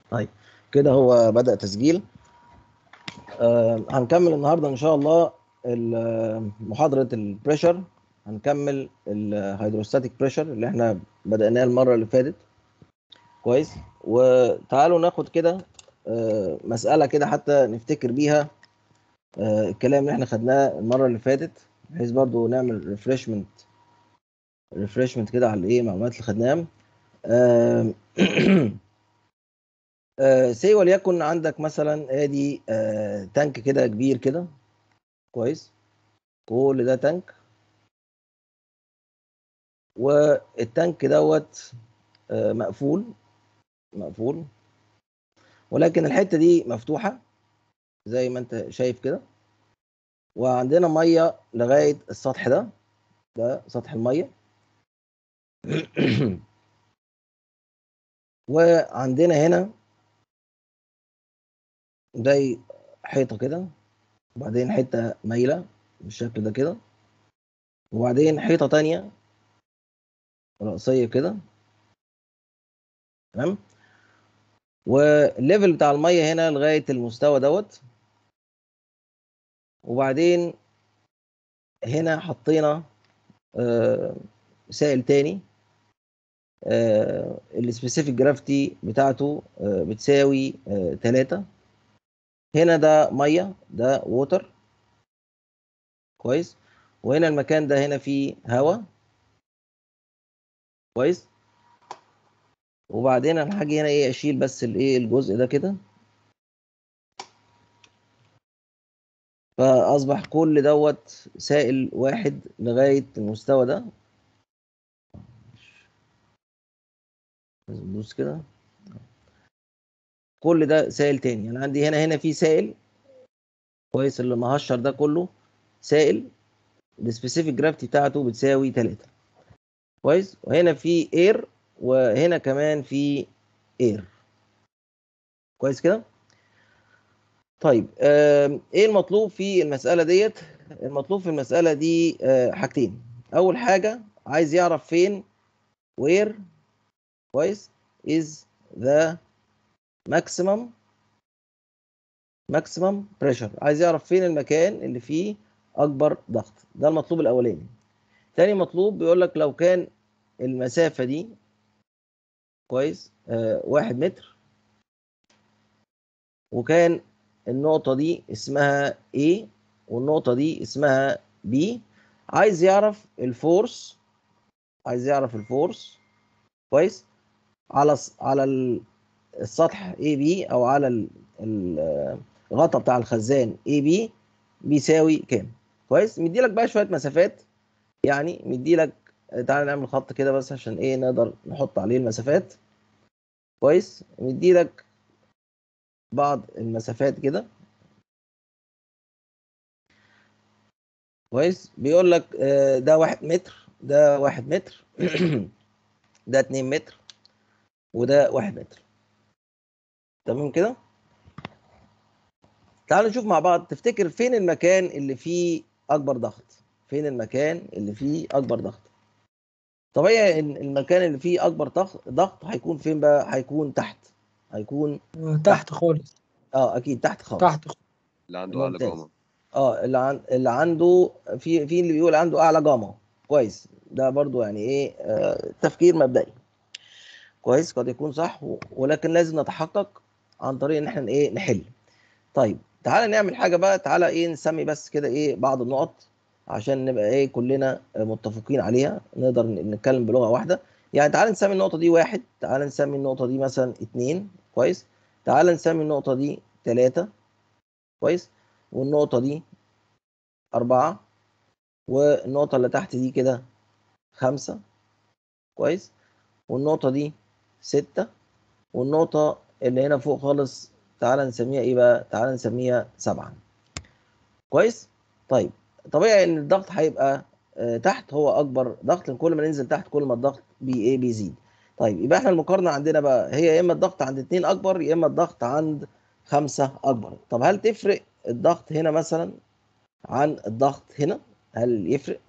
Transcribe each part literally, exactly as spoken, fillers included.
طيب كده هو بدأ تسجيل. آه هنكمل النهارده ان شاء الله محاضرة البريشر. هنكمل الهيدروستاتيك بريشر اللي احنا بدأناه المرة اللي فاتت. كويس، وتعالوا ناخد كده آه مسألة كده حتى نفتكر بيها آه الكلام اللي احنا خدناه المرة اللي فاتت، بحيث برضو نعمل ريفريشمنت ريفريشمنت كده على ايه المعلومات اللي خدناها. آه آه سي وليكن عندك مثلا ادي آه تانك كده كبير كده. كويس، كل ده تانك، والتانك دوت آه مقفول مقفول ولكن الحته دي مفتوحه زي ما انت شايف كده، وعندنا ميه لغايه السطح ده ده سطح الميه. وعندنا هنا زي حيطه كده، وبعدين حته مايله بالشكل ده كده، وبعدين حيطه تانية رأسيه كده. تمام، والليفل بتاع الميه هنا لغايه المستوى دوت، وبعدين هنا حطينا آه سائل تاني آه السبيسيفيك جرافيتي بتاعته آه بتساوي آه تلاتة. هنا ده ميه، ده ووتر. كويس، وهنا المكان ده هنا فيه هواء. كويس، وبعدين انا هاجي هنا ايه اشيل بس الايه الجزء ده كده، فاصبح كل دوت سائل واحد لغايه المستوى ده. ندوس كده، كل ده سائل تاني. يعني عندي هنا هنا في سائل. كويس، اللي مهشر ده كله سائل السبيسيفيك جرافيتي بتاعته بتساوي تلاتة. كويس، وهنا في اير، وهنا كمان في اير. كويس كده. طيب آه ايه المطلوب في المسألة ديت؟ المطلوب في المسألة دي آه حاجتين. اول حاجة عايز يعرف فين where كويس is the maximum maximum pressure. عايز يعرف فين المكان اللي فيه اكبر ضغط. ده المطلوب الاولاني. تاني مطلوب بيقول لك لو كان المسافة دي كويس آه واحد متر، وكان النقطة دي اسمها A والنقطة دي اسمها B، عايز يعرف الفورس عايز يعرف الفورس كويس على على السطح اي بي، او على الغطا بتاع الخزان اي بي بيساوي كام. كويس، مدي لك بقى شويه مسافات. يعني مدي لك، تعالى نعمل خط كده بس عشان ايه نقدر نحط عليه المسافات. كويس، مدي لك بعض المسافات كده. كويس، بيقول لك ده واحد متر، ده واحد متر، ده اتنين متر، وده واحد متر. تمام كده. تعالوا نشوف مع بعض. تفتكر فين المكان اللي فيه اكبر ضغط؟ فين المكان اللي فيه اكبر ضغط؟ طبيعي ان المكان اللي فيه اكبر ضغط هيكون فين بقى؟ هيكون تحت هيكون تحت, تحت خالص. اه اكيد تحت خالص. تحت خالص. اللي عنده اعلى جاما. اه اللي, عن... اللي عنده في في اللي بيقول عنده اعلى جاما. كويس، ده برضو يعني ايه آه تفكير مبدئي. كويس، قد يكون صح، ولكن لازم نتحقق عن طريق ان احنا ايه نحل. طيب تعالى نعمل حاجه بقى. تعالى ايه نسمي بس كده ايه بعض النقط عشان نبقى ايه كلنا متفقين عليها، نقدر نتكلم بلغه واحده. يعني تعالى نسمي النقطه دي واحد، تعالى نسمي النقطه دي مثلا اتنين. كويس، تعالى نسمي النقطه دي تلاتة. كويس، والنقطه دي أربعة، والنقطه اللي تحت دي كده خمسة. كويس، والنقطه دي ستة، والنقطه اللي هنا فوق خالص تعالى نسميها ايه بقى؟ تعالى نسميها سبعة. كويس. طيب طبيعي ان الضغط هيبقى آه تحت هو اكبر ضغط، لان كل ما ننزل تحت كل ما الضغط بي ايه بيزيد. طيب يبقى احنا المقارنه عندنا بقى هي يا اما الضغط عند اتنين اكبر يا اما الضغط عند خمسة اكبر. طب هل تفرق الضغط هنا مثلا عن الضغط هنا؟ هل يفرق؟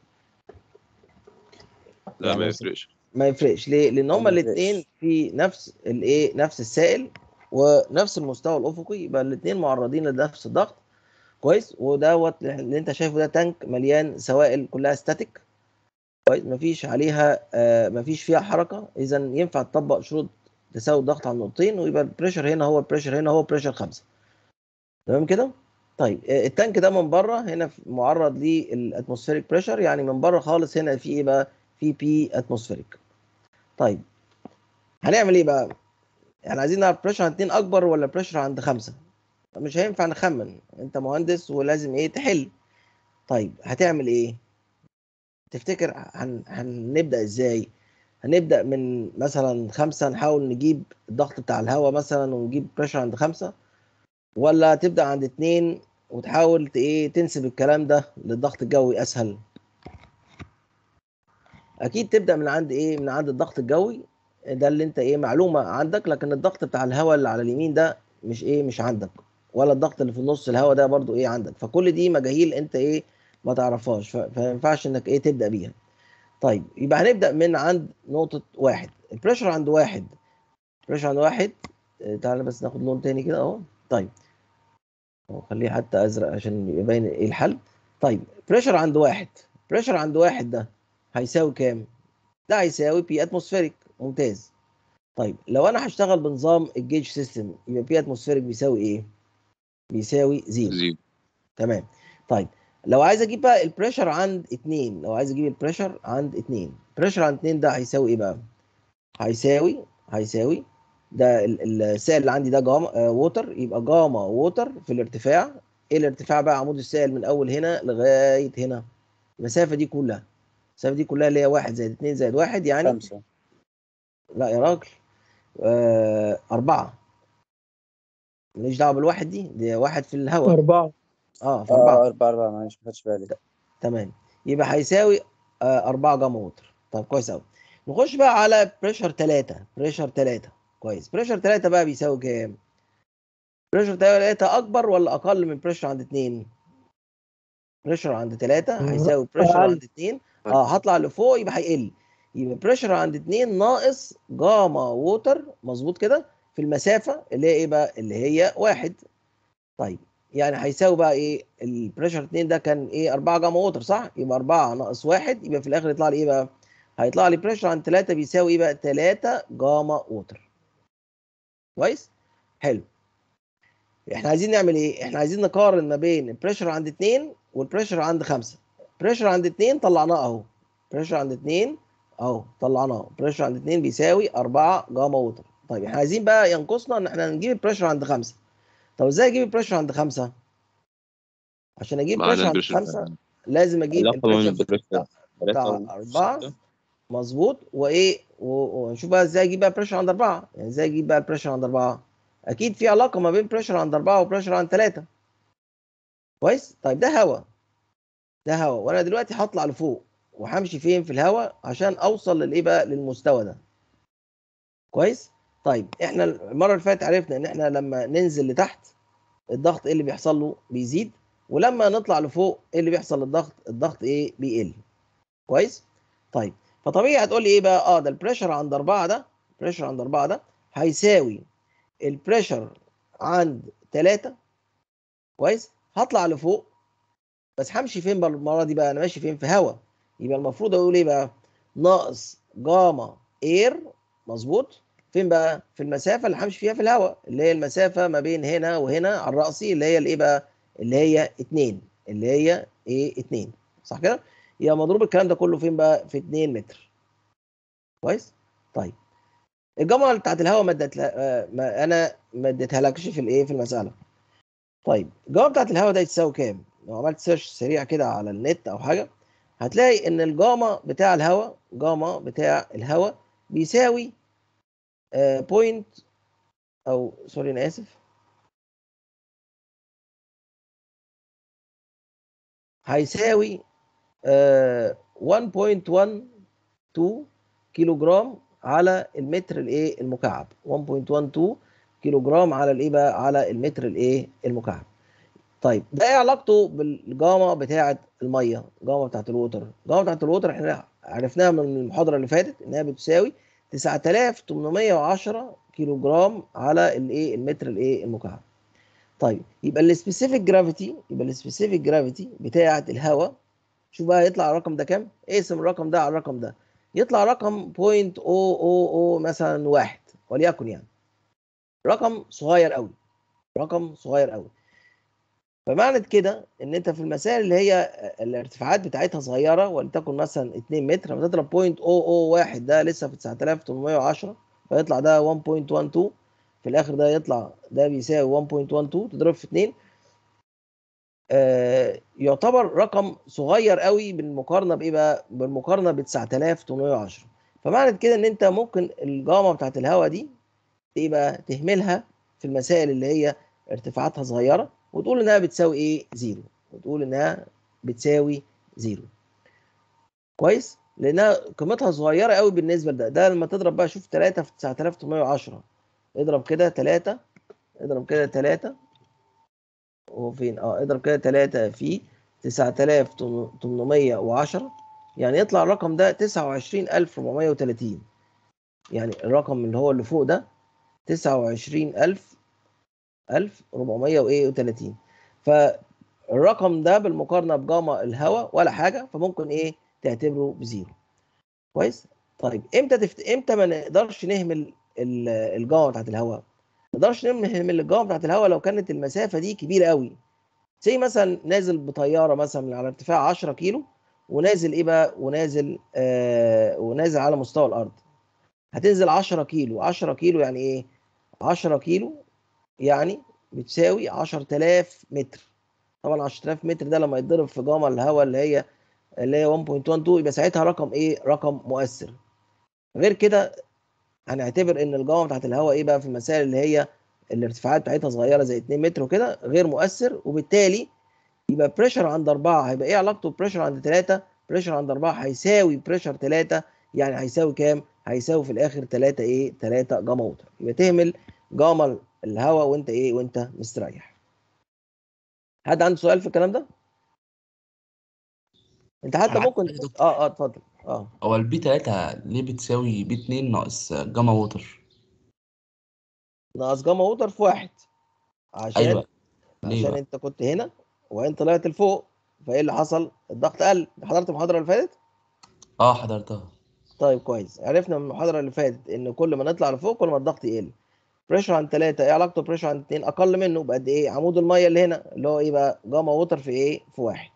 لا يعني ما يفرقش. ما يفرقش. ليه؟ لان هما الاثنين في نفس الايه نفس السائل. ونفس المستوى الافقي، يبقى الاثنين معرضين لنفس الضغط. كويس. ودوت اللي انت شايفه ده تانك مليان سوائل كلها ستاتيك. كويس. مفيش عليها آه مفيش فيها حركه، اذا ينفع تطبق شروط تساوي الضغط على النقطتين، ويبقى البريشر هنا هو البريشر هنا هو بريشر خمسة. تمام كده؟ طيب آه التانك ده من بره هنا معرض للاتموسفيريك بريشر، يعني من بره خالص هنا في ايه بقى؟ في بي اتموسفيريك. طيب هنعمل ايه بقى؟ يعني عايزين نعرف بريشر عند اتنين اكبر ولا بريشر عند خمسة. مش هينفع نخمن، انت مهندس ولازم ايه تحل. طيب هتعمل ايه؟ تفتكر هن... هنبدأ ازاي؟ هنبدأ من مثلا خمسة، نحاول نجيب الضغط بتاع الهواء مثلا ونجيب بريشر عند خمسة، ولا تبدأ عند اتنين وتحاول ت- ايه تنسب الكلام ده للضغط الجوي اسهل؟ اكيد تبدأ من عند ايه؟ من عند الضغط الجوي. ده اللي انت ايه معلومة عندك، لكن الضغط بتاع الهواء اللي على اليمين ده مش ايه مش عندك، ولا الضغط اللي في النص الهواء ده برضو ايه عندك. فكل دي مجاهيل انت ايه ما تعرفهاش، ف- فما ينفعش انك ايه تبدأ بيها. طيب يبقى هنبدأ من عند نقطة واحد. البريشر عند واحد. البريشر عند واحد. آه، تعالى بس ناخد لون تاني كده اهو. طيب أهو خليه حتى ازرق عشان يبين ايه الحل. طيب بريشر عند واحد. بريشر عند واحد ده هيساوي كام؟ ده هيساوي بي اتموسفيريك. ممتاز. طيب لو انا هشتغل بنظام الجيج سيستم، يبقى بي اتموسفيريك بيساوي ايه؟ بيساوي زيرو. زيرو. تمام. طيب لو عايز اجيب بقى البريشر عند اتنين، لو عايز اجيب البريشر عند اتنين، البريشر عند اتنين ده هيساوي ايه بقى؟ هيساوي هيساوي ده ال- السائل اللي عندي ده جاما آه ووتر، يبقى جاما ووتر في الارتفاع. ايه الارتفاع بقى؟ عمود السائل من اول هنا لغايه هنا، المسافه دي كلها. المسافه دي كلها اللي هي واحد زائد اتنين زائد واحد يعني. خمسة. لا يا راجل، آه أربعة. ماليش دعوه بالواحد، دي دي واحد في الهواء. أربعة. اه في اه أربعة. أربعة أربعة معلش ما خدتش بالي. تمام. يبقى هيساوي آه أربعة جاما ووتر. طب كويس قوي. نخش بقى على بريشر تلاتة. بريشر تلاتة. كويس. بريشر تلاتة بقى بيساوي كام؟ بريشر تلاتة اكبر ولا اقل من بريشر عند اتنين؟ بريشر عند تلاتة هيساوي بريشر أقل. عند اتنين. اه هطلع لفوق يبقى هيقل. يبقى بريشر عند اتنين ناقص جاما ووتر. مظبوط كده. في المسافه اللي هي ايه بقى؟ اللي هي واحد. طيب يعني هيساوي بقى ايه؟ البريشر اتنين ده كان ايه؟ أربعة جاما ووتر صح؟ يبقى أربعة ناقص واحد، يبقى في الاخر يطلع لي ايه بقى؟ هيطلع لي بريشر عند تلاتة بيساوي ايه بقى؟ تلاتة جاما ووتر. كويس؟ حلو. احنا عايزين نعمل ايه؟ احنا عايزين نقارن ما بين البريشر عند اتنين والبريشر عند خمسة. بريشر عند اتنين طلعناه اهو. بريشر عند اتنين اهو طلعناه. بريشر عند اتنين بيساوي أربعة جاما ووتر. طيب احنا عايزين بقى ينقصنا ان احنا نجيب البريشر عند خمسة. طب ازاي اجيب البريشر عند خمسة؟ عشان اجيب معنى بريشر عند البريشر خمسة لازم اجيب علاقة بين البريشر بتاع البريشر تلاتة بتاع أربعة. وستة. مظبوط. وايه و- ونشوف بقى ازاي اجيب بقى بريشر عند أربعة. يعني ازاي اجيب بقى البريشر عند أربعة؟ اكيد في علاقة ما بين بريشر عند أربعة وبريشر عند تلاتة. كويس. طيب ده هواء. ده هواء وانا دلوقتي هطلع لفوق، وهمشي فين في الهواء عشان اوصل للايه بقى؟ للمستوى ده. كويس. طيب احنا المره اللي فاتت عرفنا ان احنا لما ننزل لتحت الضغط ايه اللي بيحصل له؟ بيزيد. ولما نطلع لفوق ايه اللي بيحصل للضغط؟ الضغط ايه؟ بيقل. كويس. طيب فطبيعي هتقول لي ايه بقى؟ اه ده البريشر عند أربعة ده، البريشر عند أربعة ده هيساوي البريشر عند تلاتة. كويس. هطلع لفوق بس همشي فين بقى المره دي بقى؟ انا ماشي فين؟ في هوا. يبقى المفروض اقول ايه بقى؟ ناقص جاما اير. مظبوط. فين بقى؟ في المسافه اللي همشي فيها في الهواء، اللي هي المسافه ما بين هنا وهنا على الرأسي، اللي هي الايه بقى؟ اللي هي اتنين. اللي هي ايه؟ اتنين. صح كده؟ يبقى مضروب الكلام ده كله فين بقى؟ في اتنين متر. كويس. طيب الجاما بتاعت الهواء ما اديتها، ما انا ما اديتها لكش في الايه؟ في المساله. طيب الجاما بتاعت الهواء ده تساوي كام؟ لو عملت سيرش سريع كده على النت او حاجه، هتلاقي ان الجاما بتاع الهواء، جاما بتاع الهواء بيساوي آه بوينت، او سوري انا اسف، هيساوي آه واحد فاصلة اتنين كيلو جرام على المتر الايه المكعب. واحد فاصلة اتنين كيلو جرام على الايه بقى؟ على المتر الايه المكعب. طيب ده ايه علاقته بالجاما بتاعه الميه؟ جاما بتاعه الووتر. جاما بتاعه الووتر احنا عرفناها من المحاضره اللي فاتت انها بتساوي تسعة آلاف وتمنمية وعشرة كيلو جرام على الايه المتر الايه المكعب. طيب يبقى السبيسيفيك جرافيتي يبقى السبيسيفيك جرافيتي بتاعه الهواء، شوف بقى يطلع الرقم ده كام؟ اقسم الرقم ده على الرقم ده، يطلع رقم صفر فاصلة صفر صفر صفر مثلا واحد وليكن، يعني رقم صغير قوي، رقم صغير قوي. فمعنى كده ان انت في المسائل اللي هي الارتفاعات بتاعتها صغيره ولتكن مثلا اتنين متر، لما تضرب صفر فاصلة صفر صفر واحد ده لسه في تسعة آلاف وتمنمية وعشرة، فيطلع ده واحد فاصلة اتنين في الاخر، ده يطلع ده بيساوي واحد فاصلة اتنين تضرب في اتنين، آه يعتبر رقم صغير قوي بالمقارنه بايه بقى؟ بالمقارنه ب تسعة آلاف وتمنمية وعشرة. فمعنى كده ان انت ممكن الجاما بتاعت الهواء دي ايه بقى؟ تهملها في المسائل اللي هي ارتفاعاتها صغيره، وتقول انها بتساوي ايه؟ زيرو، وتقول انها بتساوي زيرو. كويس؟ لانها قيمتها صغيره قوي بالنسبه لده. ده لما تضرب بقى، شوف تلاتة في تسعة آلاف وتمنمية وعشرة، اضرب كده تلاتة، اضرب كده تلاتة، هو فين؟ اه اضرب كده تلاتة في تسعة آلاف وتمنمية وعشرة، يعني يطلع الرقم ده تسعة وعشرين ألف وأربعمية وتلاتين. يعني الرقم اللي هو اللي فوق ده تسعة وعشرين ألف ألف وأربعمية وتلاتين. فالرقم ده بالمقارنه بجاما الهواء ولا حاجه، فممكن ايه؟ تعتبره بزيرو. كويس؟ طيب امتى تفت... امتى ما نقدرش نهمل ال- الجاما بتاعت الهواء؟ ما نقدرش نهمل الجاما بتاعت الهواء لو كانت المسافه دي كبيره قوي. زي مثلا نازل بطياره مثلا من على ارتفاع عشرة كيلو، ونازل ايه بقى؟ ونازل آه ونازل على مستوى الارض. هتنزل عشرة كيلو، عشرة كيلو يعني ايه؟ عشرة كيلو يعني بتساوي عشرة آلاف متر. طبعا عشرة آلاف متر ده لما يتضرب في جاما الهواء اللي هي اللي هي واحد فاصلة اتنين يبقى ساعتها رقم ايه؟ رقم مؤثر. غير كده هنعتبر ان الجاما بتاعت الهواء ايه بقى؟ في المسائل اللي هي الارتفاعات بتاعتها صغيره زي اتنين متر وكده غير مؤثر، وبالتالي يبقى بريشر عند أربعة هيبقى ايه علاقته ببريشر عند تلاتة؟ بريشر عند أربعة هيساوي بريشر تلاتة، يعني هيساوي كام؟ هيساوي في الاخر تلاتة ايه؟ تلاتة جاما ووتر. يبقى تهمل جاما الهواء وانت ايه؟ وانت مستريح. حد عنده سؤال في الكلام ده؟ انت حتى انا عايز ممكن أسألك يا دكتور، اه اه اتفضل. اه هو البي تلاتة ليه بتساوي بي اتنين ناقص جاما ووتر؟ ناقص جاما ووتر في واحد، عشان ايوه، ليه عشان بقى؟ انت كنت هنا وانت طلعت لفوق، فايه اللي حصل؟ الضغط قل. حضرت المحاضره اللي فاتت؟ اه حضرتها. طيب كويس، عرفنا من المحاضره اللي فاتت ان كل ما نطلع لفوق كل ما الضغط يقل. بريشر عند تلاتة ايه علاقته بريشر عند اتنين؟ اقل منه بقد ايه؟ عمود الميه اللي هنا اللي هو ايه بقى؟ جاما ووتر في ايه؟ في واحد.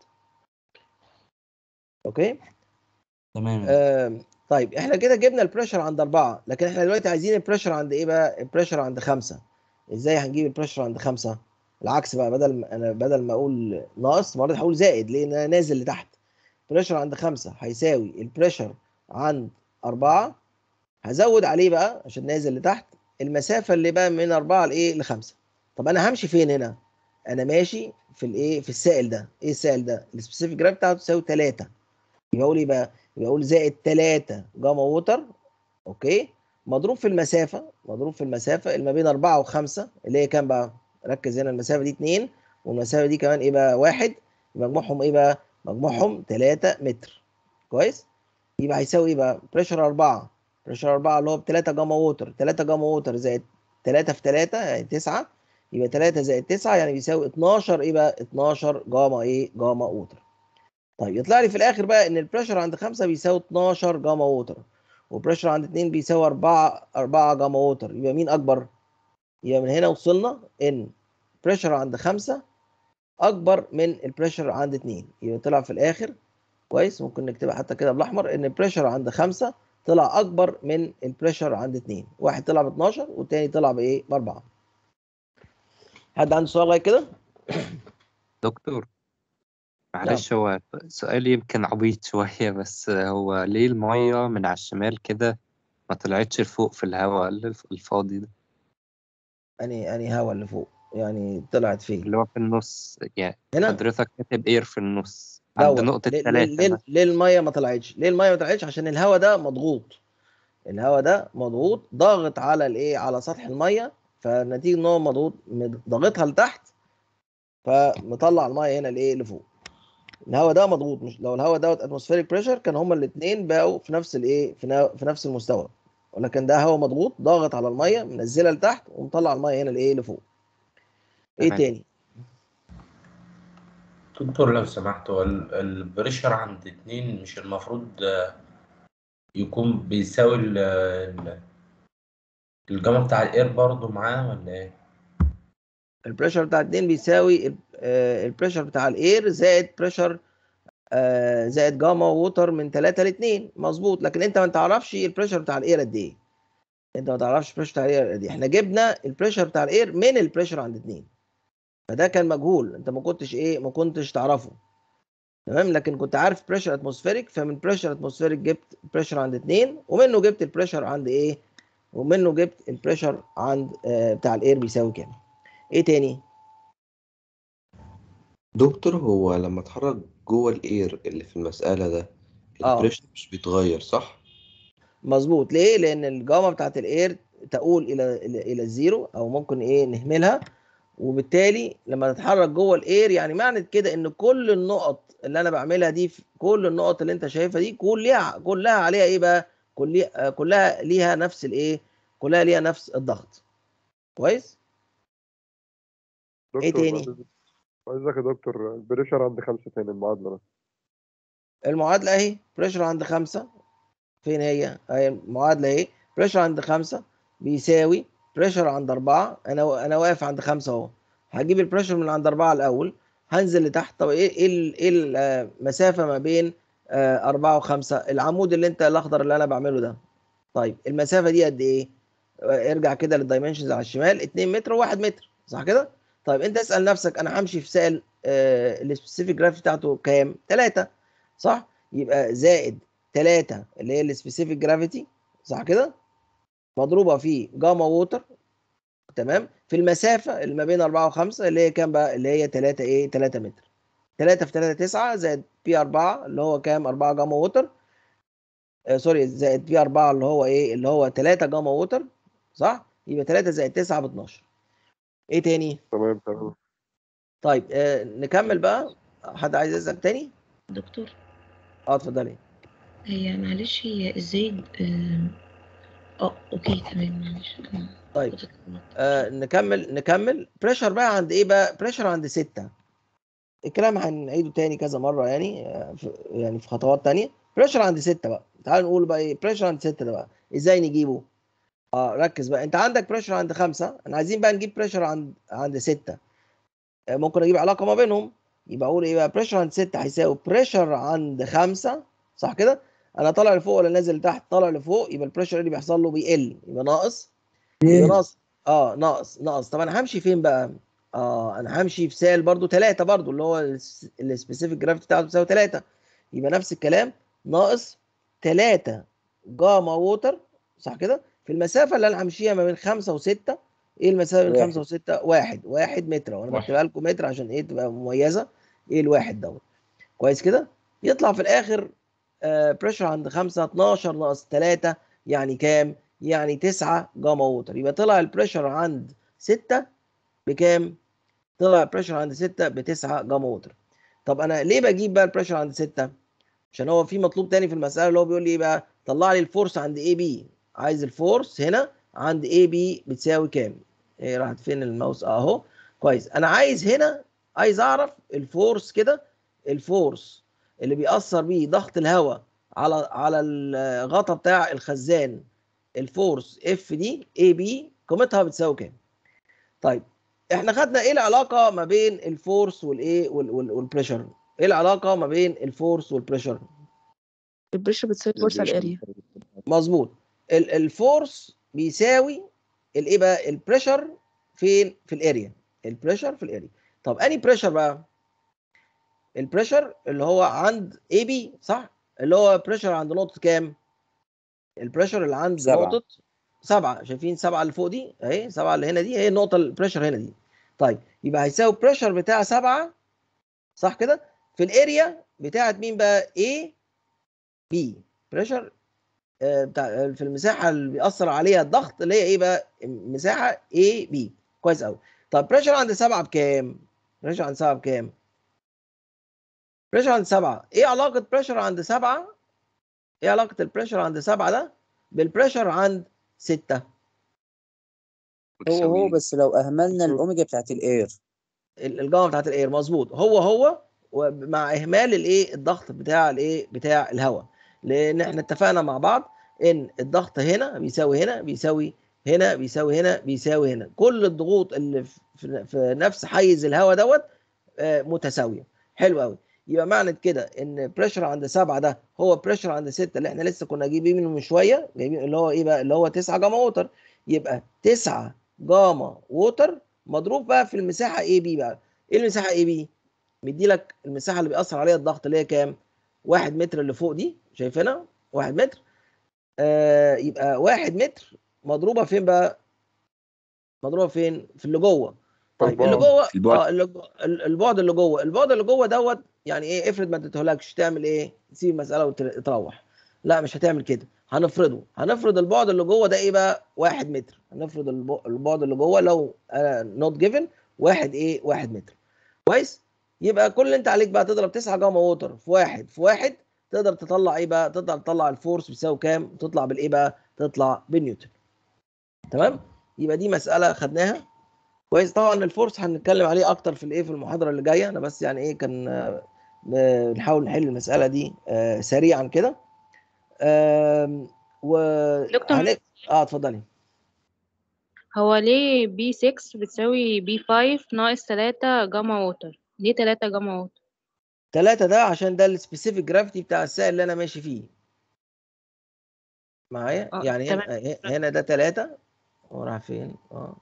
اوكي. تمام يا دكتور. آه طيب احنا كده جبنا البريشر عند أربعة، لكن احنا دلوقتي عايزين البريشر عند ايه بقى؟ البريشر عند خمسة. ازاي هنجيب البريشر عند خمسة؟ العكس بقى، بدل ما انا بدل ما اقول ناقص المره دي هقول زائد، لان انا نازل لتحت. بريشر عند خمسة هيساوي البريشر عند أربعة، هزود عليه بقى عشان نازل لتحت المسافه اللي بقى من أربعة لايه؟ لخمسة. طب انا همشي فين هنا؟ انا ماشي في الايه؟ في السائل ده. ايه السائل ده؟ السبيسيفيك جرافيتي بتاعته تساوي تلاتة. يبقى اقول ايه بقى؟ يبقى اقول زائد تلاتة جاما ووتر، اوكي، مضروب في المسافه، مضروب في المسافه اللي ما بين أربعة و5 اللي هي كام بقى؟ ركز هنا، المسافه دي اتنين والمسافه دي كمان ايه بقى؟ واحد. مجموعهم ايه بقى؟ مجموعهم تلاتة متر. كويس؟ يبقى هيساوي ايه بقى؟ بريشر أربعة، بريشر أربعة اللي هو ب تلاتة جاما ووتر، تلاتة جاما ووتر زائد تلاتة في تلاتة يعني تسعة، يبقى تلاتة زائد تسعة يعني بيساوي اتناشر ايه بقى؟ اتناشر جاما ايه؟ جاما ووتر. طيب يطلع لي في الاخر بقى ان البريشر عند خمسة بيساوي اتناشر جاما ووتر، وبريشر عند اتنين بيساوي أربعة أربعة جاما ووتر. يبقى مين اكبر؟ يبقى من هنا وصلنا ان بريشر عند خمسة اكبر من البريشر عند اتنين. يبقى طلع في الاخر، كويس، ممكن نكتبها حتى كده بالاحمر، ان البريشر عند خمسة طلع اكبر من البريشر عند اتنين. واحد طلع ب اتناشر والتاني طلع بايه؟ ب أربعة. حد عنده سؤال لغايه كده؟ دكتور نعم. معلش، هو سؤال يمكن عبيط شوية، بس هو ليه المية من على الشمال كده ما طلعتش لفوق في الهواء الف- الفاضي ده اني اني هوا اللي فوق يعني طلعت فين؟ اللي هو في النص؟ يعني هنا حضرتك كاتب اير في النص عند دوت. نقطة ليه ليه ثلاثة ليه مثلا. ليه الميه ما طلعتش؟ ليه الميه ما طلعتش؟ عشان الهواء ده مضغوط. الهواء ده مضغوط، ضاغط على الايه؟ على سطح الميه، فنتيجه ان هو مضغوط ضاغطها لتحت، فمطلع الميه هنا لايه؟ لفوق. الهواء ده مضغوط، مش لو الهواء دوت اتموسفيريك بريشر كان هما الاثنين بقوا في نفس الايه؟ في, نا... في نفس المستوى. ولكن ده هواء مضغوط ضاغط على الميه منزلها لتحت ومطلع الميه هنا لايه لفوق. ايه تمام. تاني؟ دكتور لو سمحت، هو ال- البريشر عند اتنين مش المفروض آه، يكون بيساوي ال- ال- الجاما بتاع الاير برضه معاه ولا ايه؟ البريشر بتاع اتنين بيساوي ال- آه، البريشر بتاع الاير زائد بريشر آه، زائد جاما ووتر من تلاتة ل اتنين. مظبوط. لكن انت ما تعرفش البريشر بتاع الاير قد ايه. انت ما تعرفش البريشر بتاع الاير قد ايه. احنا جبنا البريشر بتاع الاير من البريشر عند اتنين، فده كان مجهول، انت ما كنتش ايه ما كنتش تعرفه. تمام. لكن كنت عارف بريشر اتموسفيريك، فمن بريشر اتموسفيريك جبت بريشر عند اتنين، ومنه جبت البريشر عند ايه ومنه جبت البريشر عند آه بتاع الاير بيساوي كام. ايه تاني؟ دكتور، هو لما اتحرك جوه الاير اللي في المسألة ده اه البريشر مش بيتغير صح؟ مظبوط. ليه؟ لان الجاما بتاعت الاير تؤول الى الى الى الزيرو، او ممكن ايه نهملها. وبالتالي لما تتحرك جوه الاير، يعني معنى كده ان كل النقط اللي انا بعملها دي، في كل النقط اللي انت شايفها دي كلها كلها عليها ايه بقى كلها كلها ليها نفس الايه كلها ليها نفس الضغط. كويس. ايه دكتور تاني؟ بعد عايزك يا دكتور البريشر عند خمسة تاني المعادلة بس. المعادله اهي، بريشر عند خمسة. فين هي؟ اهي المعادله اهي. بريشر عند خمسة بيساوي بريشر عند أربعة. انا انا واقف عند خمسة اهو. هجيب البريشر من عند أربعة الاول، هنزل لتحت. طب ايه ايه ال- ايه المسافه ما بين آه، أربعة وخمسة؟ العمود اللي انت الاخضر اللي انا بعمله ده. طيب المسافه دي قد ايه؟ آه، ارجع كده للدايمنشنز على الشمال، اتنين متر و1 متر، صح كده؟ طيب انت اسال نفسك، انا همشي في سائل السبيسيفيك جرافيتي بتاعته كام؟ تلاتة، صح؟ يبقى زائد تلاتة اللي هي السبيسيفيك جرافيتي، صح كده؟ مضروبه في جاما ووتر، تمام، في المسافه اللي ما بين أربعة و5 اللي هي كام بقى؟ اللي هي تلاتة ايه تلاتة متر. تلاتة في تلاتة تسعة، زائد بي أربعة اللي هو كام؟ أربعة جاما ووتر. آه سوري، زائد بي أربعة اللي هو ايه اللي هو تلاتة جاما ووتر، صح؟ يبقى تلاتة زائد تسعة ب اتناشر. ايه تاني؟ تمام تمام. طيب آه نكمل بقى. حد عايز يسأل تاني؟ دكتور، اه اتفضلي. هي معلش هي ازاي اه آه، اوكي تمام معلش انا طيب كنت اتلخبطت. آه نكمل نكمل بريشر بقى عند ايه بقى؟ بريشر عند ستة. الكلام هنعيده تاني كذا مرة يعني آه، في يعني في خطوات تانية. بريشر عند ستة بقى، تعال نقول بقى ايه بريشر عند ستة ده بقى ازاي نجيبه. اه ركز بقى، انت عندك بريشر عند خمسة، احنا عايزين بقى نجيب بريشر عند عند ستة. آه ممكن اجيب علاقة ما بينهم. يبقى اقول ايه بقى؟ بريشر عند ستة هيساوي بريشر عند خمسة، صح كده؟ انا طالع لفوق ولا نازل لتحت؟ طالع لفوق، يبقى البريشر اللي بيحصل له بيقل، يبقى ناقص. يبقى ناقص اه ناقص ناقص. طب انا همشي فين بقى؟ اه انا همشي في سال برضو تلاتة برضو، اللي هو السبيسيفيك جرافيتي بتاعته بتساوي تلاتة. يبقى نفس الكلام، ناقص تلاتة جاما ووتر، صح كده؟ في المسافة اللي انا همشيها ما بين خمسة وستة. ايه المسافة بين خمسة واحد وستة؟ واحد واحد متر، وانا واحد. بكتبها لكم متر عشان ايه تبقى مميزة. ايه الواحد دوت؟ كويس كده؟ يطلع في الاخر آه بريشر عند خمسة اتناشر ناقص تلاتة، يعني كام؟ يعني تسعة جاما ووتر. يبقى طلع البريشر عند ستة بكام؟ طلع البريشر عند ستة ب تسعة جاما ووتر. طب انا ليه بجيب بقى البريشر عند ستة؟ عشان هو في مطلوب تاني في المساله اللي هو بيقول لي ايه بقى؟ طلع لي الفورس عند اي بي. عايز الفورس هنا عند اي بي بتساوي كام؟ ايه راحت فين الماوس؟ اهو. كويس. انا عايز هنا، عايز اعرف الفورس كده، الفورس اللي بيأثر بيه ضغط الهواء على على الغطا بتاع الخزان. الفورس اف دي اي بي قيمتها بتساوي كام؟ طيب احنا خدنا ايه العلاقه ما بين الفورس والايه وال- وال- والبريشر؟ ايه العلاقه ما بين الفورس والبريشر؟ البريشر بتساوي الفورس على الاريا. مظبوط. ال- الفورس بيساوي الايه بقى؟ البريشر فين؟ في الاريا. البريشر في الاريا. طب اني بريشر بقى؟ البريشر اللي هو عند اي بي، صح؟ اللي هو بريشر عند نقطه كام؟ البريشر اللي عند سبعة. نقطه سبعة. شايفين سبعة اللي فوق دي اهي؟ سبعة اللي هنا دي هي النقطه البريشر هنا دي. طيب يبقى هيساوي بريشر بتاع سبعة، صح كده؟ في الاريا بتاعت مين بقى؟ A B. بريشر آه، بتاع في المساحه اللي بيأثر عليها الضغط اللي هي ايه بقى؟ مساحه A B. كويس قوي. طب بريشر عند سبعة بكام؟ بريشر عند سبعة بكام؟ بريشر عند سبعة، ايه علاقه بريشر عند سبعة؟ ايه علاقه البريشر عند سبعة ده بالبريشر عند ستة. هو هو بس لو اهملنا الاوميجا بتاعت الاير. ال- الجامعه بتاعت الاير مظبوط، هو هو مع اهمال الايه الضغط بتاع الايه بتاع الهواء، لان احنا اتفقنا مع بعض ان الضغط هنا بيساوي هنا بيساوي هنا بيساوي هنا بيساوي هنا، كل الضغوط اللي في, في نفس حيز الهواء دوت آه، متساويه. حلو قوي. يبقى معنى كده ان بريشر عند سبعة ده هو بريشر عند ستة اللي احنا لسه كنا جايبين منه من شويه، جايبين اللي هو ايه بقى اللي هو تسعة جاما ووتر. يبقى تسعة جاما ووتر مضروب بقى في المساحه اي بي. بقى ايه المساحه اي بي؟ مدي لك المساحه اللي بيأثر عليها الضغط اللي هي كام؟ واحد متر اللي فوق دي شايفينها؟ واحد متر. آه يبقى واحد متر مضروبه فين بقى؟ مضروبه فين؟ في اللي جوه. طيب اللي جوه اه اللي جو- البعد اللي جوه، البعد اللي جوه دوت يعني ايه؟ افرض ما اديتهولكش تعمل ايه؟ تسيب المساله وتروح؟ لا مش هتعمل كده، هنفرضه هنفرض البعد اللي جوه ده ايه بقى؟ واحد متر. هنفرض الب- البعد اللي جوه لو نوت جيفن واحد ايه؟ واحد متر. كويس؟ يبقى كل اللي انت عليك بقى تضرب تسعة جاما ووتر في واحد في واحد، تقدر تطلع ايه بقى؟ تقدر تطلع الفورس بيساوي كام؟ تطلع بالايه بقى؟ تطلع بالنيوتن. تمام؟ يبقى دي مساله خدناها. كويس. طبعا الفورس هنتكلم عليه اكتر في الايه في المحاضره اللي جايه. انا بس يعني ايه كان آه، بنحاول نحل المساله دي آه، سريعا كده. آم، و دكتور هنك... اه اتفضلي. هو ليه بي ستة بتساوي بي خمسة ناقص تلاتة جاما ووتر؟ ليه تلاتة جاما ووتر؟ ثلاثة ده عشان ده السبيسيفيك جرافيتي بتاع السائل اللي انا ماشي فيه معايا. اه يعني تمام. هنا هنا ده ثلاثة وراح فين؟ اه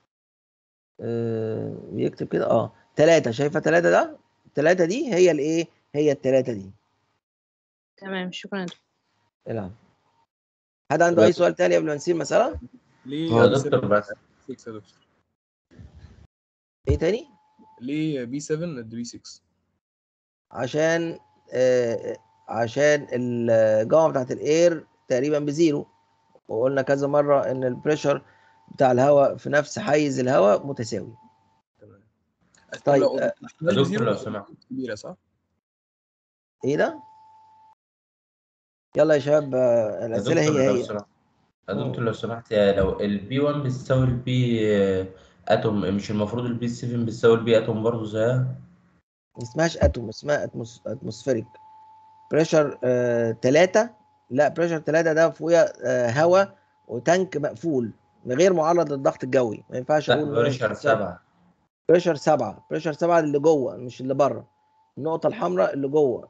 آه، بيكتب كده اه ثلاثة. شايفه ثلاثة ده؟ ثلاثة دي هي الايه؟ هي الثلاثة دي. تمام شكرا. العب. حد عنده اي سؤال تاني قبل ما نسيب المسألة؟ ليه يا بي سبعة دكتور بس ستة يا دكتور؟ ايه تاني؟ ليه بي سبعة ضد بي ستة؟ عشان آه عشان الجامعة بتاعت الاير تقريبا بزيرو، وقلنا كذا مرة ان البريشر بتاع الهواء في نفس حيز الهواء متساوي. تمام. طب طيب لو آه مش يا بزيرو دكتور لو تبقى سمحت كبيرة صح؟ ايه ده؟ يلا يا شباب آه يا الأسئلة دكتور هي لو هي. سمحت يا مم. دكتور لو سمحت يا لو البي واحد بتساوي البي اتوم، مش المفروض البي سبعة بتساوي البي اتوم برضه زيها؟ ما اسمهاش اتوم، اسمها أتموس... اتموسفيريك بريشر آه ثلاثة. لا بريشر ثلاثة ده فوقيها آه هواء وتانك مقفول غير معرض للضغط الجوي. ما ينفعش لا اقول ان هو بريشر سبعة. بريشر سبعة. بريشر سبعة اللي جوه مش اللي بره. النقطة الحمراء اللي جوه.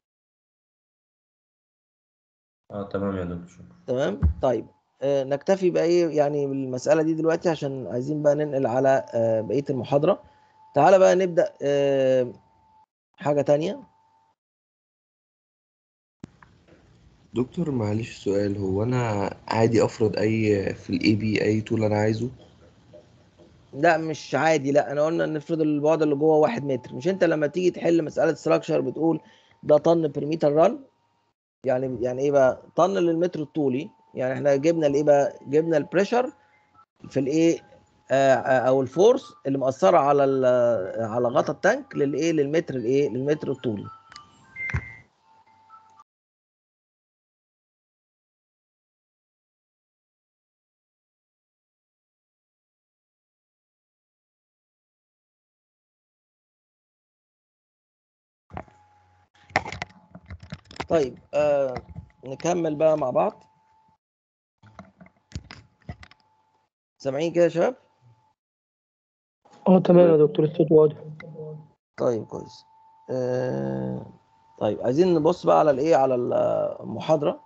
اه تمام يا دكتور شكرا. تمام. طيب آه نكتفي بقى ايه يعني بالمسألة دي دلوقتي عشان عايزين بقى ننقل على آه بقية المحاضرة. تعالى بقى نبدأ آه حاجة تانية. دكتور معلش سؤال، هو انا عادي افرض اي في الاي بي اي طول انا عايزه؟ لا مش عادي، لا انا قلنا نفرض البعد اللي جوه واحد متر. مش انت لما تيجي تحل مسألة ستراكشر بتقول ده طن بير متر ران؟ يعني يعني ايه بقى طن للمتر الطولي؟ يعني احنا جبنا الايه بقى؟ جبنا البريشر في الايه آه او الفورس اللي مأثرة على على غطا التانك للايه للمتر الايه للمتر الطولي. طيب آه نكمل بقى مع بعض. سامعين كده يا شباب؟ اه تمام يا دكتور الصوت واضح. طيب كويس. آه طيب عايزين نبص بقى على الايه على المحاضرة.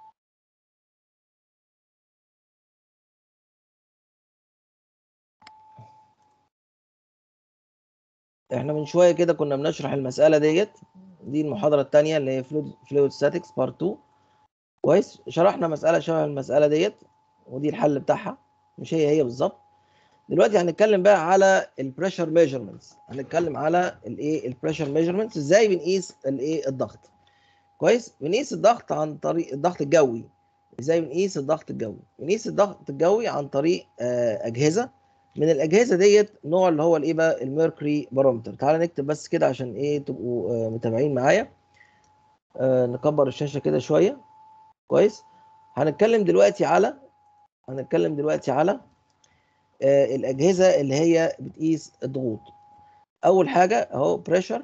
احنا من شوية كده كنا بنشرح المسألة ديت. دي المحاضرة الثانية اللي هي فلويد ستاتكس بارت اتنين. كويس. شرحنا مسألة شبه المسألة ديت ودي الحل بتاعها، مش هي هي بالظبط. دلوقتي هنتكلم بقى على البريشر ميجرمنتس. هنتكلم على الايه البريشر ميجرمنتس، ازاي بنقيس الايه الضغط. كويس. بنقيس الضغط عن طريق الضغط الجوي. ازاي بنقيس الضغط الجوي؟ بنقيس الضغط الجوي عن طريق آه اجهزه. من الاجهزه ديت نوع اللي هو الايه بقى الميركوري بارومتر. تعال نكتب بس كده عشان ايه تبقوا آه متابعين معايا. آه نكبر الشاشه كده شويه. كويس. هنتكلم دلوقتي على هنتكلم دلوقتي على آه الاجهزه اللي هي بتقيس الضغوط. اول حاجه اهو بريشر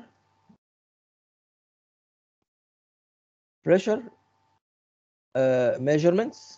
بريشر ميجرمنتس.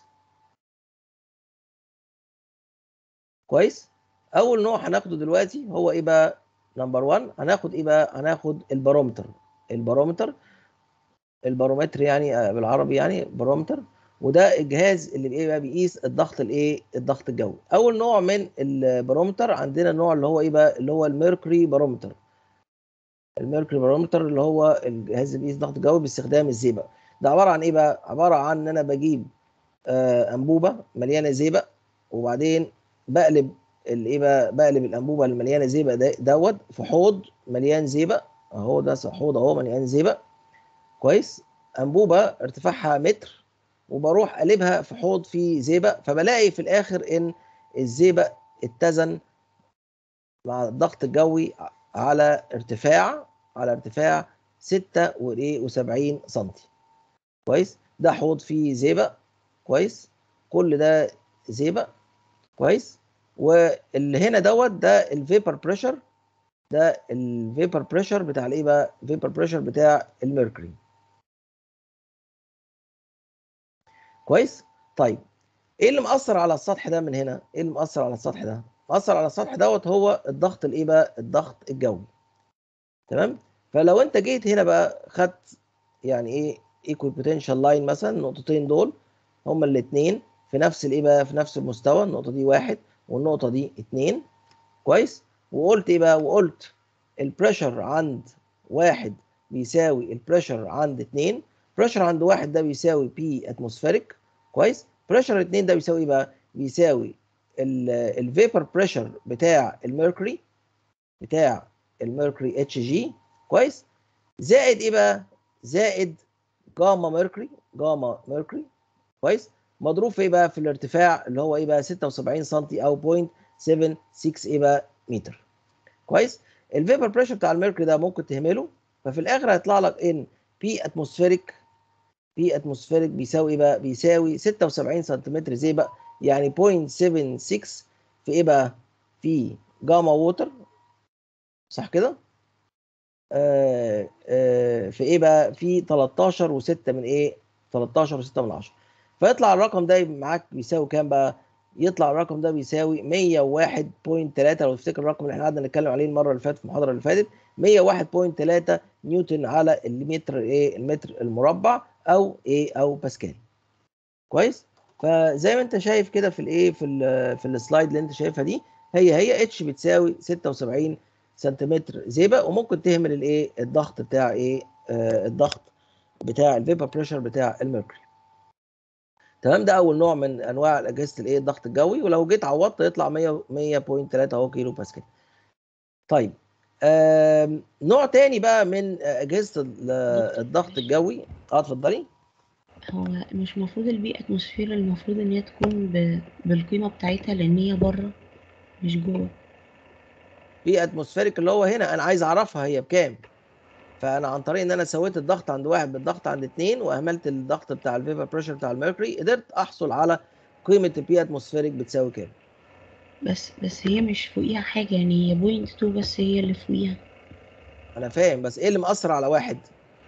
كويس. اول نوع هناخده دلوقتي هو ايه بقى؟ نمبر واحد هناخد ايه بقى؟ هناخد البارومتر. البارومتر البارومتر يعني آه، بالعربي يعني بارومتر، وده الجهاز اللي بايه بقى بيقيس الضغط الايه الضغط الجوي. اول نوع من البارومتر عندنا النوع اللي هو ايه بقى؟ اللي هو الميركوري بارومتر. الميركوري بارومتر اللي هو الجهاز اللي بيقيس الضغط الجوي باستخدام الزئبق. ده عباره عن ايه بقى؟ عباره عن ان انا بجيب آه، انبوبه مليانه زئبق، وبعدين بقلب الايه بقى؟ بقلب الانبوبه المليانه زئبق ده- دوت في حوض مليان زئبق. اهو ده حوض اهو مليان زئبق. كويس. انبوبه ارتفاعها متر، وبروح قلبها في حوض فيه زئبق، فبلاقي في الاخر ان الزئبق اتزن مع الضغط الجوي على ارتفاع على ارتفاع ستة وسبعين سم. كويس. ده حوض فيه زئبق. كويس. كل ده زئبق. كويس. واللي هنا دوت ده الفيبر بريشر. ده الفيبر بريشر بتاع الايه بقى؟ الفيبر بريشر بتاع الميركوري. كويس. طيب ايه اللي مأثر على السطح ده من هنا؟ ايه اللي مأثر على السطح ده؟ مأثر على السطح دوت هو الضغط الايه بقى؟ الضغط الجوي. تمام. فلو انت جيت هنا بقى خدت يعني ايه ايكوال بوتنشال لاين مثلا، النقطتين دول هما الاثنين في نفس الايه بقى؟ في نفس المستوى. النقطه دي واحد والنقطه دي اتنين. كويس. وقلت ايه بقى؟ وقلت البريشر عند واحد بيساوي البريشر عند اتنين. بريشر عند واحد ده بيساوي بي اتموسفيريك. كويس. بريشر اتنين ده بيساوي ايه بقى؟ بيساوي الفيبر بريشر بتاع الميركوري بتاع الميركوري اتش جي. كويس. زائد ايه بقى؟ زائد جاما ميركوري جاما ميركوري. كويس. مضروب في ايه بقى؟ في الارتفاع اللي هو ايه بقى؟ ستة وسبعين سم او صفر فاصلة سبعة ستة ايه بقى؟ متر. كويس. الفيبر بريشر بتاع الميركوري ده ممكن تهمله، ففي الاخر هيطلع لك ان بي اتموسفيريك بي اتموسفيريك بيساوي ايه بقى؟ بيساوي ستة وسبعين سنتيمتر زي بقى، يعني صفر فاصلة سبعة ستة في ايه بقى؟ في جاما ووتر. صح كده؟ آه آه في ايه بقى؟ في تلتاشر وستة من ايه؟ تلتاشر وستة من عشرة. فيطلع الرقم ده معاك بيساوي كام بقى؟ يطلع الرقم ده بيساوي مية وواحد فاصلة تلاتة. لو تفتكر الرقم اللي احنا قعدنا نتكلم عليه المره اللي فاتت في المحاضره اللي فاتت، مية وواحد فاصلة تلاتة نيوتن على المتر ايه؟ المتر المربع، او ايه؟ او باسكال. كويس. فزي ما انت شايف كده في الايه؟ في ال في السلايد اللي انت شايفها دي، هي هي اتش بتساوي ستة وسبعين سنتيمتر زئبق. وممكن تهمل الايه؟ الضغط بتاع ايه؟ آه الضغط بتاع الفيبر بريشر بتاع الميركوري. تمام. ده اول نوع من انواع اجهزه الايه؟ الضغط الجوي. ولو جيت عوضت يطلع مية مية فاصلة تلاتة اهو كيلو باسكال. طيب آه نوع تاني بقى من اجهزه ال- الضغط الجوي. اه اتفضلي. هو مش المفروض البيئة اتموسفير المفروض ان هي تكون ب... بالقيمة بتاعتها، لان هي بره مش جوه. في اتموسفيريك اللي هو هنا انا عايز اعرفها هي بكام. فانا عن طريق ان انا سويت الضغط عند واحد بالضغط عند اتنين، واهملت الضغط بتاع الفيبر بريشر بتاع الميركوري، قدرت احصل على قيمه البي اتموسفيريك بتساوي كام. بس بس هي مش فوقيها حاجة، يعني هي بوينت تو بس هي اللي فوقيها. انا فاهم، بس ايه اللي مأثر على واحد؟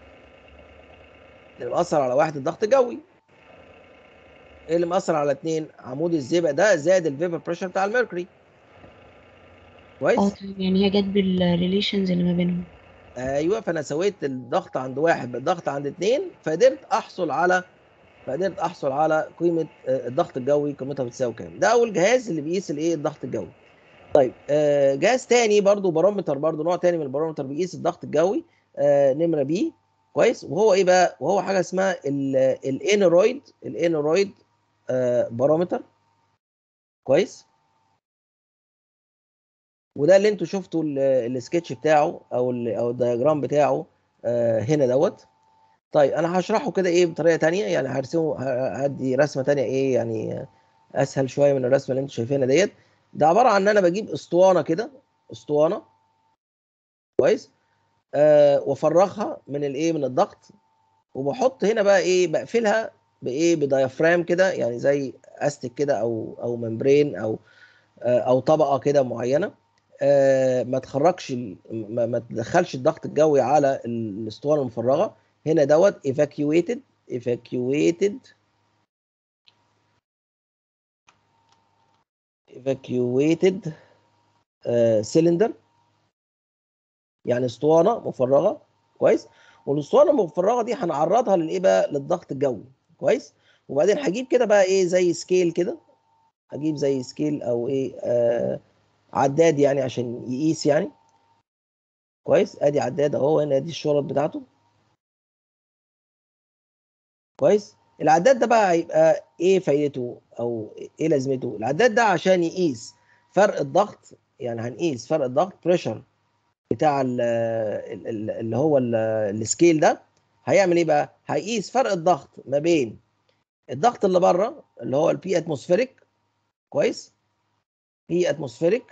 اللي مأثر على واحد الضغط الجوي. ايه اللي مأثر على اتنين؟ عمود الزئبق ده زائد الفيبر بريشر بتاع الميركوري. اه كويس. تمام، يعني هي جت بالريليشنز اللي ما بينهم. ايوه. فانا سويت الضغط عند واحد بالضغط عند اتنين، فقدرت احصل على فقدرت احصل على قيمه آه، الضغط الجوي قيمتها بتساوي كام. ده اول جهاز اللي بيقيس الايه؟ الضغط الجوي. طيب آه، جهاز تاني برضو بارومتر، برضو نوع تاني من البارومتر بيقيس الضغط الجوي، آه، نمره بي. كويس. وهو ايه بقى؟ وهو حاجه اسمها الانيرويد الانيرويد آه، بارومتر. كويس. وده اللي انتوا شفتوا ال- السكتش بتاعه او ال او الدياجرام بتاعه آه، هنا دوت. طيب انا هشرحه كده ايه بطريقه تانية، يعني هرسمه ه- هدي رسمه تانية ايه يعني اسهل شويه من الرسمه اللي انتوا شايفينها ديت. ده عباره عن ان انا بجيب اسطوانه كده، اسطوانه. كويس. آه وافرغها من الايه؟ من الضغط. وبحط هنا بقى ايه؟ بقفلها بايه بدايفرام كده، يعني زي استك كده او او ممبرين او او طبقه كده معينه، ما تخرجش ما, ما تدخلش الضغط الجوي على الاسطوانه المفرغه. هنا دوت evacuated evacuated evacuated سيلندر، يعني اسطوانه مفرغه. كويس. والاسطوانه المفرغه دي هنعرضها للايه بقى للضغط الجوي. كويس. وبعدين هجيب كده بقى ايه زي سكيل كده، هجيب زي سكيل او ايه آه عداد يعني عشان يقيس يعني. كويس. ادي عداد اهو، هنا دي الشرط بتاعته. كويس. العداد ده بقى هيبقى ايه فايدته او ايه لازمته؟ العداد ده عشان يقيس فرق الضغط، يعني هنقيس فرق الضغط بريشر بتاع ال ال اللي هو السكيل ده. هيعمل ايه بقى؟ هيقيس فرق الضغط ما بين الضغط اللي بره اللي هو البي اتموسفيريك. كويس. بي اتموسفيريك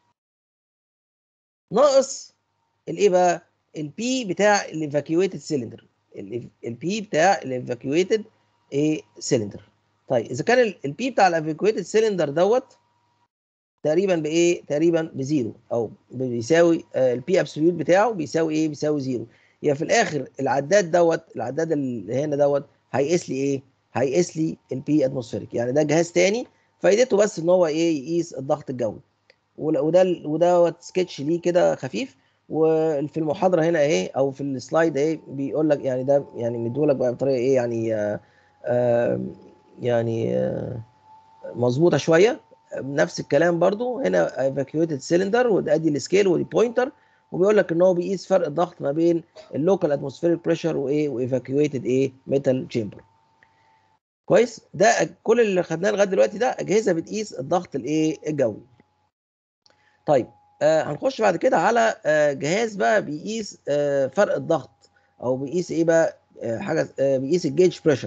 ناقص الايه بقى؟ البي بتاع الايفاكيويتد سيلندر، البي بتاع الايفاكيويتد ايه سيلندر. طيب اذا كان البي بتاع الايفاكيويتد سيلندر دوت تقريبا بايه؟ تقريبا بزيرو او بيساوي البي ابسوليوت بتاعه بيساوي ايه؟ بيساوي زيرو. يبقى في الاخر العداد دوت العداد اللي هنا دوت هيقيس لي ايه؟ هيقيس لي البي اتموسفيريك. يعني ده جهاز تاني فايدته بس ان هو ايه؟ يقيس الضغط الجوي. وده وده سكتش ليه كده خفيف. وفي المحاضره هنا اهي او في السلايد اهي بيقول لك يعني ده يعني مديهولك بقى بطريقه ايه يعني آآ آآ يعني آآ مظبوطه شويه. نفس الكلام برضو هنا evacuated cylinder، وده ادي السكيل ودي بوينتر، وبيقول لك ان هو بيقيس فرق الضغط ما بين اللوكال اتموسفيريك بريشر وايه وايفاكيويتد ايه ميتال تشامبر. كويس. ده كل اللي خدناه لغايه دلوقتي ده اجهزه بتقيس الضغط الايه الجوي. طيب آه هنخش بعد كده على آه جهاز بقى بيقيس آه فرق الضغط او بيقيس ايه بقى؟ آه حاجه آه بيقيس الجيج بريشر.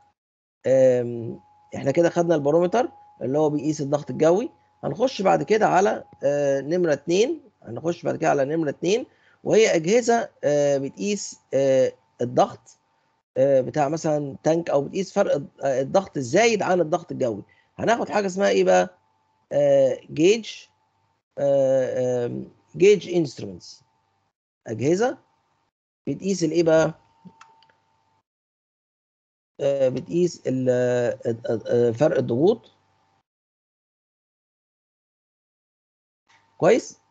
احنا كده خدنا البارومتر اللي هو بيقيس الضغط الجوي. هنخش بعد كده على آه نمره اتنين هنخش بعد كده على نمره اتنين وهي اجهزه آه بتقيس آه الضغط آه بتاع مثلا تانك، او بتقيس فرق الضغط الزايد عن الضغط الجوي. هناخد حاجه اسمها ايه بقى؟ آه جيج جيج انسترومنتس، اجهزه بتقيس الايه بقى؟ آه بتقيس فرق الضغوط. كويس.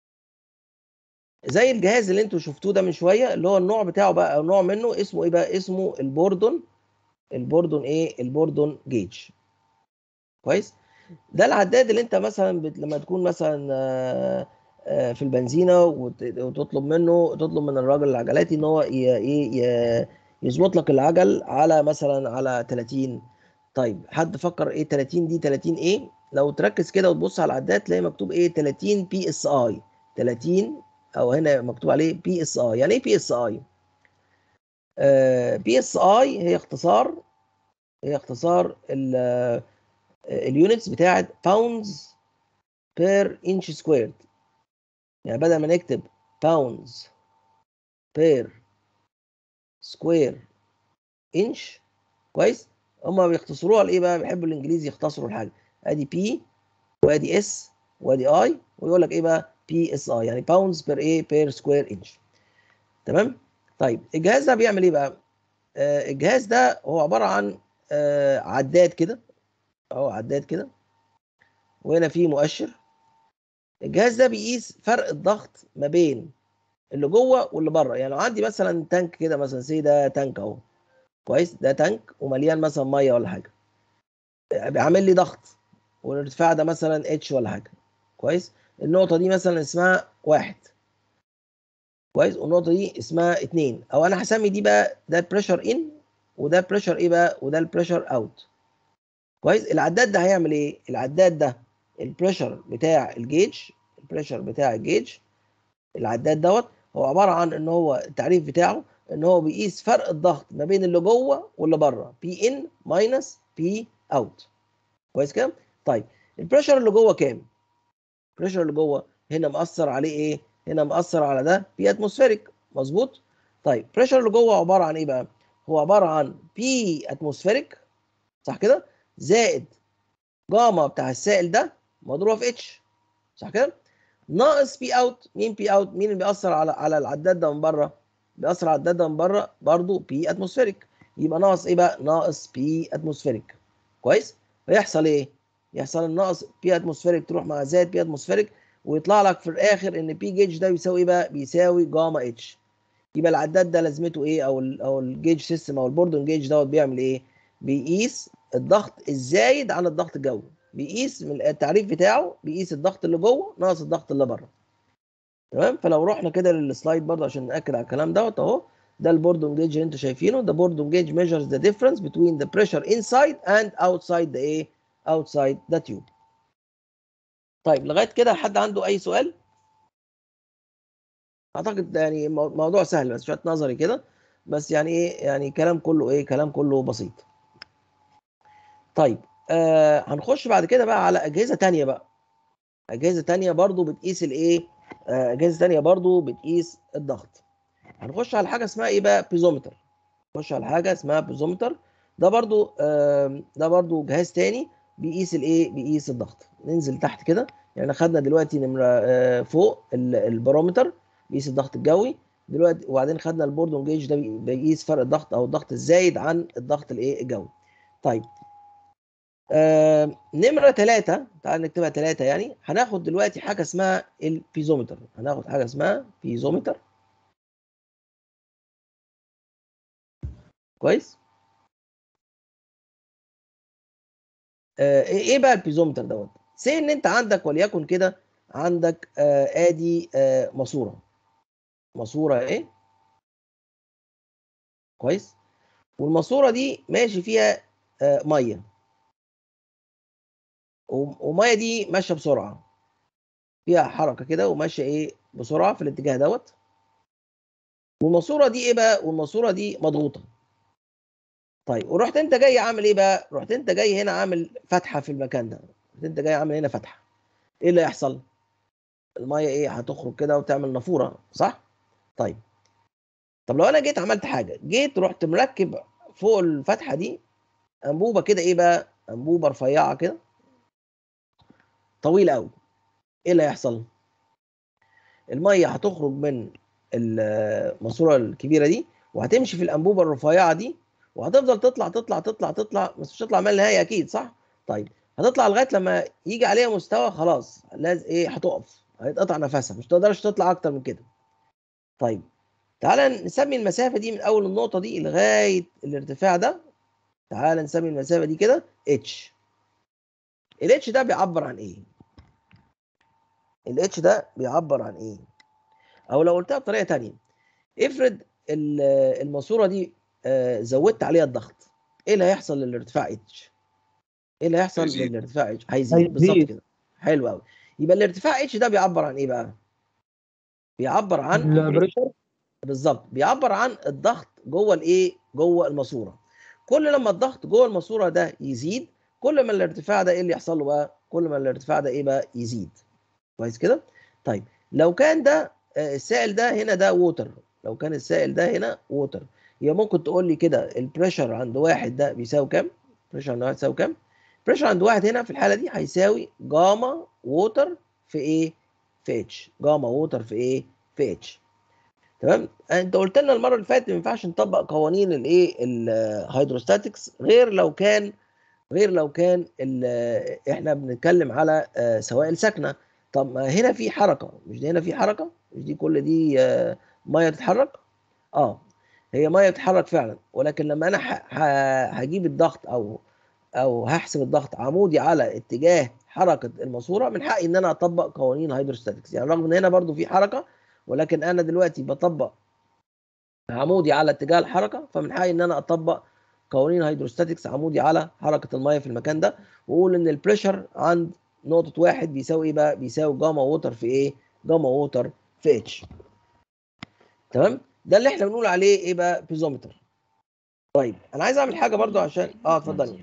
زي الجهاز اللي انتوا شفتوه ده من شويه اللي هو النوع بتاعه بقى او نوع منه اسمه ايه بقى؟ اسمه البوردون البوردون ايه البوردون جيج. كويس. ده العداد اللي انت مثلا بت... لما تكون مثلا آآ آآ في البنزينه وت... وتطلب منه تطلب من الراجل العجلاتي ان هو ايه يظبط لك العجل على مثلا على تلاتين. طيب حد فكر ايه تلاتين دي؟ تلاتين ايه؟ لو تركز كده وتبص على العداد تلاقي مكتوب ايه؟ تلاتين بي اس اي. تلاتين او هنا مكتوب عليه بي اس اي. يعني ايه بي اس اي؟ بي اس اي هي اختصار هي اختصار اليونتس بتاعت باوندز بير انش سكويرد. يعني بدل ما نكتب باوندز بير سكوير انش. كويس. هما بيختصروها لايه بقى؟ بيحبوا الانجليزي يختصروا الحاجه. ادي بي وادي اس وادي اي، ويقول لك ايه بقى؟ بي اس اي، يعني باوندز بير ايه؟ بير سكوير انش. تمام. طيب الجهاز ده بيعمل ايه بقى؟ آه الجهاز ده هو عباره عن آه عداد كده اهو، عداد كده، وهنا فيه مؤشر. الجهاز ده بيقيس فرق الضغط ما بين اللي جوه واللي بره. يعني لو عندي مثلا تانك كده مثلا سي ده تانك اهو. كويس. ده تانك ومليان مثلا ميه ولا حاجه، بيعمل لي ضغط والارتفاع ده مثلا اتش ولا حاجه. كويس. النقطه دي مثلا اسمها واحد. كويس. والنقطه دي اسمها اتنين، او انا هسمي دي بقى ده البريشر ان وده البريشر ايه بقى؟ وده البريشر اوت. كويس. العداد ده هيعمل ايه؟ العداد ده البريشر بتاع الجيج البريشر بتاع الجيج العداد دوت هو عباره عن ان هو التعريف بتاعه ان هو بيقيس فرق الضغط ما بين اللي جوه واللي بره، بي ان ماينس بي اوت. كويس كده؟ طيب البريشر اللي جوه كام؟ البريشر اللي جوه هنا مأثر عليه ايه؟ هنا مأثر على ده بي اتموسفيريك. مظبوط؟ طيب البريشر اللي جوه عباره عن ايه بقى؟ هو عباره عن بي اتموسفيريك صح كده زائد جاما بتاع السائل ده مضروبه في اتش صح كده ناقص بي اوت. مين بي اوت؟ مين اللي بيأثر على على العداد ده من بره؟ بيأثر على العداد ده من بره برضه بي اتموسفيريك. يبقى ناقص ايه بقى؟ ناقص بي اتموسفيريك. كويس؟ فيحصل ايه؟ يحصل الناقص بي اتموسفيريك تروح مع زائد بي اتموسفيريك ويطلع لك في الاخر ان بي جيج ده بيساوي ايه بقى؟ بيساوي جاما اتش. يبقى العداد ده لازمته ايه؟ او ال او الجيج سيستم او البوردون جيج دوت بيعمل ايه؟ بيقيس الضغط الزايد عن الضغط الجوي. بيقيس من التعريف بتاعه بيقيس الضغط اللي جوه ناقص الضغط اللي بره. تمام؟ فلو رحنا كده للسلايد برضه عشان ناكد على الكلام دوت اهو ده البوردون جيج اللي انتوا شايفينه. ده بوردون جيج measures the difference between the pressure inside and outside the ايه؟ outside the tube. طيب لغايه كده حد عنده اي سؤال؟ اعتقد يعني مو- موضوع سهل بس شويه نظري كده بس يعني ايه يعني كلام كله ايه كلام كله بسيط. طيب آه هنخش بعد كده بقى على اجهزه تانية بقى. اجهزه تانية برضو بتقيس الايه آه اجهزه تانية برضو بتقيس الضغط. هنخش على حاجه اسمها ايه بقى؟ بيزومتر. نخش على حاجه اسمها بيزومتر. ده برضو آه ده برضو جهاز تاني بيقيس الايه بيقيس الضغط. ننزل تحت كده يعني خدنا دلوقتي نمره آه فوق ال- البارومتر بيقيس الضغط الجوي دلوقتي وبعدين خدنا البوردون جيج ده بي- بيقيس فرق الضغط او الضغط الزايد عن الضغط الايه الجوي. طيب آه نمرة ثلاثة تعال نكتبها ثلاثة يعني هناخد دلوقتي حاجة اسمها البيزومتر. هناخد حاجة اسمها بيزومتر. كويس؟ آه ايه بقى البيزومتر دوت؟ سي ان انت عندك وليكن كده عندك آه ادي آه ماسورة. ماسورة ايه؟ كويس؟ والماسورة دي ماشي فيها آه مية ومية دي ماشية بسرعة فيها حركة كده وماشية ايه بسرعة في الاتجاه دوت. والماسورة دي ايه بقى؟ والماسورة دي مضغوطة. طيب ورحت انت جاي عامل ايه بقى؟ رحت انت جاي هنا عامل فتحه في المكان ده. رحت انت جاي عامل هنا فتحه. ايه اللي هيحصل؟ الميه ايه هتخرج كده وتعمل نافوره صح؟ طيب طب لو انا جيت عملت حاجه جيت رحت مركب فوق الفتحه دي انبوبه كده ايه بقى؟ انبوبه رفيعه كده طويله قوي. ايه اللي هيحصل؟ الميه هتخرج من الماسوره الكبيره دي وهتمشي في الانبوبه الرفيعه دي وهتفضل تطلع تطلع تطلع تطلع بس مش هتطلع من النهايه اكيد صح؟ طيب هتطلع لغايه لما يجي عليها مستوى خلاص لازم ايه هتقف هيتقطع نفسها مش تقدرش تطلع اكتر من كده. طيب تعالى نسمي المسافه دي من اول النقطه دي لغايه الارتفاع ده. تعالى نسمي المسافه دي كده اتش. الاتش ده بيعبر عن ايه؟ الاتش ده بيعبر عن ايه؟ او لو قلتها بطريقه ثانيه افرض ال- الماسوره دي آه، زودت عليها الضغط. ايه اللي هيحصل للارتفاع اتش؟ ايه اللي هيحصل هيزيد. للارتفاع اتش؟ هيزيد بالظبط هيزيد. كده. حلو قوي. يبقى الارتفاع اتش ده بيعبر عن ايه بقى؟ بيعبر عن البريشر. بالظبط بيعبر عن الضغط جوه الايه؟ جوه الماسوره. كل لما الضغط جوه الماسوره ده يزيد كل ما الارتفاع ده ايه اللي يحصل له بقى؟ كل ما الارتفاع ده ايه بقى؟ يزيد. كويس كده؟ طيب لو كان ده آه، السائل ده هنا ده ووتر. لو كان السائل ده هنا ووتر يبقى ممكن تقول لي كده البريشر عند واحد ده بيساوي كام؟ البريشر عند واحد يساوي كام؟ البريشر عند واحد هنا في الحاله دي هيساوي جاما ووتر في ايه؟ في اتش. جاما ووتر في ايه؟ في اتش. تمام؟ انت قلت لنا المره اللي فاتت ما ينفعش نطبق قوانين الايه؟ الهيدروستاتكس غير لو كان غير لو كان ال- احنا بنتكلم على آه، سوائل ساكنه. طب ما هنا في حركه مش دي هنا في حركه مش دي كل دي آه، ميه بتتحرك. اه هي ميه بتتحرك فعلا ولكن لما انا ح- ه- هجيب الضغط او او هحسب الضغط عمودي على اتجاه حركه الماسوره من حقي ان انا اطبق قوانين هيدروستاتكس. يعني رغم ان هنا برضو في حركه ولكن انا دلوقتي بطبق عمودي على اتجاه الحركه فمن حقي ان انا اطبق قوانين هيدروستاتكس عمودي على حركه الميه في المكان ده واقول ان البريشر عند نقطه واحد بيساوي ايه بقى؟ بيساوي جاما ووتر في ايه؟ جاما ووتر في اتش. تمام؟ ده اللي احنا بنقول عليه ايه بقى؟ بيزومتر. طيب انا عايز اعمل حاجه برضو عشان اه اتفضلي.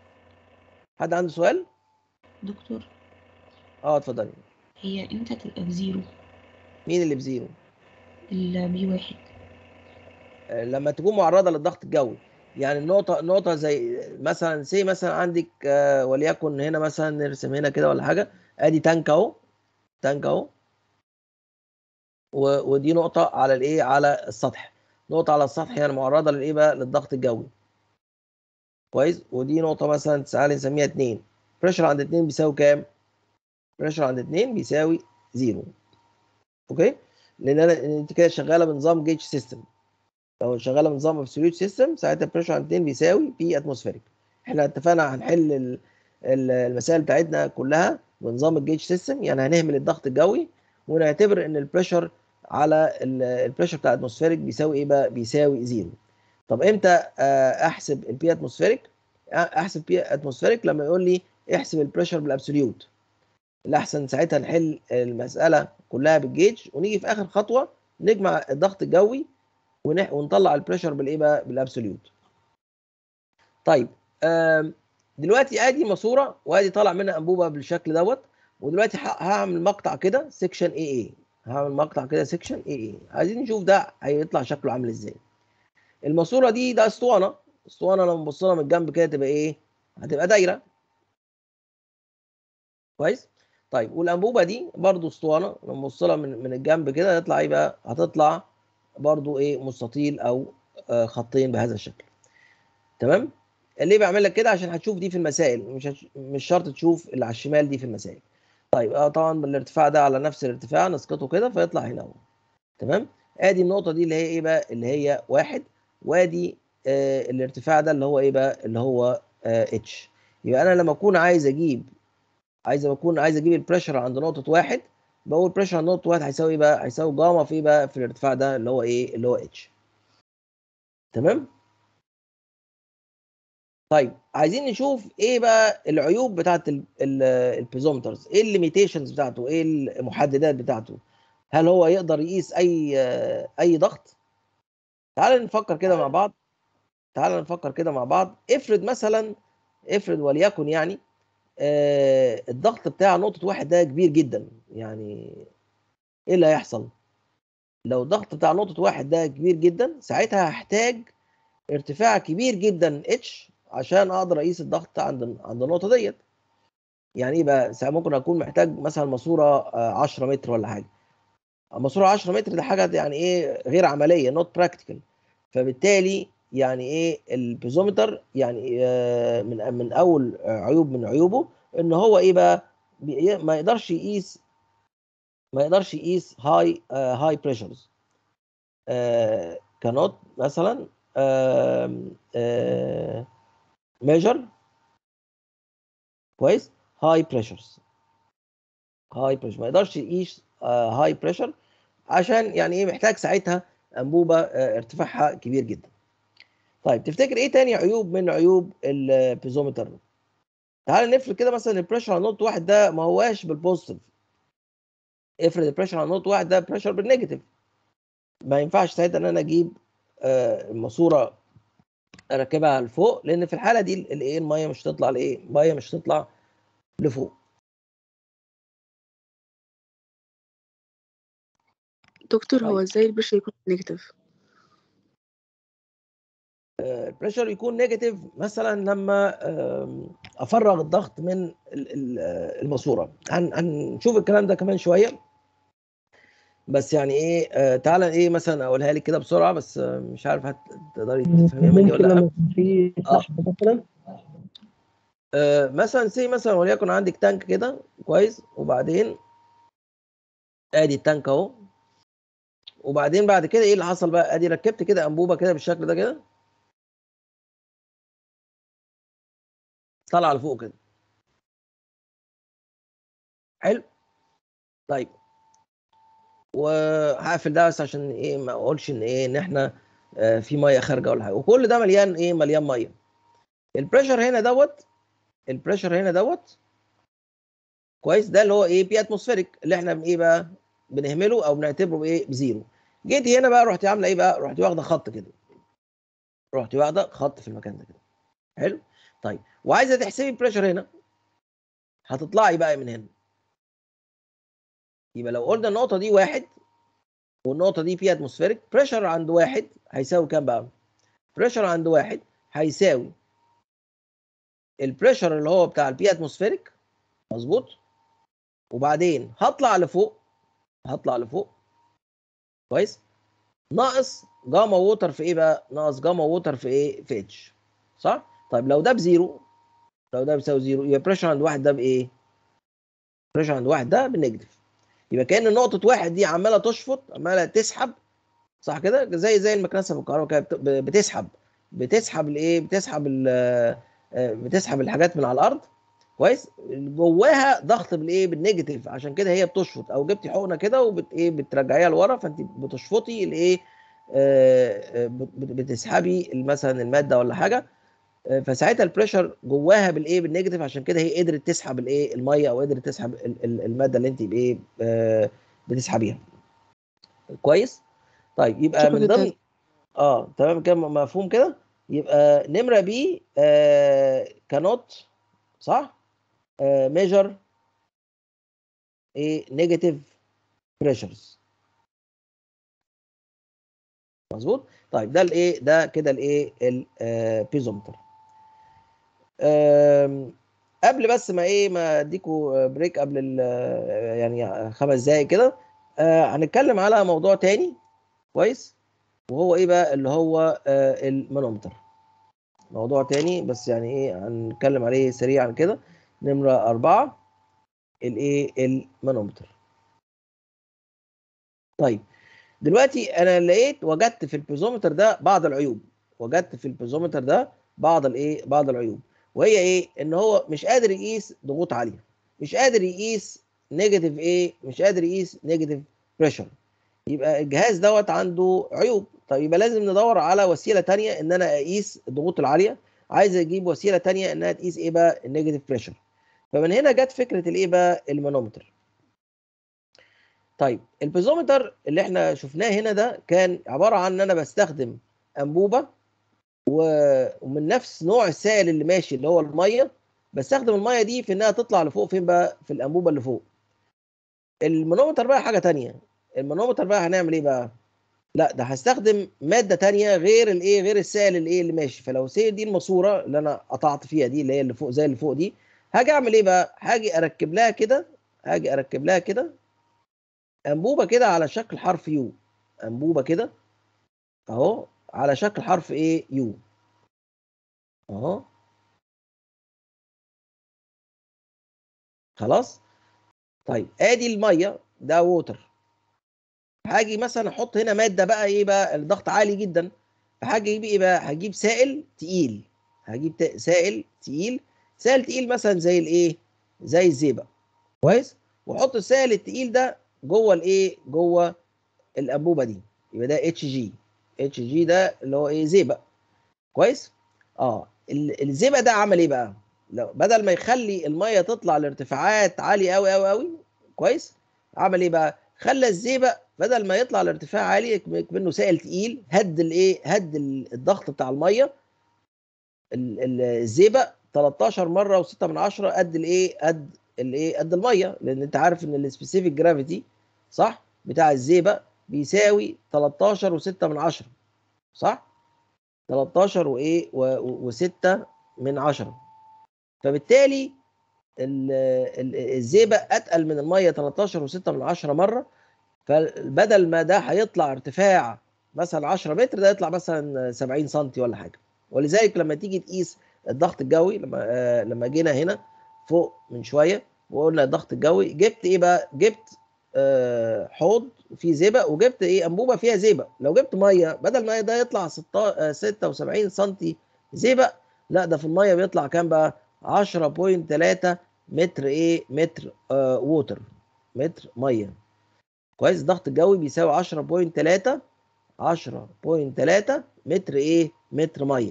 حد عنده سؤال؟ دكتور اه اتفضلي. هي امتى تبقى بزيرو؟ مين اللي بزيرو؟ البي واحد. آه، لما تكون معرضه للضغط الجوي. يعني النقطه نقطه زي مثلا سي مثلا عندك آه، وليكن هنا مثلا نرسم هنا كده ولا حاجه، ادي تانك اهو، تانك اهو، و- ودي نقطه على الايه، على السطح. نقطه على السطح يعني معرضه للايه بقى، للضغط الجوي. كويس. ودي نقطه مثلا تعالى نسميها اتنين. بريشر عند اتنين بيساوي كام؟ بريشر عند اتنين بيساوي زيرو. اوكي. لان انا انت كده شغاله بنظام جيج سيستم. لو شغاله بنظام ابسوليوت سيستم ساعتها بريشر عند اتنين بيساوي بي اتموسفيريك. احنا اتفقنا هنحل ال- ال- المسائل بتاعتنا كلها بنظام الجيج سيستم، يعني هنهمل الضغط الجوي ونعتبر ان البريشر على ال- البريشر بتاع الاتموسفيريك بيساوي ايه بقى؟ بيساوي زيرو. طب امتى آه، احسب البي اتموسفيريك؟ احسب بي اتموسفيريك لما يقول لي احسب البريشر بالابسوليوت. الاحسن ساعتها نحل المساله كلها بالجيج، ونيجي في اخر خطوه نجمع الضغط الجوي ونح... ونطلع البريشر بالايه بقى؟ بالابسوليوت. طيب آم، دلوقتي ادي ماسوره وادي طالع منها انبوبه بالشكل دوت. ودلوقتي ه- هعمل مقطع كده سيكشن اي اي، هعمل مقطع كده سيكشن اي اي. عايزين نشوف ده هيطلع شكله عامل ازاي. الماسوره دي ده اسطوانه، اسطوانه لما نبص لها من الجنب كده تبقى ايه؟ هتبقى دايره. كويس. طيب والانبوبه دي برضو اسطوانه لما نبص لها من من الجنب كده هتطلع ايه بقى؟ هتطلع برضو ايه؟ مستطيل او آه، خطين بهذا الشكل. تمام. ليه بعمل لك كده؟ عشان هتشوف دي في المسائل، مش هتش... مش شرط تشوف اللي على الشمال دي في المسائل. طيب اه طبعا بالارتفاع ده على نفس الارتفاع نسقطه كده فيطلع هنا اهو. تمام. ادي النقطه دي اللي هي ايه بقى؟ اللي هي واحد. وادي آه الارتفاع ده اللي هو ايه بقى؟ اللي هو آه اتش. يبقى انا لما اكون عايز اجيب عايز اكون عايز اجيب البريشر عند نقطه واحد، بقول بريشر عند نقطه واحد هيساوي ايه بقى؟ هيساوي جاما في ايه بقى؟ في الارتفاع ده اللي هو ايه؟ اللي هو اتش. تمام. طيب عايزين نشوف ايه بقى العيوب بتاعت البيزومترز، ايه الليميتيشنز بتاعته، ايه المحددات بتاعته. هل هو يقدر يقيس اي اي ضغط؟ تعال نفكر كده مع بعض. تعال نفكر كده مع بعض. افرض مثلا، افرض وليكن يعني آه الضغط بتاع نقطة واحد ده كبير جدا. يعني ايه اللي هيحصل؟ لو الضغط بتاع نقطة واحد ده كبير جدا ساعتها هحتاج ارتفاع كبير جدا اتش عشان اقدر اقيس الضغط عند عند النقطة ديت. يعني ايه بقى؟ ساعات ممكن اكون محتاج مثلا ماسوره آه، عشرة متر ولا حاجه. ماسوره عشرة متر ده حاجه يعني ايه؟ غير عمليه، نوت براكتيكال. فبالتالي يعني ايه البيزومتر؟ يعني آه، من من اول عيوب من عيوبه ان هو ايه بقى؟ بي- ما يقدرش يقيس ما يقدرش يقيس هاي هاي بريشرز. كانوت مثلا ميجر كويس هاي بريشرز. هاي بريشر ما يقدرش يقيس هاي بريشر عشان يعني ايه؟ محتاج ساعتها انبوبه آه، ارتفاعها كبير جدا. طيب تفتكر ايه تاني عيوب من عيوب البيزومتر؟ تعال نفرض كده مثلا البريشر على نقطه واحد ده ما هواش بالبوزيتيف. افرض البريشر على نقطه واحد ده بريشر بالنيجاتيف. ما ينفعش ساعتها ان انا اجيب آه، الماسوره اركبها لفوق، لان في الحاله دي الايه؟ الميه مش هتطلع لايه؟ الميه مش هتطلع لفوق. دكتور هو طيب ازاي البريشر يكون نيجاتيف؟ البريشر يكون نيجاتيف مثلا لما آم، افرغ الضغط من ال- ال- آه، الماسوره. هن- هنشوف الكلام ده كمان شويه. بس يعني ايه آه تعالى ايه مثلا اقولها لك كده بسرعه، بس آه مش عارف هتقدري تفهميها مني ممكن ولا لا. لما يكون في اه سحب مثلا. آه، مثلا سي مثلا وليكن عندك تانك كده كويس، وبعدين ادي التانك اهو. وبعدين بعد كده ايه اللي حصل بقى؟ ادي ركبت كده انبوبه كده بالشكل ده كده طالعه لفوق كده. حلو. طيب وهقفل ده بس عشان ايه؟ ما اقولش ان ايه؟ ان احنا آه في ميه خارجه ولا حاجه. وكل ده مليان ايه؟ مليان ميه. البريشر هنا دوت البريشر هنا دوت كويس، ده اللي هو ايه؟ بي اتموسفيريك، اللي احنا ايه بقى؟ بنهمله او بنعتبره بايه؟ بزيرو. جيت هنا بقى رحت عامله ايه بقى؟ رحت واخده خط كده. رحت واخده خط في المكان ده كده. حلو. طيب وعايزه تحسبي البريشر هنا، هتطلعي بقى من هنا. يبقى لو قلنا النقطه دي واحد والنقطه دي فيها اتموسفيريك بريشر عند واحد هيساوي كام بقى؟ بريشر عند واحد هيساوي البريشر اللي هو بتاع البي اتموسفيريك، مظبوط، وبعدين هطلع لفوق هطلع لفوق كويس، ناقص جاما ووتر في ايه بقى؟ ناقص جاما ووتر في ايه؟ في اتش، صح؟ طيب لو ده بزيرو، لو ده بيساوي زيرو، يبقى بريشر عند واحد ده بايه؟ بريشر عند واحد ده بالنيجاتيف. يبقى كأن نقطة واحد دي عمالة تشفط، عمالة تسحب، صح كده؟ زي زي المكنسة في الكهرباء كده بت- بتسحب بتسحب الايه؟ بتسحب ال آه، بتسحب الحاجات من على الارض، كويس؟ جواها ضغط بالايه؟ بالنيجاتيف، عشان كده هي بتشفط. او جبتي حقنه كده وبت ايه؟ بترجعيها لورا، فانت بتشفطي الايه؟ آه، آه، بت- بتسحبي مثلا الماده ولا حاجه، آه، فساعتها البريشر جواها بالايه؟ بالنيجاتيف، عشان كده هي قدرت تسحب الايه؟ الميه، او قدرت تسحب ال- ال- الماده اللي انت بايه؟ آه، بتسحبيها، كويس؟ طيب يبقى شكرا من جدا. ضمن اه تمام كده، مفهوم كده؟ يبقى نمره بي آه كانوت، صح؟ ميجر ايه؟ نيجاتيف بريشرز، مظبوط. طيب ده الايه؟ ده كده الايه؟ البيزومتر. قبل بس ما ايه؟ ما اديكوا بريك قبل ال- آه، يعني خمس دقايق كده، آه، هنتكلم على موضوع تاني، كويس؟ وهو ايه بقى؟ اللي هو آه، المانومتر. موضوع تاني بس يعني ايه؟ هنتكلم عليه سريعا كده. نمرة أربعة الايه؟ المانومتر. طيب دلوقتي انا لقيت، وجدت في البيزومتر ده بعض العيوب، وجدت في البيزومتر ده بعض الايه؟ بعض العيوب، وهي ايه؟ ان هو مش قادر يقيس ضغوط عاليه، مش قادر يقيس نيجاتيف ايه؟ مش قادر يقيس نيجاتيف بريشر. يبقى الجهاز دوت عنده عيوب. طيب يبقى لازم ندور على وسيله تانية ان انا اقيس الضغوط العاليه. عايز اجيب وسيله تانية انها تقيس ايه بقى؟ النيجاتيف بريشر. فمن هنا جت فكره الايه بقى؟ المانومتر. طيب البيزومتر اللي احنا شفناه هنا ده كان عباره عن ان انا بستخدم انبوبه، و- ومن نفس نوع السائل اللي ماشي اللي هو الميه، بستخدم الميه دي في انها تطلع لفوق. فين بقى؟ في الانبوبه اللي فوق. المانومتر بقى حاجه تانية. المانومتر بقى هنعمل ايه بقى؟ لا، ده هستخدم ماده تانية غير الايه؟ غير السائل اللي ايه؟ اللي ماشي. فلو سيل دي الماسوره اللي انا قطعت فيها دي، اللي هي اللي فوق، زي اللي فوق دي، هاجي اعمل ايه بقى؟ هاجي اركب لها كده، هاجي اركب لها كده انبوبه كده على شكل حرف يو. انبوبه كده اهو على شكل حرف ايه؟ يو اهو. خلاص. طيب ادي الميه ده ووتر. هاجي مثلا احط هنا ماده بقى ايه بقى؟ الضغط عالي جدا، فهاجي اجيب ايه بقى؟ هجيب سائل تقيل. هجيب ت- سائل تقيل. سائل تقيل مثلا زي الايه؟ زي الزئبق، كويس؟ واحط السائل التقيل ده جوه الايه؟ جوه الانبوبه دي. يبقى ده اتش جي. اتش جي ده اللي هو ايه؟ زئبق، كويس؟ اه ال- الزئبق ده عمل ايه بقى؟ لو بدل ما يخلي الميه تطلع لارتفاعات عاليه قوي قوي قوي، كويس؟ عمل ايه بقى؟ خلى الزئبق بدل ما يطلع لارتفاع عالي يك- منه سائل تقيل، هد الايه؟ هد ال- الضغط بتاع الميه. ال- ال- الزئبق تلتاشر مره و6 من عشرة قد الايه؟ قد الايه؟ قد الميه، لان انت عارف ان السبيسيفيك جرافيتي، صح، بتاع الزئبق بيساوي تلتاشر و6 من عشرة، صح؟ تلتاشر وايه؟ و6 من عشرة. فبالتالي ال- ال- الزئبق اتقل من الميه تلتاشر و6 من عشرة مره. فبدل ما ده هيطلع ارتفاع مثلا عشرة متر، ده يطلع مثلا سبعين سم ولا حاجه. ولذلك لما تيجي تقيس الضغط الجوي، لما آه لما جينا هنا فوق من شويه وقلنا الضغط الجوي، جبت ايه بقى؟ جبت آه حوض فيه زئبق، وجبت ايه؟ انبوبه فيها زئبق. لو جبت ميه، بدل ما ده يطلع ستة وسبعين سم زئبق، لا ده في الميه بيطلع كام بقى؟ عشرة فاصلة تلاتة متر ايه؟ متر آه ووتر، متر ميه، كويس؟ الضغط الجوي بيساوي عشرة فاصلة تلاتة عشرة فاصلة تلاتة متر ايه؟ متر ميه،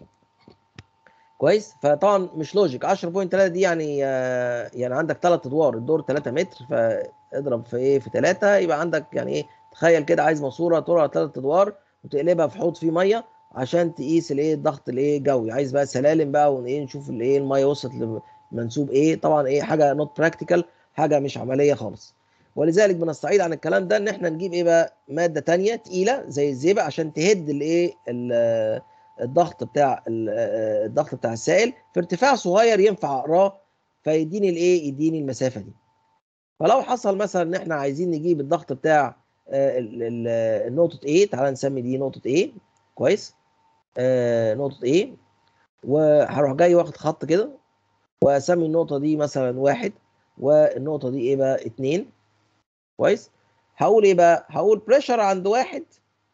كويس؟ فطبعا مش لوجيك. عشرة فاصلة تلاتة دي يعني آه يعني عندك ثلاث ادوار، الدور تلاتة متر، فاضرب في ايه؟ في تلاتة، يبقى عندك يعني ايه؟ تخيل كده عايز ماسوره طولها ثلاث ادوار وتقلبها في حوض فيه ميه عشان تقيس الايه؟ الضغط الايه؟ الجوي. عايز بقى سلالم بقى، وايه؟ نشوف الايه؟ الميه وصلت لمنسوب ايه؟ طبعا ايه؟ حاجه نوت براكتيكال، حاجه مش عمليه خالص. ولذلك بنستعيد عن الكلام ده ان احنا نجيب ايه بقى ماده تانية تقيله زي الزئبق عشان تهد الايه ال- الضغط بتاع ال- الضغط بتاع السائل في ارتفاع صغير ينفع اقراه فيديني الايه يديني المسافه دي. فلو حصل مثلا ان احنا عايزين نجيب الضغط بتاع آه، ال- ال- النقطه A، تعالى نسمي دي نقطه A. كويس. آه، نقطه A، وهروح جاي واخد خط كده واسمي النقطه دي مثلا واحد والنقطه دي ايه بقى اتنين. كويس. هقول ايه بقى هقول بريشر عند واحد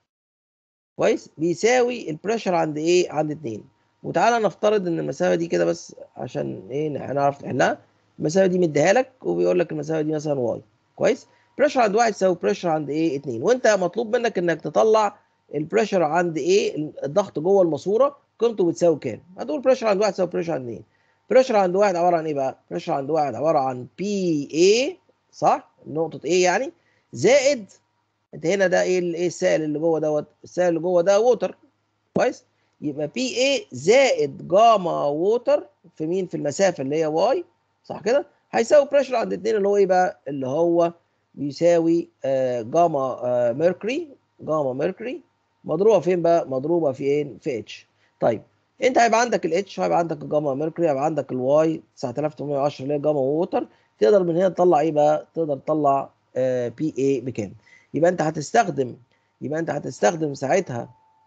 كويس بيساوي البريشر عند ايه عند اتنين. وتعالى نفترض ان المسافه دي كده بس عشان ايه نعرف نحلها. المسافه دي مديها لك وبيقول لك المسافه دي مثلا واي. كويس. بريشر عند واحد يساوي بريشر عند ايه اتنين، وانت مطلوب منك انك تطلع البريشر عند ايه الضغط جوه الماسوره قيمته بتساوي كام. هتقول بريشر عند واحد يساوي بريشر عند اتنين. بريشر عند واحد عباره عن ايه بقى بريشر عند واحد عباره عن بي اي، صح، نقطه ايه يعني، زائد انت هنا ده ايه الايه السائل اللي جوه دوت السائل اللي جوه ده ووتر. كويس. يبقى بي اي زائد جاما ووتر في مين في المسافه اللي هي واي، صح كده، هيساوي بريشر عند اتنين اللي هو ايه بقى اللي هو بيساوي آه جاما آه ميركوري جاما ميركوري مضروبه فين بقى مضروبه فين في اتش. طيب انت هيبقى عندك الاتش هيبقى عندك الجاما ميركوري هيبقى عندك الواي تسعة آلاف وتمنمية وعشرة اللي هي جاما ووتر. تقدر من هنا تطلع ايه بقى تقدر تطلع آه بي اي بكام. يبقى انت هتستخدم يبقى انت هتستخدم ساعتها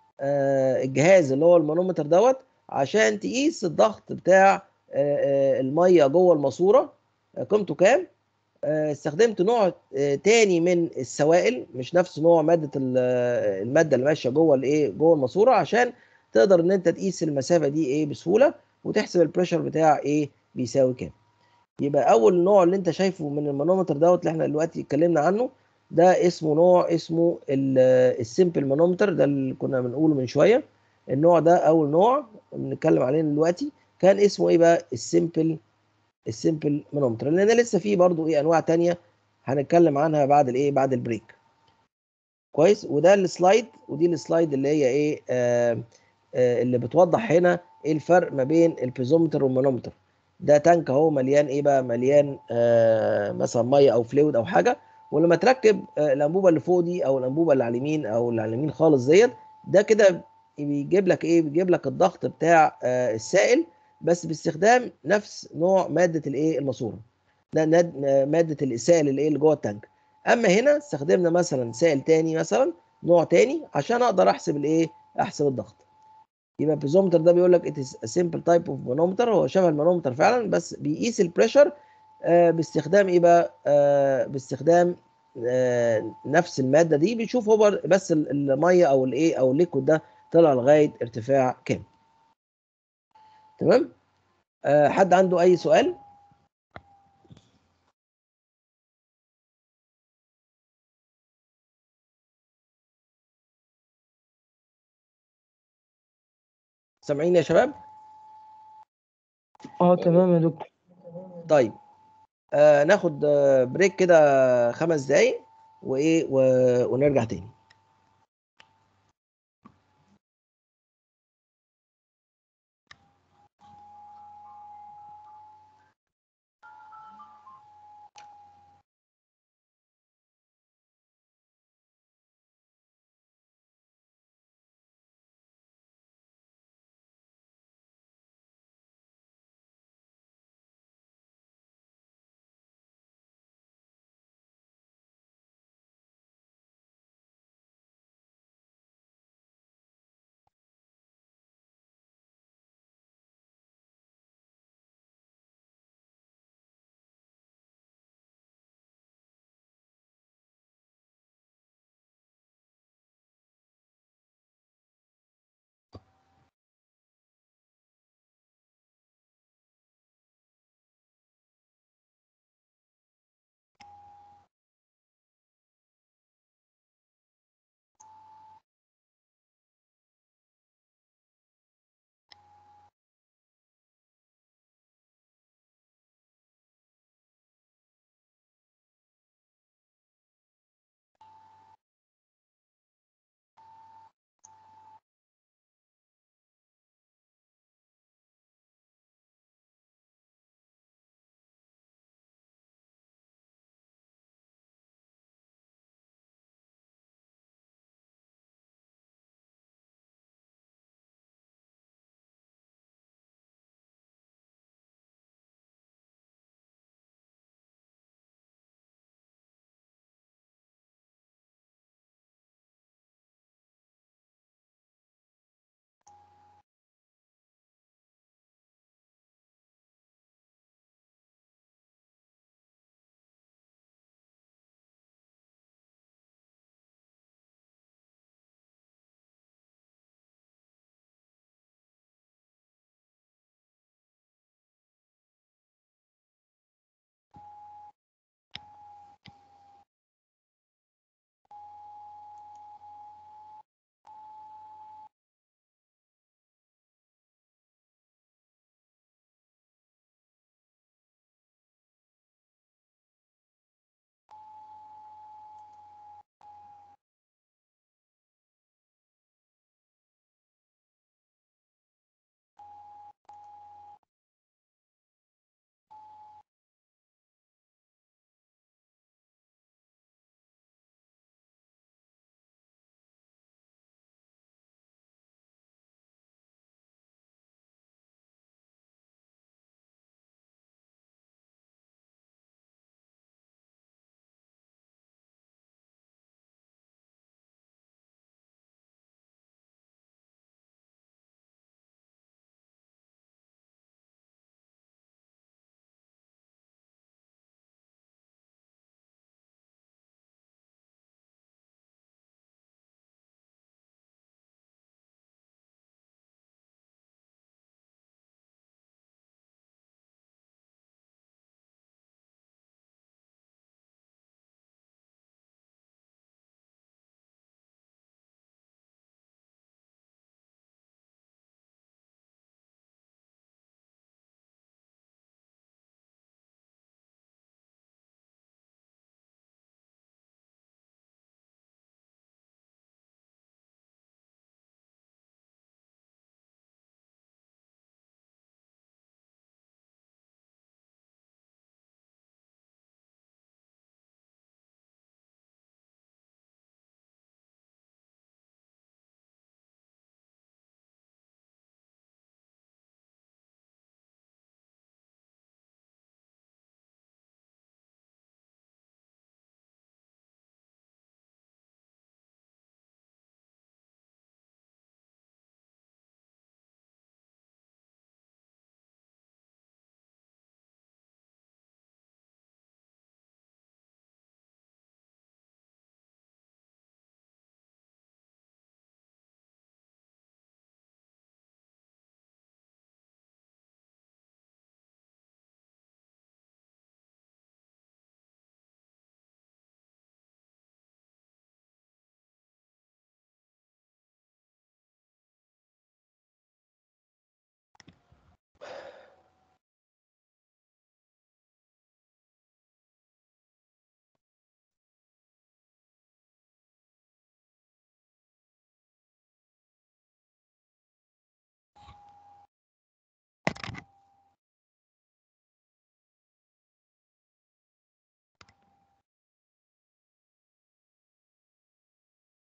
آه الجهاز اللي هو المانومتر دوت عشان تقيس الضغط بتاع آه آه الميه جوه الماسوره آه قيمته كام. آه استخدمت نوع آه تاني من السوائل مش نفس نوع ماده الماده اللي ماشيه جوه الايه جوه الماسوره عشان تقدر ان انت تقيس المسافه دي ايه بسهوله وتحسب البريشر بتاع ايه بيساوي كام. يبقى اول نوع اللي انت شايفه من المانومتر دوت اللي احنا دلوقتي اتكلمنا عنه ده اسمه نوع اسمه السيمبل مانومتر ده اللي كنا بنقوله من شويه. النوع ده اول نوع بنتكلم عليه دلوقتي كان اسمه ايه بقى السيمبل السيمبل مانومتر لان لسه فيه برضو ايه انواع تانية هنتكلم عنها بعد الايه بعد البريك. كويس. وده السلايد ودي السلايد اللي هي ايه آه آه اللي بتوضح هنا ايه الفرق ما بين البيزومتر والمانومتر. ده تانك اهو مليان ايه بقى مليان آه مثلا ميه او فلويد او حاجه. ولما تركب آه الانبوبه اللي فوق دي او الانبوبه اللي على اليمين او اللي على اليمين خالص ديت ده كده بيجيب لك ايه بيجيب لك الضغط بتاع آه السائل بس باستخدام نفس نوع ماده الايه الماسوره. ده ماده السائل الايه اللي جوه التانك. اما هنا استخدمنا مثلا سائل تاني مثلا نوع تاني عشان اقدر احسب الايه احسب الضغط. يبقى البيزومتر ده بيقول لك it is a simple type of manometer هو شبه المانومتر فعلا بس بيقيس البريشر آه باستخدام ايه بقى آه باستخدام آه نفس الماده دي بيشوف هو بس الميه او الايه او الليكويد ده طلع لغايه ارتفاع كام. تمام. آه حد عنده اي سؤال؟ سامعين يا شباب؟ اه تمام يا دكتور. طيب آه ناخد آه بريك كده خمس دقايق وايه ونرجع تاني.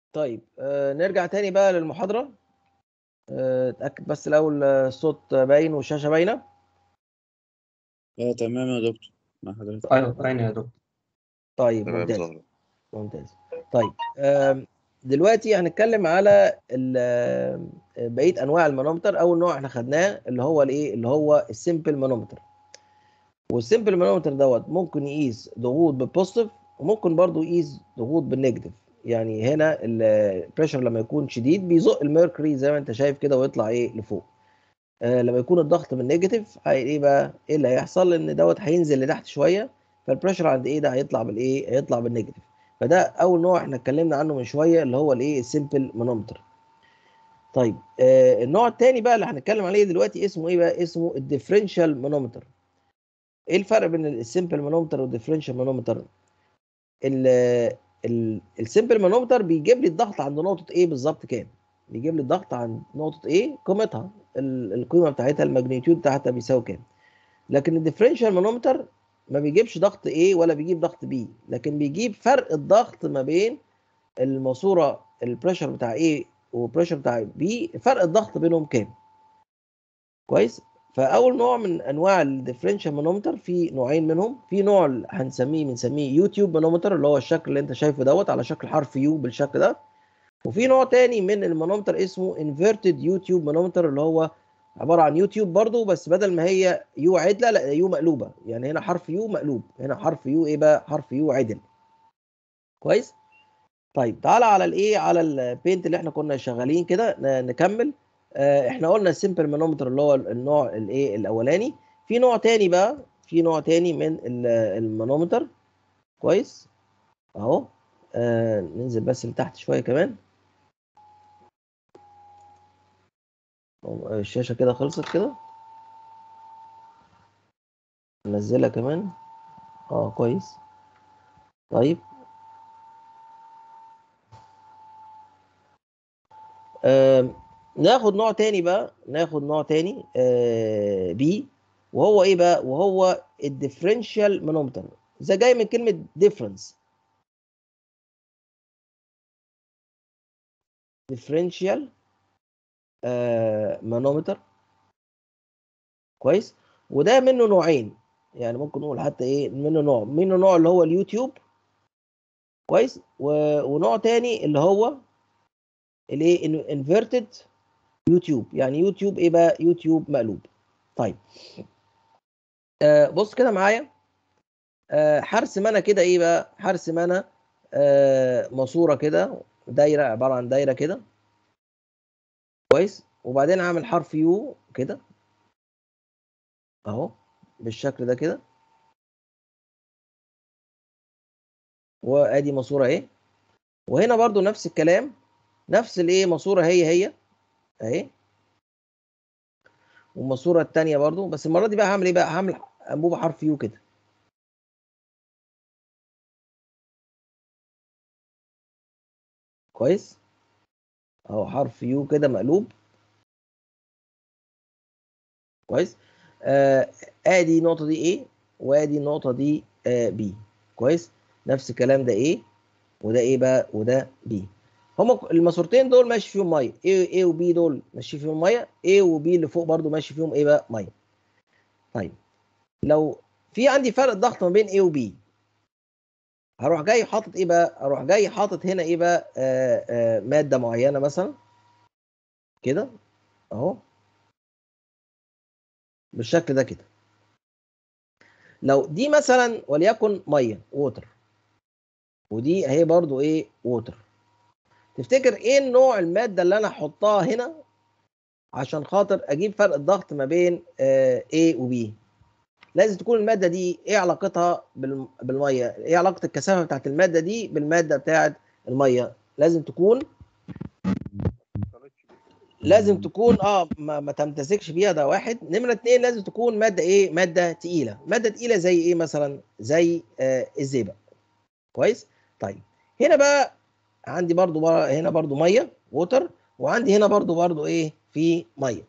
طيب آه نرجع تاني بقى للمحاضرة. آه، اتأكد بس الأول آه، الصوت باين والشاشة باينة. اه تمام يا دكتور مع حضرتك. ايوه باين يا دكتور. طيب تمام ممتاز ظهر. ممتاز. طيب آم، دلوقتي هنتكلم على ال- آم، بقية أنواع المانومتر. أول نوع احنا خدناه اللي هو الإيه اللي هو السيمبل مانومتر. والسيمبل مانومتر دوت ممكن يقيس ضغوط بالبوزيتيف وممكن برضو يقيس ضغوط بالنيجاتيف. يعني هنا البريشر لما يكون شديد بيزق الميركوري زي ما انت شايف كده ويطلع ايه لفوق. آه لما يكون الضغط بالنيجاتيف هي ايه بقى ايه اللي هيحصل؟ ان دوت هينزل لتحت شويه، فالبريشر عند ايه ده هيطلع بالايه هيطلع بالنيجاتيف. فده اول نوع احنا اتكلمنا عنه من شويه اللي هو الايه السيمبل مانومتر. طيب آه النوع الثاني بقى اللي هنتكلم عليه دلوقتي اسمه ايه بقى؟ اسمه الديفرنشال مانومتر. ايه الفرق بين السيمبل مانومتر والديفرنشال مانومتر؟ السيمبل مانومتر بيجيب لي الضغط عند نقطه ايه بالظبط كام؟ بيجيب لي الضغط عند نقطه ايه قيمتها، ال- القيمه بتاعتها الماجنتيود بتاعتها بيساوي كام. لكن الديفرنشال مانومتر ما بيجيبش ضغط ايه ولا بيجيب ضغط بي، لكن بيجيب فرق الضغط ما بين الماسوره البريشر بتاع ايه والبريشر بتاع بي، فرق الضغط بينهم كام. كويس. فاول نوع من انواع الديفرنشال مانومتر، في نوعين منهم. في نوع اللي هنسميه بنسميه يوتيوب مانومتر اللي هو الشكل اللي انت شايفه دوت على شكل حرف يو بالشكل ده. وفي نوع تاني من المانومتر اسمه انفيرتد يوتيوب مانومتر اللي هو عباره عن يوتيوب برضو، بس بدل ما هي يو عدله لا يو مقلوبه. يعني هنا حرف يو مقلوب، هنا حرف يو ايه بقى؟ حرف يو عدل. كويس. طيب تعالى على الايه على البينت اللي احنا كنا شغالين كده ن- نكمل. آه احنا قلنا السمبل مانومتر اللي هو النوع الايه الاولاني. في نوع تاني بقى، في نوع تاني من ال- المانومتر. كويس اهو. آه ننزل بس لتحت شويه كمان. الشاشه كده خلصت كده، ننزلها كمان. اه كويس. طيب آه ناخد نوع تاني بقى، ناخد نوع تاني آه بي، وهو ايه بقى؟ وهو الديفرنشال مانومتر. ده جاي من كلمه ديفرنس. ديفرنشال آه مانومتر. كويس. وده منه نوعين، يعني ممكن نقول حتى ايه منه نوع منه نوع اللي هو اليوتيوب. كويس. و- ونوع تاني اللي هو الايه انفيرتد يوتيوب. يعني يوتيوب ايه بقى؟ يوتيوب مقلوب. طيب آه بص كده معايا. آه هرسم انا كده ايه بقى؟ هرسم انا آه ماسوره كده، دايره عباره عن دايره كده. كويس. وبعدين اعمل حرف يو كده اهو بالشكل ده كده. وادي ماسوره اهي. وهنا برضو نفس الكلام، نفس الايه ماسوره هي هي اهي. والماسوره الثانيه برضو، بس المره دي بقى هعمل ايه بقى؟ هعمل انبوبه حرف يو كده. كويس اهو حرف يو كده مقلوب. كويس. آه ادي النقطه دي ايه وادي النقطه دي آه بي. كويس. نفس الكلام ده ايه وده ايه بقى وده بي. هما الماسورتين دول ماشي فيهم ميه، ايه ايه وبي دول ماشي فيهم ميه، ايه وبي اللي فوق برضو ماشي فيهم ايه بقى؟ ميه. طيب لو في عندي فرق ضغط ما بين ايه وبي، هروح جاي حاطط ايه بقى؟ اروح جاي حاطط هنا ايه بقى؟ آه آه ماده معينه مثلا كده اهو بالشكل ده كده. لو دي مثلا وليكن ميه ووتر، ودي اهي برضو ايه ووتر، تفتكر ايه النوع الماده اللي انا احطها هنا عشان خاطر اجيب فرق الضغط ما بين آه A و B؟ لازم تكون الماده دي ايه علاقتها بال- بالميه؟ ايه علاقه الكثافه بتاعت الماده دي بالماده بتاعت الميه؟ لازم تكون لازم تكون اه ما, ما تمتزجش بيها. ده واحد. نمره اتنين لازم تكون ماده ايه؟ ماده تقيله. ماده تقيله زي ايه مثلا؟ زي آه الزئبق. كويس. طيب هنا بقى عندي برضو بقى هنا برضو ميه ووتر، وعندي هنا برضو برضو ايه في ميه.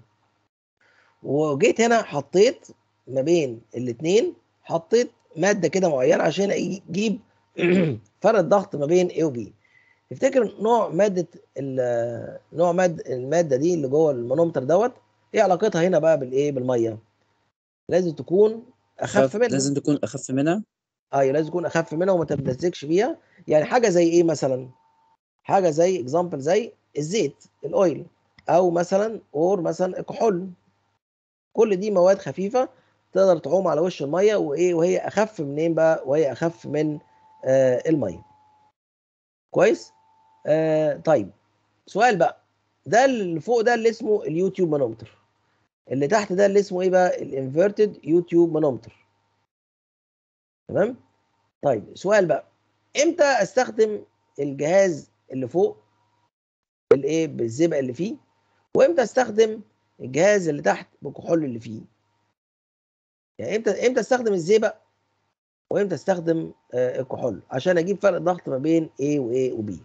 وجيت هنا حطيت ما بين الاثنين، حطيت ماده كده معينه عشان اجيب فرق الضغط ما بين A و B. تفتكر نوع ماده ال- نوع ماد الماده دي اللي جوه المانومتر دوت ايه علاقتها هنا بقى بالايه بالميه؟ لازم تكون اخف أخف منها. لازم تكون أخف منها. ايوه لازم تكون اخف منها وما تمتزجش بيها. يعني حاجه زي ايه مثلا؟ حاجه زي اكزامبل زي الزيت الاويل، او مثلا اور مثلا الكحول. كل دي مواد خفيفه تقدر تعوم على وش الميه وايه، وهي اخف منين بقى؟ وهي اخف من آه الميه. كويس. آه طيب سؤال بقى، ده اللي فوق ده اللي اسمه اليوتيوب مانومتر، اللي تحت ده اللي اسمه ايه بقى؟ الانفيرتد يوتيوب مانومتر. تمام. طيب سؤال بقى، امتى استخدم الجهاز اللي فوق بالايه بالزئبق اللي فيه، وامتى استخدم الجهاز اللي تحت بالكحول اللي فيه؟ يعني امتى امتى استخدم الزئبق وامتى استخدم آه الكحول عشان اجيب فرق الضغط ما بين A و A و B؟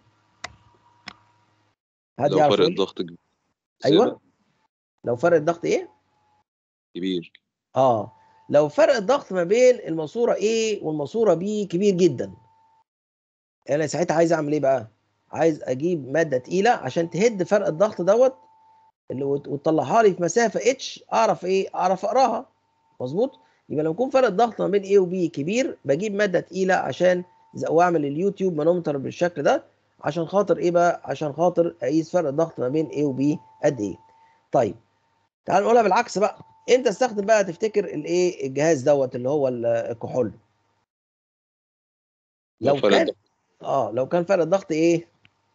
حد لو يعرف فرق يقول لي؟ الضغط كبير. ايوه لو فرق الضغط ايه؟ كبير. اه لو فرق الضغط ما بين الماسوره A والماسوره B كبير جدا، انا ساعتها عايز اعمل ايه بقى؟ عايز اجيب ماده تقيله عشان تهد فرق الضغط دوت اللي وت- وتطلعها لي في مسافه اتش، اعرف ايه؟ اعرف اقراها. مظبوط. يبقى لما يكون فرق الضغط ما بين A و B كبير بجيب ماده تقيله عشان ز- واعمل اليوتيوب مانومتر بالشكل ده عشان خاطر ايه بقى؟ عشان خاطر اقيس فرق الضغط ما بين A و B قد ايه. طيب تعال نقولها بالعكس بقى، انت استخدم بقى تفتكر الايه الجهاز دوت اللي هو ال- الكحول. لو لو فرق كان الضغط اه لو كان فرق الضغط ايه؟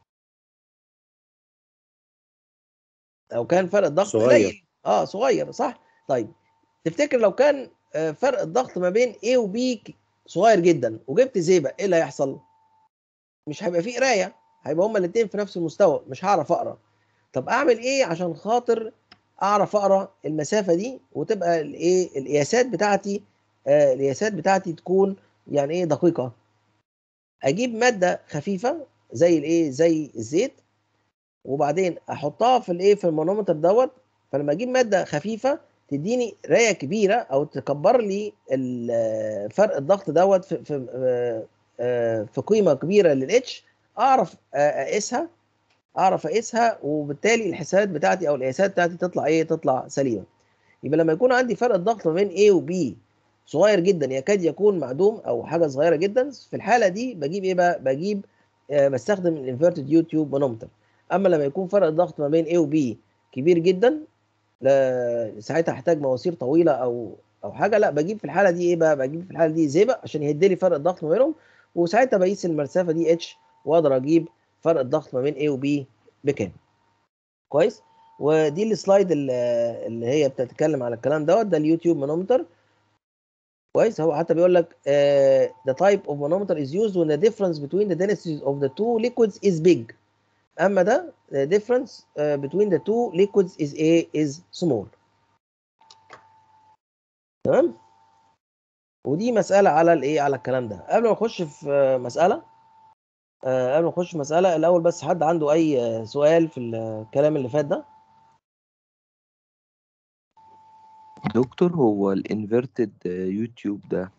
لو كان فرق الضغط صغير. قليل، اه صغير صح. طيب تفتكر لو كان آه، فرق الضغط ما بين A و B ك- صغير جدا وجبت زئبق ايه اللي هيحصل؟ مش هيبقى فيه قرايه، هيبقى هما الاثنين في نفس المستوى، مش هعرف اقرا. طب اعمل ايه عشان خاطر اعرف اقرا المسافه دي وتبقى الايه القياسات بتاعتي آه القياسات بتاعتي تكون يعني ايه دقيقه؟ اجيب ماده خفيفه زي الايه زي الزيت، وبعدين احطها في الايه في المانومتر دوت. فلما اجيب ماده خفيفه تديني رايه كبيره او تكبر لي ال- فرق الضغط دوت في في آه، آه، في قيمه كبيره للاتش، اعرف آه، اقيسها اعرف اقيسها وبالتالي الحسابات بتاعتي او القياسات بتاعتي تطلع ايه؟ تطلع سليمه. يبقى لما يكون عندي فرق الضغط ما بين A و B صغير جدا يكاد يكون معدوم او حاجه صغيره جدا، في الحاله دي بجيب ايه بقى؟ بجيب آه بستخدم الانفيرتد يوتيوب مانومتر. اما لما يكون فرق الضغط ما بين A و B كبير جدا، لا ساعتها احتاج مواسير طويله او او حاجه، لا بجيب في الحاله دي ايه بقى؟ بجيب في الحاله دي زئبق عشان يهد لي فرق الضغط ما بينهم، وساعتها بقيس المسافه دي اتش واقدر اجيب فرق الضغط ما بين A و B بكام. كويس. ودي السلايد اللي اللي هي بتتكلم على الكلام دوت، ده اليوتيوب مانومتر. كويس. هو حتى بيقول لك uh, the type of manometer is used when the difference between the densities of the two liquids is big. اما ده the difference uh, between the two liquids is a is small. تمام. ودي مسألة على الايه على الكلام ده. قبل ما نخش في آه، مسألة آه، قبل ما نخش في مسألة الأول، بس حد عنده أي آه، سؤال في الكلام اللي فات ده؟ دكتور هو الانفرتد يوتيوب ده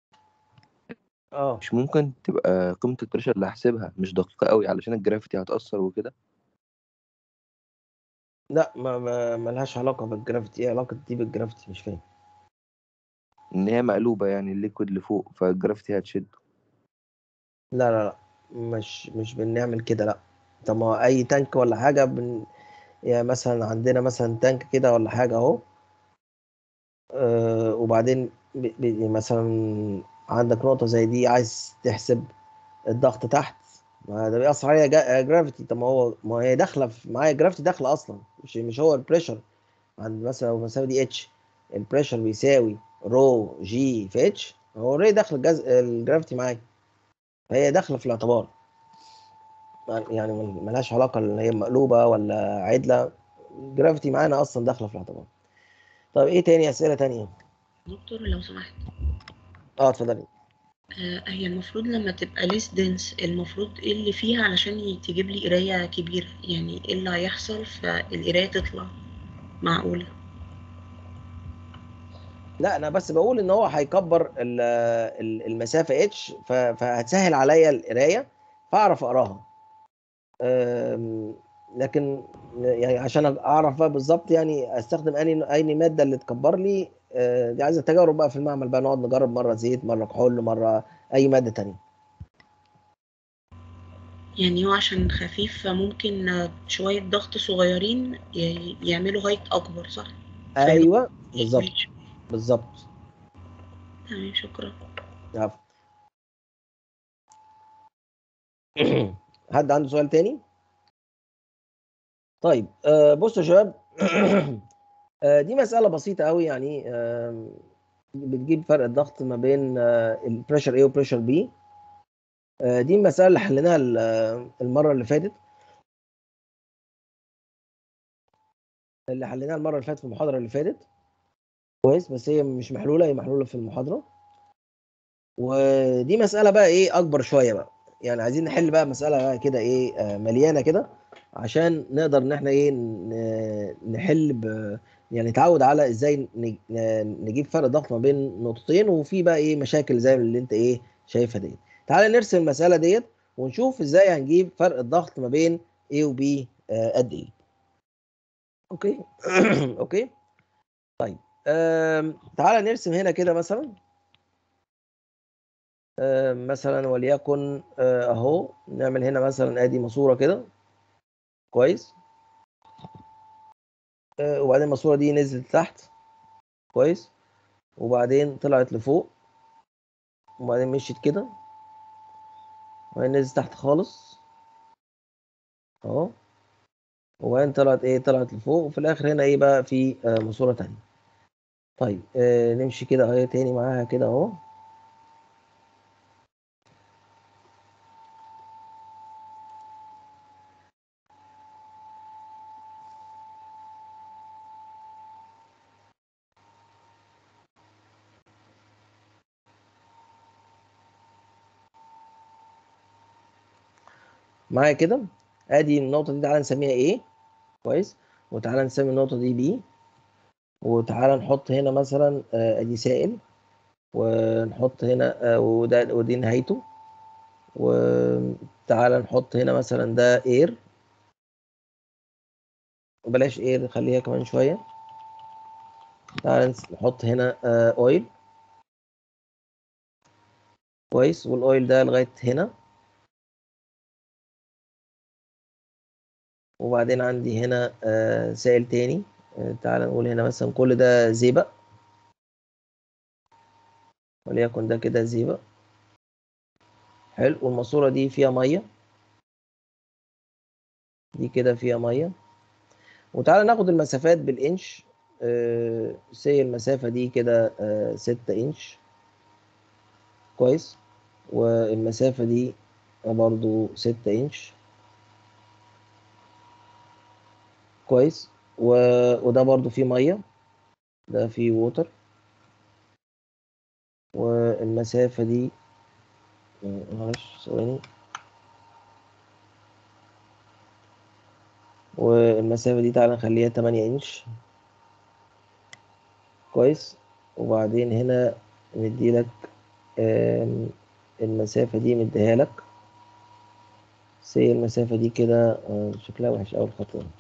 اه مش ممكن تبقى قيمة البريشر اللي هحسبها مش دقيقة قوي علشان الجرافيتي هتأثر وكده؟ لا ما ما ملهاش علاقة بالجرافيتي. ايه علاقة دي بالجرافيتي؟ مش فاهم. ان هي مقلوبة يعني الليكويد اللي فوق فالجرافيتي هتشد. لا لا لا مش مش بنعمل كده لا. طب ما هو اي تانك ولا حاجه بن... يعني مثلا عندنا مثلا تانك كده ولا حاجه اهو، آه وبعدين ب... ب... مثلا عندك نقطه زي دي عايز تحسب الضغط تحت، ما ده بيأثر عليها جا... جرافيتي. طب ما هو ما هي داخله في... معايا جرافيتي داخله اصلا، مش مش هو البريشر عند مثلا لو المسافه دي اتش، البريشر بيساوي رو جي في اتش، هو اوريدي داخل الجز... الجرافيتي معايا، فهي داخله في الاعتبار. يعني مل- ملهاش علاقة ان هي مقلوبة ولا عدلة، الجرافيتي معانا اصلا داخلة في الاعتبار. طب ايه تاني؟ اسئلة تانية؟ دكتور لو سمحت، اه اتفضلي. آه هي المفروض لما تبقى ليس دنس المفروض ايه اللي فيها علشان ي- تجيب لي قراية كبيرة؟ يعني ايه اللي هيحصل فالقراية تطلع معقولة؟ لا انا بس بقول ان هو هيكبر ال- ال- المسافة اتش، ف- فهتسهل عليا القراية فاعرف اقراها. آم، لكن يعني عشان اعرف بقى بالظبط يعني استخدم اني اي ماده اللي تكبر لي، آه، دي عايزه تجارب بقى في المعمل، بقى نقعد نجرب مره زيت، مره كحول، مره اي ماده تانية. يعني هو عشان خفيف فممكن آه، شوية ضغط صغيرين ي- يعملوا هايت أكبر، صح؟ فيروح ايوه بالظبط بالظبط. تمام، شكرا. عفوا. حد عنده سؤال تاني؟ طيب آه بصوا يا شباب، آه دي مسألة بسيطة قوي يعني، آه بتجيب فرق الضغط ما بين آه البريشر A وبريشر B. آه دي المسألة اللي حليناها ال- آه، المرة اللي فاتت، اللي حليناها المرة اللي فاتت في المحاضرة اللي فاتت. كويس، بس هي مش محلولة، هي محلولة في المحاضرة. ودي مسألة بقى ايه أكبر شوية بقى، يعني عايزين نحل بقى مسألة بقى كده ايه آه مليانة كده، عشان نقدر ان احنا ايه ن- نحل ب يعني نتعود على ازاي ن- ن- نجيب فرق ضغط ما بين نقطتين، وفي بقى ايه مشاكل زي اللي انت ايه شايفها ديت. تعالى نرسم المسألة ديت ونشوف ازاي هنجيب فرق الضغط ما بين A و B آه قد ايه. اوكي. اوكي طيب، آم، تعالى نرسم هنا كده مثلا، آم، مثلا وليكن آه، اهو نعمل هنا مثلا ادي ماسوره كده. كويس. آه، وبعدين الماسوره دي نزلت تحت. كويس. وبعدين طلعت لفوق، وبعدين مشيت كده، وبعدين نزلت تحت خالص اهو، وبعدين طلعت ايه طلعت لفوق، وفي الاخر هنا ايه بقى في آه، ماسوره تانية. طيب آه، نمشي كده اهي تاني معاها كده اهو. معايا كده، ادي النقطه دي تعالى نسميها ايه. كويس. وتعالى نسمي النقطه دي بي، وتعالى نحط هنا مثلا آه، ادي سائل، ونحط هنا آه، وده ودي نهايته، وتعالى نحط هنا مثلا ده اير، وبلاش اير خليها كمان شويه. تعالى نحط هنا اويل. كويس. والاويل ده لغايه هنا، وبعدين عندي هنا آه، سائل تاني. آه، تعالى نقول هنا مثلا كل ده زئبق، وليكن ده كده زئبق. حلو. والماسوره دي فيها ميه، دي كده فيها ميه. وتعالى ناخد المسافات بالانش. آه، سي المسافه دي كده آه، ستة انش. كويس. والمسافه دي برضو ستة انش. كويس. و... وده برضو فيه ميه، ده فيه ووتر. والمسافه دي آه، معلش ثواني. والمسافه دي تعالى نخليها تمانية انش. كويس. وبعدين هنا مديلك آم، المسافة دي مديها لك، سي المسافة دي كده آه، شكلها وحش أوي الخط ده.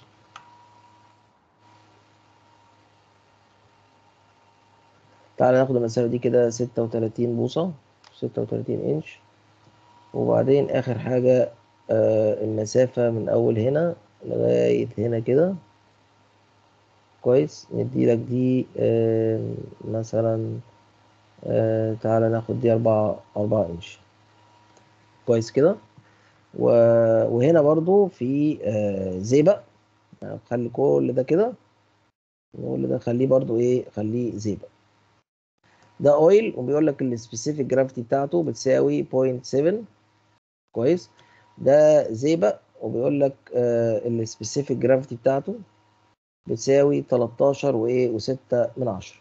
تعالى ناخد المسافة دي كده ستة وتلاتين بوصة، ستة وتلاتين انش. وبعدين آخر حاجة آه، المسافة من أول هنا لغاية هنا كده. كويس. نديلك دي آم، مثلا آه، تعالى ناخد دي أربعة أربعة انش. كويس كده. و- وهنا برضو في آه، زئبق. يعني خلي كل ده كده، كل ده خليه برضو ايه خليه زئبق. ده اويل، وبيقول لك السبيسيفيك جرافيتي بتاعته بتساوي صفر فاصلة سبعة. كويس. ده زئبق، وبيقول لك آه السبيسيفيك جرافيتي بتاعته بتساوي تلتاشر وايه وستة من عشرة.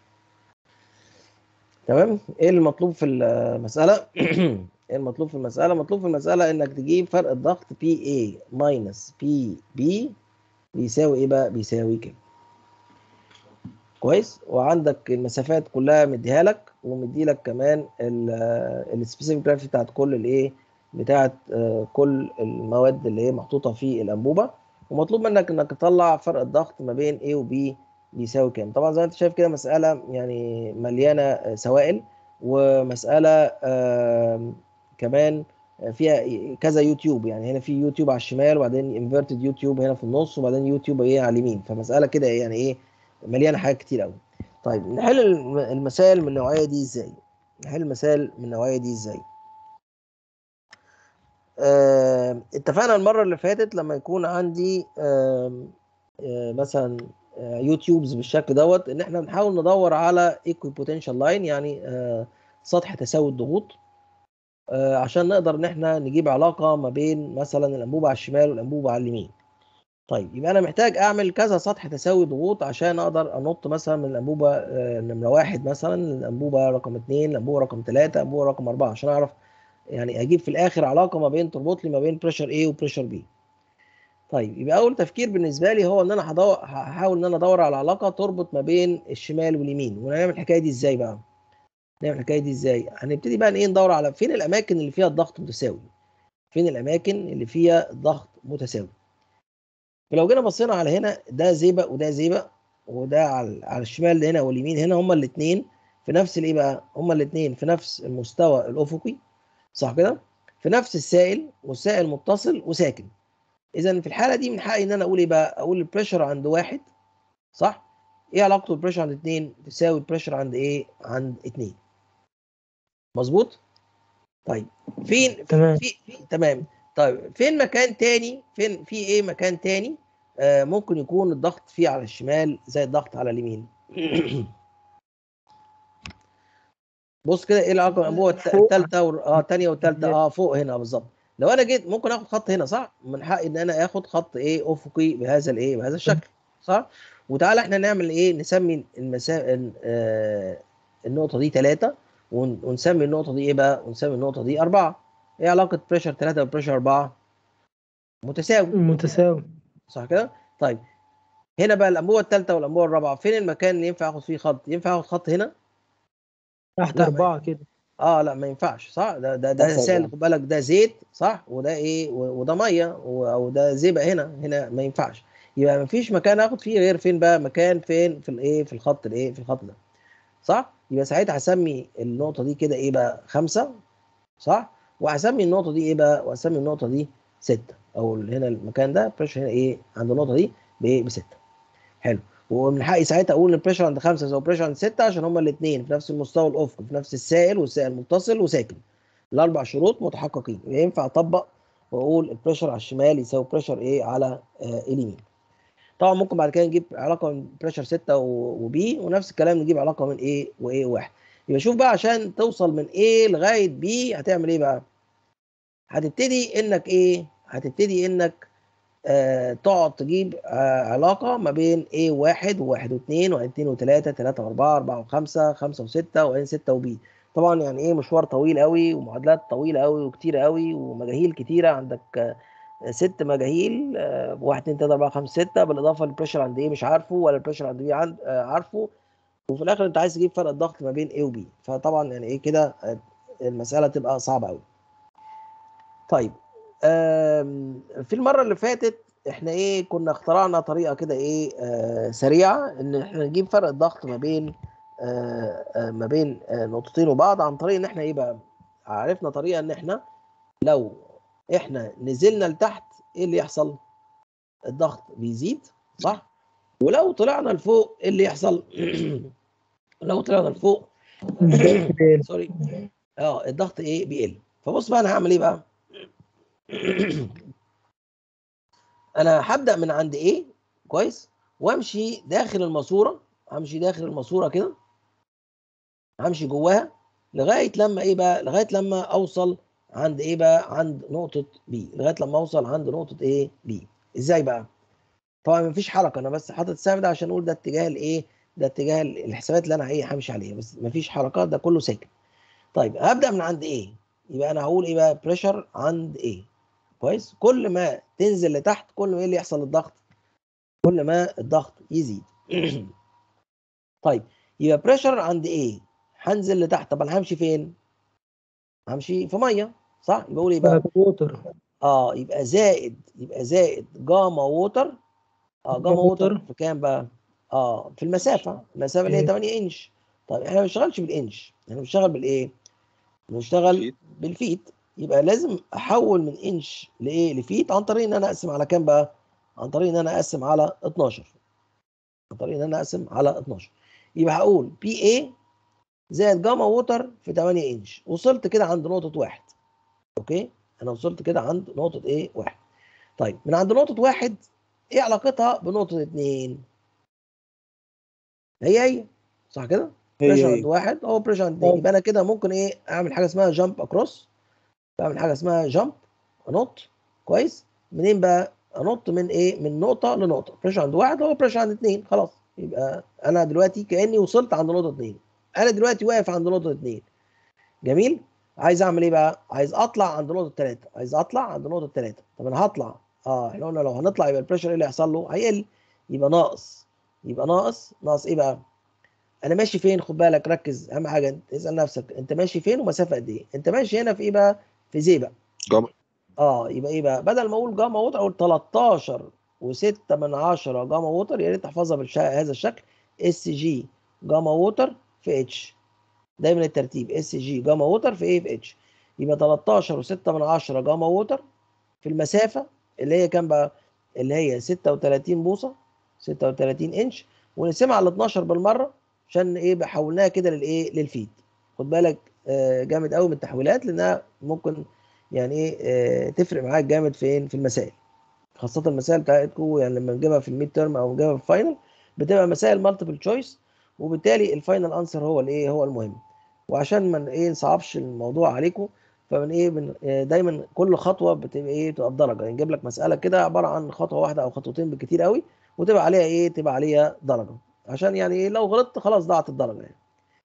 تمام. ايه المطلوب في المسألة؟ ايه المطلوب في المسألة؟ مطلوب في المسألة انك تجيب فرق الضغط بي اي ماينس بي بي بيساوي ايه بقى؟ بيساوي كده. كويس. وعندك المسافات كلها مديها لك، ومدي لك كمان السبيسيفيك جرافيتي بتاعت كل الايه بتاعه آه، كل المواد اللي هي محطوطه في الانبوبه، ومطلوب منك انك تطلع فرق الضغط ما بين A و B بيساوي كام. طبعا زي ما انت شايف كده مساله يعني مليانه آه، سوائل، ومساله آه، كمان فيها كذا يوتيوب، يعني هنا في يوتيوب على الشمال وبعدين انفيرتد يوتيوب هنا في النص وبعدين يوتيوب ايه على اليمين، فمساله كده يعني ايه مليانه حاجات كتير قوي. طيب نحل الم- المسائل من النوعيه دي ازاي؟ نحل المسائل من النوعيه دي ازاي؟ آه، اتفقنا المره اللي فاتت لما يكون عندي آه، آه، مثلا آه، يوتيوبز بالشكل دوت ان احنا بنحاول ندور على ايكوي بوتنشال لاين، يعني آه، سطح تساوي الضغوط، آه، عشان نقدر ان احنا نجيب علاقه ما بين مثلا الانبوبه على الشمال والانبوبه على اليمين. طيب يبقى انا محتاج اعمل كذا سطح تساوي ضغوط عشان اقدر انط مثلا من الانبوبه آه، نمره واحد مثلا الانبوبه رقم اثنين الانبوبه رقم ثلاثه الانبوبه رقم اربعه، عشان اعرف يعني اجيب في الاخر علاقه ما بين تربط لي ما بين بريشر A وبريشر B. طيب يبقى اول تفكير بالنسبه لي هو ان انا هدور هحاول ان انا ادور على علاقه تربط ما بين الشمال واليمين. ونعمل الحكايه دي ازاي بقى؟ نعمل الحكايه دي ازاي؟ هنبتدي بقى ايه ندور على فين الاماكن اللي فيها الضغط متساوي، فين الاماكن اللي فيها ضغط متساوي. فلو جينا بصينا على هنا ده زئبق وده زئبق، وده على على الشمال هنا واليمين هنا هما الاثنين في نفس الايه بقى؟ هما الاثنين في نفس المستوى الافقي، صح كده؟ في نفس السائل، والسائل متصل وساكن. اذا في الحاله دي من حقي ان انا اقول ايه بقى؟ اقول البريشر عند واحد، صح؟ ايه علاقته البريشر عند اثنين؟ تساوي البريشر عند ايه؟ عند اثنين. مظبوط؟ طيب فين تمام. في, في تمام. طيب فين مكان تاني؟ فين في ايه مكان تاني آه ممكن يكون الضغط فيه على الشمال زي الضغط على اليمين؟ بص كده ايه العلاقه الانبوبه الثالثه و... اه الثانيه والثالثه اه فوق هنا بالظبط. لو انا جيت ممكن اخد خط هنا، صح؟ من حقي ان انا اخد خط ايه افقي بهذا الايه بهذا الشكل، صح؟ وتعالى احنا نعمل ايه؟ نسمي المسا... آه النقطه دي ثلاثة، ون... ونسمي النقطه دي ايه بقى؟ ونسمي النقطه دي أربعة. ايه علاقه بريشر ثلاثة وبريشر أربعة؟ متساوي، متساوي. صح كده؟ طيب هنا بقى الانبوبه الثالثه والانبوبه الرابعه، فين المكان اللي ينفع اخد فيه خط؟ ينفع اخد خط هنا؟ تحت لا أربعة كده. اه لا ما ينفعش، صح؟ ده ده ده تحت سائل، أربعة. خد بالك ده زيت، صح؟ وده ايه و- وده ميه و- او ده زئبق هنا، هنا ما ينفعش. يبقى ما فيش مكان اخد فيه غير فين بقى؟ مكان فين؟ في الايه في الخط الايه في الخط ده، صح؟ يبقى ساعتها هسمي النقطه دي كده ايه بقى؟ خمسة، صح؟ وهسمي النقطه دي ايه بقى؟ وهسمي النقطه دي ستة، او هنا المكان ده بريشر هنا ايه عند النقطه دي بايه؟ بستة. حلو. ومن حقي ساعتها اقول ان البريشر عند خمسة زي البريشر عند ستة عشان هما الاثنين في نفس المستوى الافقي، في نفس السائل والسائل متصل وساكن. الاربع شروط متحققين، ينفع اطبق واقول البريشر على الشمال يساوي بريشر ايه على آه اليمين. طبعا ممكن بعد كده نجيب علاقه من بريشر ستة وبي، ونفس الكلام نجيب علاقه من ايه وايه واحد. يبقى شوف بقى عشان توصل من ايه لغايه بي هتعمل ايه بقى؟ هتبتدي انك ايه؟ هتبتدي انك آه تقعد تجيب آه علاقة ما بين A واحد وواحد واثنين وواحد اثنين وثلاثة ثلاثة وأربعة أربعة وخمسة خمسة وستة وبعدين ستة وبي. طبعا يعني إيه مشوار طويل قوي ومعادلات طويلة قوي وكتير قوي ومجاهيل كتيرة. عندك آه ست مجاهيل، آه واحد اثنين ثلاثة أربعة خمسة ستة، بالإضافة للبريشر عند إيه مش عارفه، ولا البريشر عند بي عند آه عارفه. وفي الآخر أنت عايز تجيب فرق الضغط ما بين A وبي، فطبعا يعني إيه كده آه المسألة تبقى صعبة قوي. طيب آم، في المرة اللي فاتت احنا ايه كنا اخترعنا طريقة كده ايه آه سريعة ان احنا نجيب فرق الضغط ما بين آه آه ما بين آه نقطتين وبعض، عن طريق ان احنا ايه بقى؟ عرفنا طريقة ان احنا لو احنا نزلنا لتحت ايه اللي يحصل؟ الضغط بيزيد، صح؟ ولو طلعنا لفوق ايه اللي يحصل؟ لو طلعنا لفوق سوري اه الضغط ايه بيقل. فبص بقى انا هعمل ايه بقى؟ انا هبدا من عند ايه كويس، وامشي داخل الماسوره، همشي داخل الماسوره كده، همشي جواها لغايه لما ايه بقى؟ لغايه لما اوصل عند ايه بقى؟ عند نقطه بي، لغايه لما اوصل عند نقطه ايه بي. ازاي بقى؟ طبعا مفيش حركه، انا بس حاطط السهم ده عشان اقول ده اتجاه الايه، ده اتجاه الحسابات اللي انا ايه همشي عليها، بس مفيش حركات، ده كله ساكن. طيب هبدا من عند ايه؟ يبقى انا هقول ايه بقى؟ بريشر عند ايه كويس. كل ما تنزل لتحت كل ما ايه اللي يحصل للضغط؟ كل ما الضغط يزيد. طيب يبقى بريشر عند ايه؟ هنزل لتحت. طب انا همشي فين؟ همشي في ميه، صح؟ يبقى اقول ايه بقى؟ ووتر اه يبقى زائد يبقى زائد جاما ووتر. اه جاما ووتر ووتر في كام بقى؟ اه في المسافه المسافه اللي هي ثمانية انش. طيب احنا ما بنشتغلش بالانش، احنا بنشتغل بالايه؟ بنشتغل فيت. بالفيت. يبقى لازم احول من انش لايه؟ لفيت، عن طريق ان انا اقسم على كام بقى؟ عن طريق ان انا اقسم على اتناشر. عن طريق ان انا اقسم على اتناشر. يبقى هقول بي اي زائد جاما ووتر في ثمانية انش. وصلت كده عند نقطه واحد. اوكي، انا وصلت كده عند نقطه ايه؟ واحد. طيب من عند نقطه واحد ايه علاقتها بنقطه اتنين؟ هي هي صح كده؟ هي بريشر هي عند واحد هو بريشر عند اتنين. يبقى انا كده ممكن ايه؟ اعمل حاجه اسمها جامب اكروس. بعمل حاجه اسمها جامب، انط. كويس. منين بقى؟ انط من ايه؟ من نقطه لنقطه. بريشر عند واحد هو بريشر عند اتنين. خلاص، يبقى انا دلوقتي كاني وصلت عند نقطه اتنين. انا دلوقتي واقف عند نقطه اتنين. جميل. عايز اعمل ايه بقى؟ عايز اطلع عند نقطه تلاتة. عايز اطلع عند نقطه تلاتة. طب انا هطلع، اه احنا قلنا لو هنطلع يبقى البريشر ايه اللي هيحصل له؟ هيقل. يبقى ناقص. يبقى ناقص ناقص ايه بقى؟ انا ماشي فين؟ خد بالك، ركز. اهم حاجه انت اسال نفسك انت ماشي فين ومسافه قد ايه. انت ماشي هنا في ايه بقى؟ في زيبق. جاما. اه يبقى ايه بقى؟ بدل ما اقول جاما ووتر اقول تلتاشر وستة من عشرة جاما ووتر. يا ريت تحفظها بهذا الشكل: اس جي جاما ووتر في اتش. دايما الترتيب اس جي جاما ووتر في ايه؟ في اتش. يبقى تلتاشر وستة من عشرة جاما ووتر في المسافه اللي هي كام بقى؟ اللي هي ستة وتلاتين بوصه، ستة وتلاتين انش. ونقسمها على اتناشر بالمره عشان ايه؟ بحولناها كده للايه؟ للفيت. خد بالك آه جامد قوي من التحويلات، لانها ممكن يعني ايه آه تفرق معاك جامد فين؟ في المسائل، خاصه المسائل بتاعتكم. يعني لما نجيبها في الميد تيرم او نجيبها في الفاينل بتبقى مسائل مالتيبل تشويس، وبالتالي الفاينل انسر هو الايه؟ هو المهم. وعشان ما ايه نصعبش الموضوع عليكم، فمن ايه من آه دايما كل خطوه بتبقى ايه؟ تبقى بدرجه. يعني نجيب لك مساله كده عباره عن خطوه واحده او خطوتين بالكتير قوي، وتبقى عليها ايه؟ تبقى عليها درجه. عشان يعني ايه؟ لو غلطت خلاص ضاعت الدرجه يعني.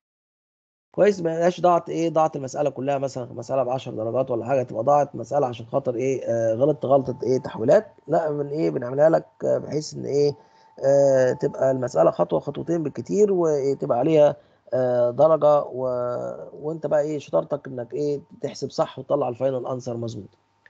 كويس. ما يبقاش ضاعت ايه؟ ضاعت المساله كلها، مثلا مساله ب عشر درجات ولا حاجه، تبقى ضاعت مساله عشان خاطر ايه؟ آه غلطت غلطه ايه؟ تحويلات. لا، من ايه؟ بنعملها لك آه بحيث ان ايه؟ آه تبقى المساله خطوه خطوتين بالكتير، وتبقى عليها آه درجه و... وانت بقى ايه؟ شطارتك انك ايه؟ تحسب صح وتطلع الفاينل انسر مظبوط.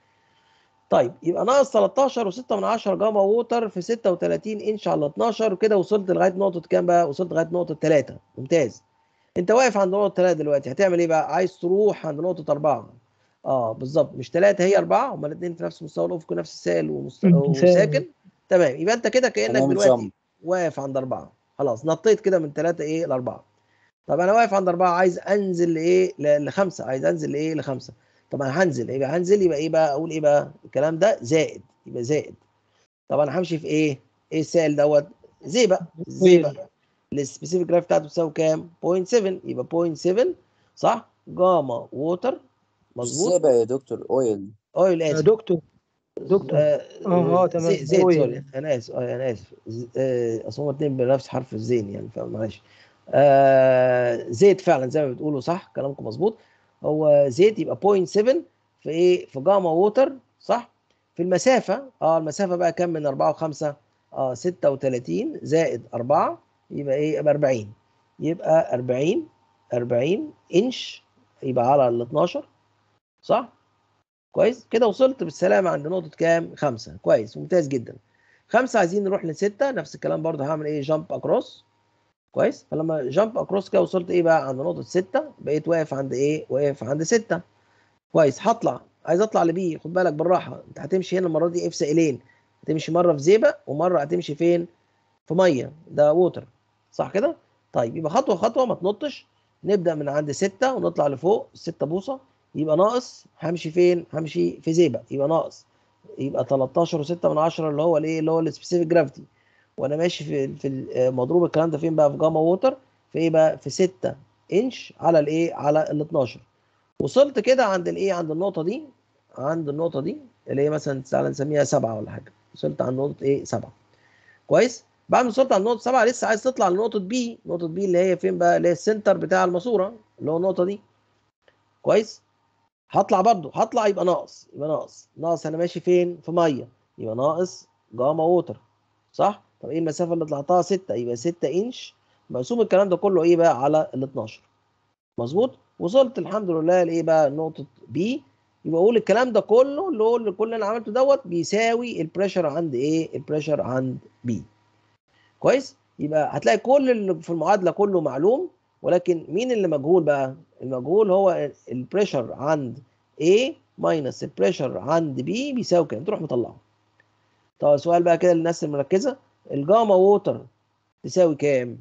طيب يبقى ناقص تلتاشر وستة من عشرة جاما ووتر في ستة وتلاتين انش على اتناشر. وكده وصلت لغايه نقطه كام بقى؟ وصلت لغايه نقطه تلاتة. ممتاز. انت واقف عند نقطه تلاتة دلوقتي، هتعمل ايه بقى؟ عايز تروح عند نقطه اربعة. اه بالظبط، مش تلاتة هي اربعة، هما الاثنين في نفس مستوى الافق ونفس السائل ومست... وساكن. تمام. يبقى انت كده كانك هنعمل دلوقتي جامب. واقف عند اربعة. خلاص، نطيت كده من تلاتة ايه؟ ل اربعة. طب انا واقف عند اربعة، عايز انزل لايه؟ ل- لخمسة. عايز انزل لايه؟ لخمسة. طب انا هنزل، يبقى هنزل يبقى ايه بقى؟ اقول ايه بقى؟ الكلام ده زائد. يبقى زائد. طب انا همشي في ايه؟ ايه السائل دوت؟ زيبق. زيبق السبيسيفيك جراف بتاعته بتساوي كام؟ صفر فاصلة سبعة. يبقى صفر فاصلة سبعة صح؟ جاما ووتر. مظبوط. ازاي بقى يا دكتور اويل؟ اويل يا اسف. دكتور دكتور آه اه اه زي- تمام زيت اويل. سوري، انا اسف. اه انا اسف. ز- آه اصل هما اتنين بنفس حرف الزين يعني، فمعلش. آه زيت فعلا زي ما بتقولوا، صح كلامكم مظبوط. هو زيت. يبقى صفر فاصلة سبعة في ايه؟ في جاما ووتر. صح. في المسافه اه المسافه بقى كام؟ من اربعة و5 اه ستة وتلاتين زائد اربعة. يبقى ايه؟ يبقى اربعين. يبقى اربعين اربعين انش. يبقى على ال اتناشر. صح. كويس كده. وصلت بالسلامه عند نقطه كام؟ خمسة. كويس، ممتاز جدا. خمسة عايزين نروح لستة. نفس الكلام برضه هعمل ايه؟ جامب اكروس. كويس. فلما جامب اكروس كده وصلت ايه بقى؟ عند نقطه ستة. بقيت واقف عند ايه؟ واقف عند ستة. كويس. هطلع، عايز اطلع لبي. خد بالك بالراحه، انت هتمشي هنا المره دي ايه؟ في سائلين. هتمشي مره في زيبق ومره هتمشي فين؟ في ميه. ده ووتر. صح كده؟ طيب يبقى خطوه خطوه، ما تنطش. نبدا من عند ستة ونطلع لفوق ستة بوصه. يبقى ناقص همشي فين؟ همشي في زيبق. يبقى ناقص. يبقى تلتاشر وستة من عشرة اللي هو الايه؟ اللي هو السبيسيفيك جرافيتي. وانا ماشي في في مضروب الكلام ده فين بقى؟ في جاما ووتر. في ايه بقى؟ في ستة انش على الايه؟ على ال اتناشر. وصلت كده عند الايه؟ عند النقطه دي. عند النقطه دي اللي هي مثلا تعالى نسميها سبعة ولا حاجه. وصلت عند نقطه ايه؟ سبعة. كويس. بعد ما وصلت عند نقطه سبعة لسه عايز تطلع لنقطه بي. نقطه بي اللي هي فين بقى؟ اللي هي السنتر بتاع الماسوره، اللي هو النقطه دي. كويس. هطلع برضو، هطلع يبقى ناقص. يبقى ناقص ناقص انا ماشي فين؟ في ميه. يبقى ناقص جاما ووتر. صح. طب ايه المسافه اللي طلعتها؟ ستة. يبقى ستة انش. مقسوم الكلام ده كله ايه بقى؟ على ال اتناشر. مظبوط. وصلت الحمد لله لايه بقى؟ نقطه بي. يبقى اقول الكلام ده كله اللي هو اللي كل اللي انا عملته دوت بيساوي البريشر عند ايه؟ البريشر عند بي. كويس؟ يبقى هتلاقي كل اللي في المعادله كله معلوم، ولكن مين اللي مجهول بقى؟ المجهول هو البريشر عند A ماينس البريشر عند B بيساوي كام؟ تروح مطلعه. طب سؤال بقى كده للناس المركزه، الجاما ووتر تساوي كام؟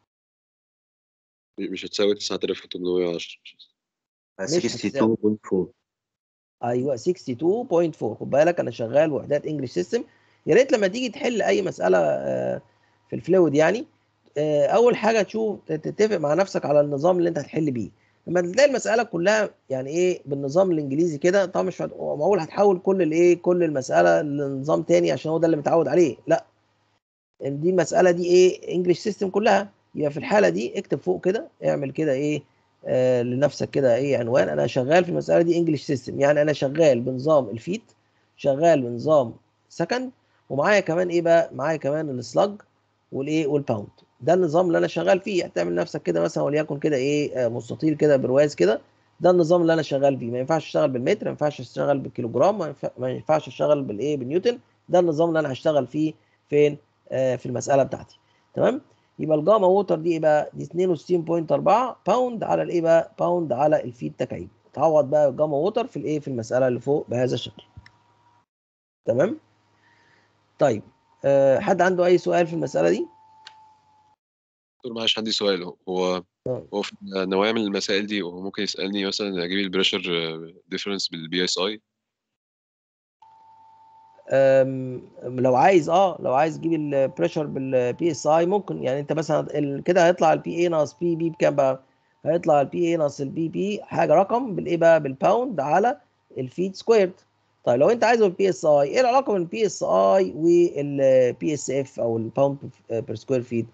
مش هتساوي تسعة آلاف وثمانمائة وعشرة. مش هتساوي. ستة وستين فاصلة أربعة. ايوه ستة وستين فاصلة أربعة. خد بالك انا شغال وحدات انجلش سيستم. يا ريت لما تيجي تحل اي مساله آه، في الفلويد يعني آه، اول حاجه تشوف تتفق مع نفسك على النظام اللي انت هتحل بيه. لما تلاقي المساله كلها يعني ايه بالنظام الانجليزي كده، طبعا مش معقول هتحول كل الايه كل المساله لنظام تاني عشان هو ده اللي متعود عليه، لا. دي المساله دي ايه انجلش سيستم كلها. يبقى في الحاله دي اكتب فوق كده، اعمل كده ايه آه لنفسك كده ايه عنوان، انا شغال في المساله دي انجلش سيستم، يعني انا شغال بنظام الفيت، شغال بنظام سكند، ومعايا كمان ايه بقى، معايا كمان السلاج والايه والباوند. ده النظام اللي انا شغال فيه. هتعمل نفسك كده مثلا وليكن كده ايه آه مستطيل كده برواز كده، ده النظام اللي انا شغال فيه. ما ينفعش اشتغل بالمتر، ما ينفعش اشتغل بالكيلوجرام، ما ينفع- ما ينفعش اشتغل بالايه بالنيوتن. ده النظام اللي انا هشتغل فيه فين آه في المساله بتاعتي. تمام؟ يبقى الجاما ووتر دي ايه بقى؟ دي اثنين وستين فاصلة أربعة باوند على الايه بقى؟ باوند على الفيت تكعيب. تعوض بقى الجاما ووتر في الايه في المساله اللي فوق بهذا الشكل. تمام؟ طيب أه حد عنده اي سؤال في المساله دي؟ دكتور معلش عندي سؤال. هو هو في نوعية من المسائل دي هو ممكن يسألني مثلا أجيب البريشر ديفرنس بالبي اس اي؟ أم، لو عايز اه لو عايز تجيب البريشر بالبي اس اي ممكن. يعني انت مثلا ال- كده هيطلع البي اي ناقص بي بي بكام بقى؟ هيطلع البي اي ناقص البي بي حاجه رقم بالايه بقى؟ بالباوند على الفيت سكويرد. طيب لو انت عايزه بالبي اس اي، ايه العلاقه بين البي اس اي والبي اس اف او الباوند بير سكوير فيت؟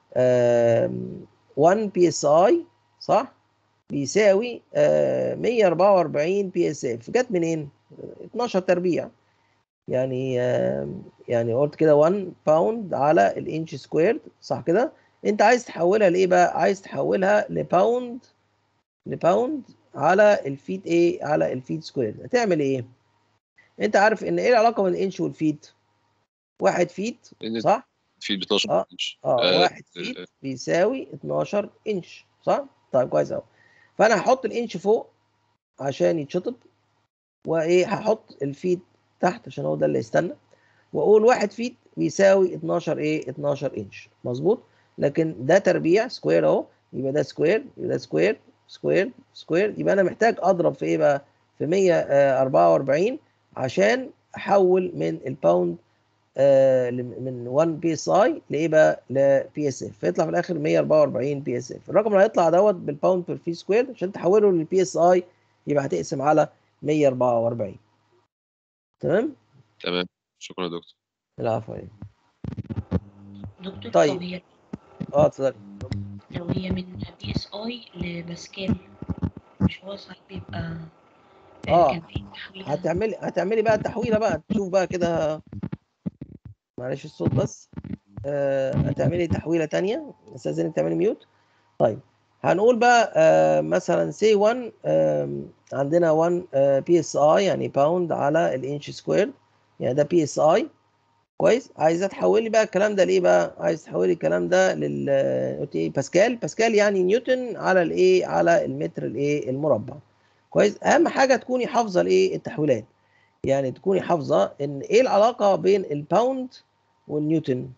واحد بي اس اي صح بيساوي آه، مية وأربعة وأربعين بي اس اف. جت منين؟ اتناشر تربيع. يعني آه، يعني قلت كده واحد باوند على الانش سكويرد صح كده؟ انت عايز تحولها لايه بقى؟ عايز تحولها لباوند لباوند على الفيت ايه؟ على الفيت سكويرد. هتعمل ايه؟ انت عارف ان ايه العلاقه بين الانش والفيت؟ واحد فيت لأن صح؟ في ب اتناشر اه انش. اه آه، واحد فيت بيساوي اتناشر انش صح؟ طيب كويس قوي. فانا هحط الانش فوق عشان يتشطب، وايه هحط الفيت تحت عشان هو ده اللي يستنى، واقول واحد فيت بيساوي اتناشر ايه؟ اتناشر انش. مظبوط؟ لكن ده تربيع سكوير اهو، يبقى ده سكوير، يبقى ده سكوير سكوير سكوير. يبقى انا محتاج اضرب في ايه بقى؟ في مية وأربعة وأربعين عشان احول من الباوند آه من واحد بي اس اي لايه بقى؟ لبي اس اف. فيطلع في الاخر مية وأربعة وأربعين بي اس اف. الرقم اللي هيطلع دوت بالباوند بير في سكوير، عشان تحوله للبي اس اي يبقى هتقسم على مية وأربعة وأربعين. تمام؟ تمام. شكرا يا دكتور. العفو عليك. دكتور طيب. طب هي اه اتفضل. لو هي من بي اس اي لباسكال، مش هو صحيح بيبقى آه، اه كان في تحويلة؟ هتعملي هتعملي بقى تحويله بقى، تشوف بقى كده. معلش الصوت بس. آه هتعملي تحويله تانية، استاذنك تعملي ميوت. طيب هنقول بقى آه مثلا سي واحد آه عندنا واحد آه بي اس اي يعني باوند على الانش سكوير، يعني ده بي اس اي. كويس؟ عايزه تحولي بقى الكلام ده ليه بقى؟ عايز تحولي الكلام ده لل قلت ايه؟ باسكال. باسكال يعني نيوتن على الايه؟ على المتر الايه المربع. كويس؟ اهم حاجه تكوني حافظه الايه؟ التحويلات. يعني تكوني حافظه ان ايه العلاقه بين الباوند والنيوتن.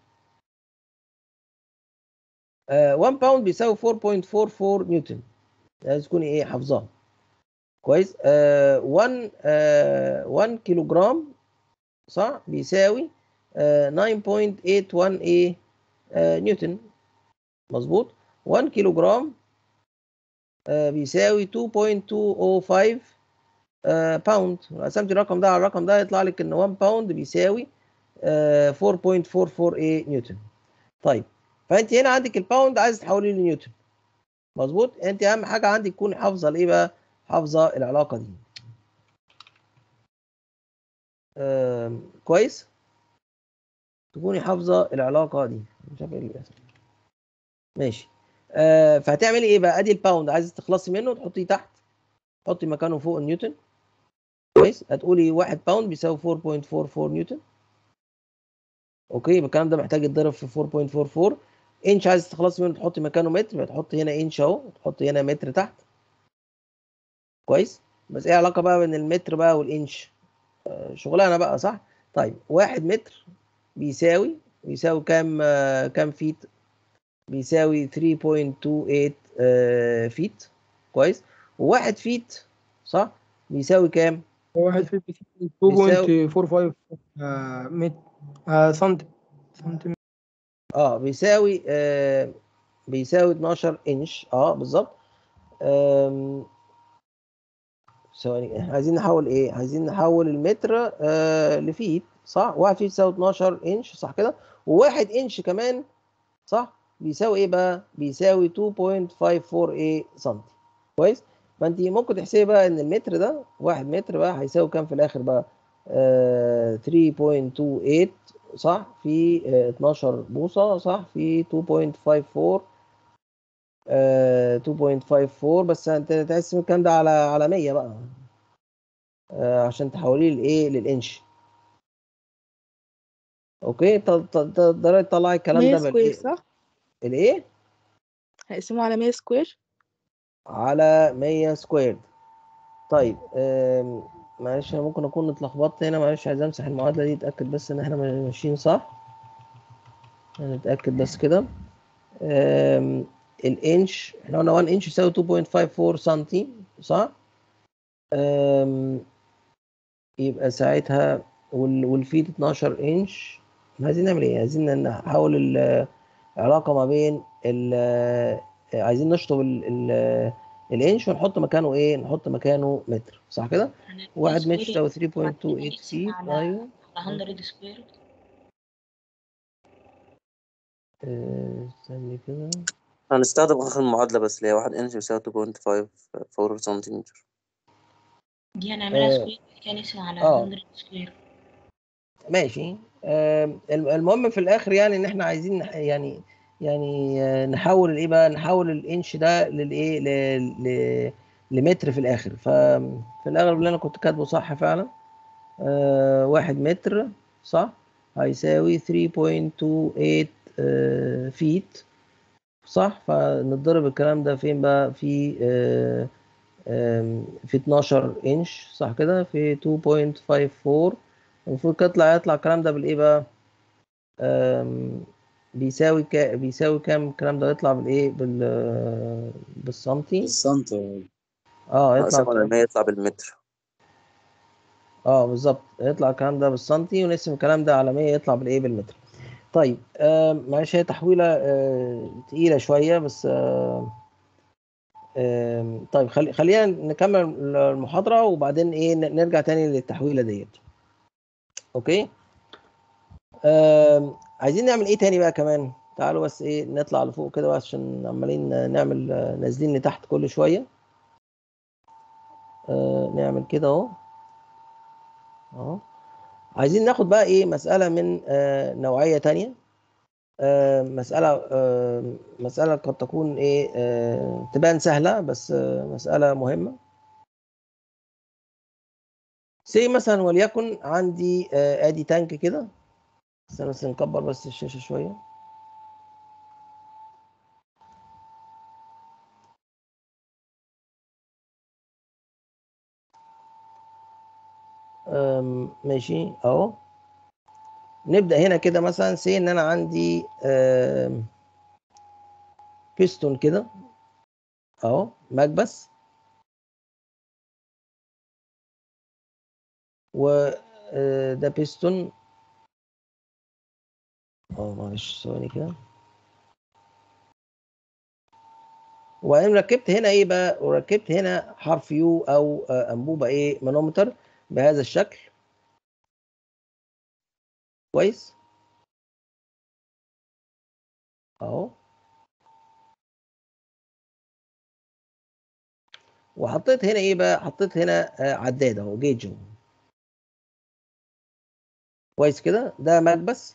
آه واحد باوند بيساوي أربعة فاصلة أربعة أربعة نيوتن. لازم تكوني ايه؟ حافظاها. كويس؟ آه واحد آه واحد كيلو جرام صح بيساوي آه تسعة فاصلة ثمانية واحد ايه آه نيوتن. مظبوط؟ واحد كيلو جرام آه بيساوي اتنين فاصلة اتنين صفر خمسة آه باوند. لو قسمت الرقم ده على الرقم ده يطلع لك ان واحد باوند بيساوي آه أربعة فاصلة أربعة أربعة ايه نيوتن. طيب فانت هنا عندك الباوند عايز تحوليه لنيوتن. مظبوط؟ انت اهم حاجه عندك تكون حافظه الايه بقى؟ حافظه العلاقه دي. آه كويس؟ تكوني حافظه العلاقه دي. مش عارف ايه اللي بيحصل. ماشي. آه فهتعملي ايه بقى؟ ادي الباوند عايز تخلصي منه تحطيه تحت، حطي مكانه فوق النيوتن. كويس. هتقولي واحد باوند بيساوي أربعة فاصلة أربعة أربعة نيوتن. اوكي، يبقى الكلام ده محتاج يتضرب في أربعة فاصلة أربعة أربعة. انش عايز تخلصي منه تحطي مكانه متر، يبقى تحطي هنا انش اهو، تحطي هنا متر تحت. كويس. بس ايه العلاقه بقى بين المتر بقى والانش؟ آه شغلانه بقى، صح؟ طيب واحد متر بيساوي بيساوي كام آه كام فيت؟ بيساوي ثلاثة فاصلة اتنين تمانية آه فيت. كويس. وواحد فيت صح بيساوي كام؟ واحد في بيساوي اتنين فاصلة أربعة خمسة آه متر آه سنتي سنتيمتر. اه بيساوي آه بيساوي اتناشر انش. اه بالظبط. آم، ثواني، احنا عايزين نحول ايه؟ عايزين نحول المتر آه لفيت، صح؟ واحد فيت يساوي اتناشر انش، صح كده؟ وواحد انش كمان، صح؟ بيساوي ايه بقى؟ بيساوي اتنين فاصلة خمسة أربعة ايه سنتي. كويس؟ فانت ممكن تحسبي بقى ان المتر ده، واحد متر بقى هيساوي كام في الاخر بقى؟ آه ثلاثة فاصلة اتنين تمانية صح؟ في آه اتناشر بوصة، صح؟ في اتنين فاصلة خمسة أربعة آه اتنين فاصلة خمسة أربعة. بس انت تحسب الكلام ده على على مية بقى، آه عشان تحوليه لايه؟ للانش. اوكي. ت- ت- تقدري تطلعي الكلام مية ده سكوير بالايه؟ صح؟ الايه؟ هقسمه على مية سكوير. على مية سكوير. طيب آم، معلش انا ممكن اكون اتلخبطت هنا، معلش عايز امسح المعادله دي اتاكد بس ان احنا ماشيين صح. هنتاكد بس كده. آم، الانش احنا قلنا واحد انش يساوي اتنين فاصلة خمسة أربعة سنتي، صح؟ آم، يبقى ساعتها وال- والفيت اتناشر انش. عايزين نعمل ايه؟ عايزين نحول العلاقه ما بين ال عايزين نشطب ال- ال- الانش ونحط مكانه ايه؟ نحط مكانه متر، صح كده؟ يعني واحد متر سكوير يساوي بعد ثلاثة فاصلة كده اتنين تمانية نقسم فيت. على ايوه. على مية سكوير. آه، استني كده. هنستخدم آخر المعادلة بس اللي هي واحد انش بيساوي اتنين فاصلة خمسة أربعة سنتيمتر. دي هنعملها اه, سكوير بعد كده نقسم على آه. مية سكوير. ماشي. آه الم- المهم في الاخر يعني ان احنا عايزين نح- يعني يعني آه، نحول الايه بقى؟ نحول الانش ده للايه؟ ل- ل- لمتر في الاخر. ففي الاغلب اللي انا كنت كاتبه صح فعلا. آه واحد متر صح هيساوي ثلاثة فاصلة اتنين تمانية آه فيت، صح؟ فنضرب الكلام ده فين بقى؟ في آه آم، في اتناشر انش، صح كده؟ في اتنين فاصلة خمسة أربعة. المفروض يطلع يطلع الكلام ده بالايه بقى؟ آم، بيساوي كا بيساوي كام الكلام ده؟ يطلع بالايه؟ بال بالسنتي. بالسنتي. اه يطلع نقسم على الكلام. مية يطلع بالمتر. اه بالظبط، يطلع الكلام ده بالسنتي، ونقسم الكلام ده على مية يطلع بالايه؟ بالمتر. طيب آم، معلش هي تحويله آه، تقيله شويه بس. آه، آم، طيب خلي خلينا نكمل المحاضره وبعدين ايه ن- نرجع تاني للتحويله ديت. اوكي. آم، عايزين نعمل ايه تاني بقى كمان؟ تعالوا بس ايه نطلع لفوق كده بقى عشان عمالين نعمل آه، نازلين لتحت كل شويه. آه، نعمل كده اهو اهو. عايزين ناخد بقى ايه؟ مساله من آه، نوعيه تانية. آه، مساله آه، مساله قد تكون ايه آه، تبان سهله بس آه، مساله مهمه. سي مثلا وليكن عندي آه، ادي تانك كده. استنى بس نكبر بس الشاشه شويه. آم، ماشي اهو. نبدأ هنا كده مثلا سي ان انا عندي آم، بيستون كده اهو، مكبس. وده بيستون. اه معلش ثواني كده. وبعدين ركبت هنا ايه بقى؟ وركبت هنا حرف يو او آه، انبوبه ايه؟ مانومتر بهذا الشكل. كويس اهو. وحطيت هنا ايه بقى؟ حطيت هنا آه، عداد اهو، جيج اهو. كويس كده. ده مكبس.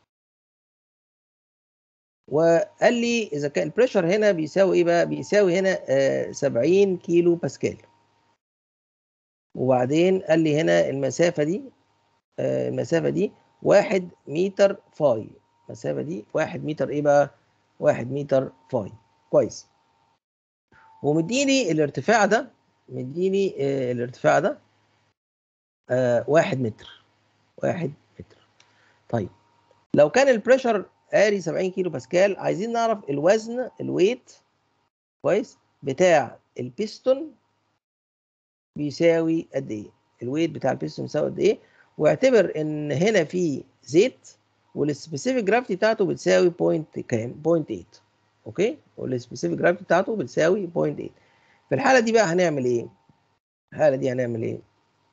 وقال لي اذا كان البريشر هنا بيساوي ايه بقى؟ بيساوي هنا آه، سبعين كيلو باسكال. وبعدين قال لي هنا المسافه دي آه المسافه دي واحد متر فاي. المسافه دي واحد متر ايه بقى؟ واحد متر فاي. كويس. ومديني الارتفاع ده، مديني آه الارتفاع ده آه واحد متر. واحد متر. طيب لو كان البريشر قاري سبعين كيلو باسكال، عايزين نعرف الوزن الويت كويس بتاع البيستون بيساوي قد ايه؟ الويت بتاع البيستون بيساوي قد ايه؟ واعتبر ان هنا في زيت والسبيسيفيك جرافيتي بتاعته بتساوي بوينت كام؟ بوينت تمانية. اوكي؟ والسبيسيفيك جرافيتي بتاعته بتساوي بوينت تمانية. في الحاله دي بقى هنعمل ايه؟ الحاله دي هنعمل ايه؟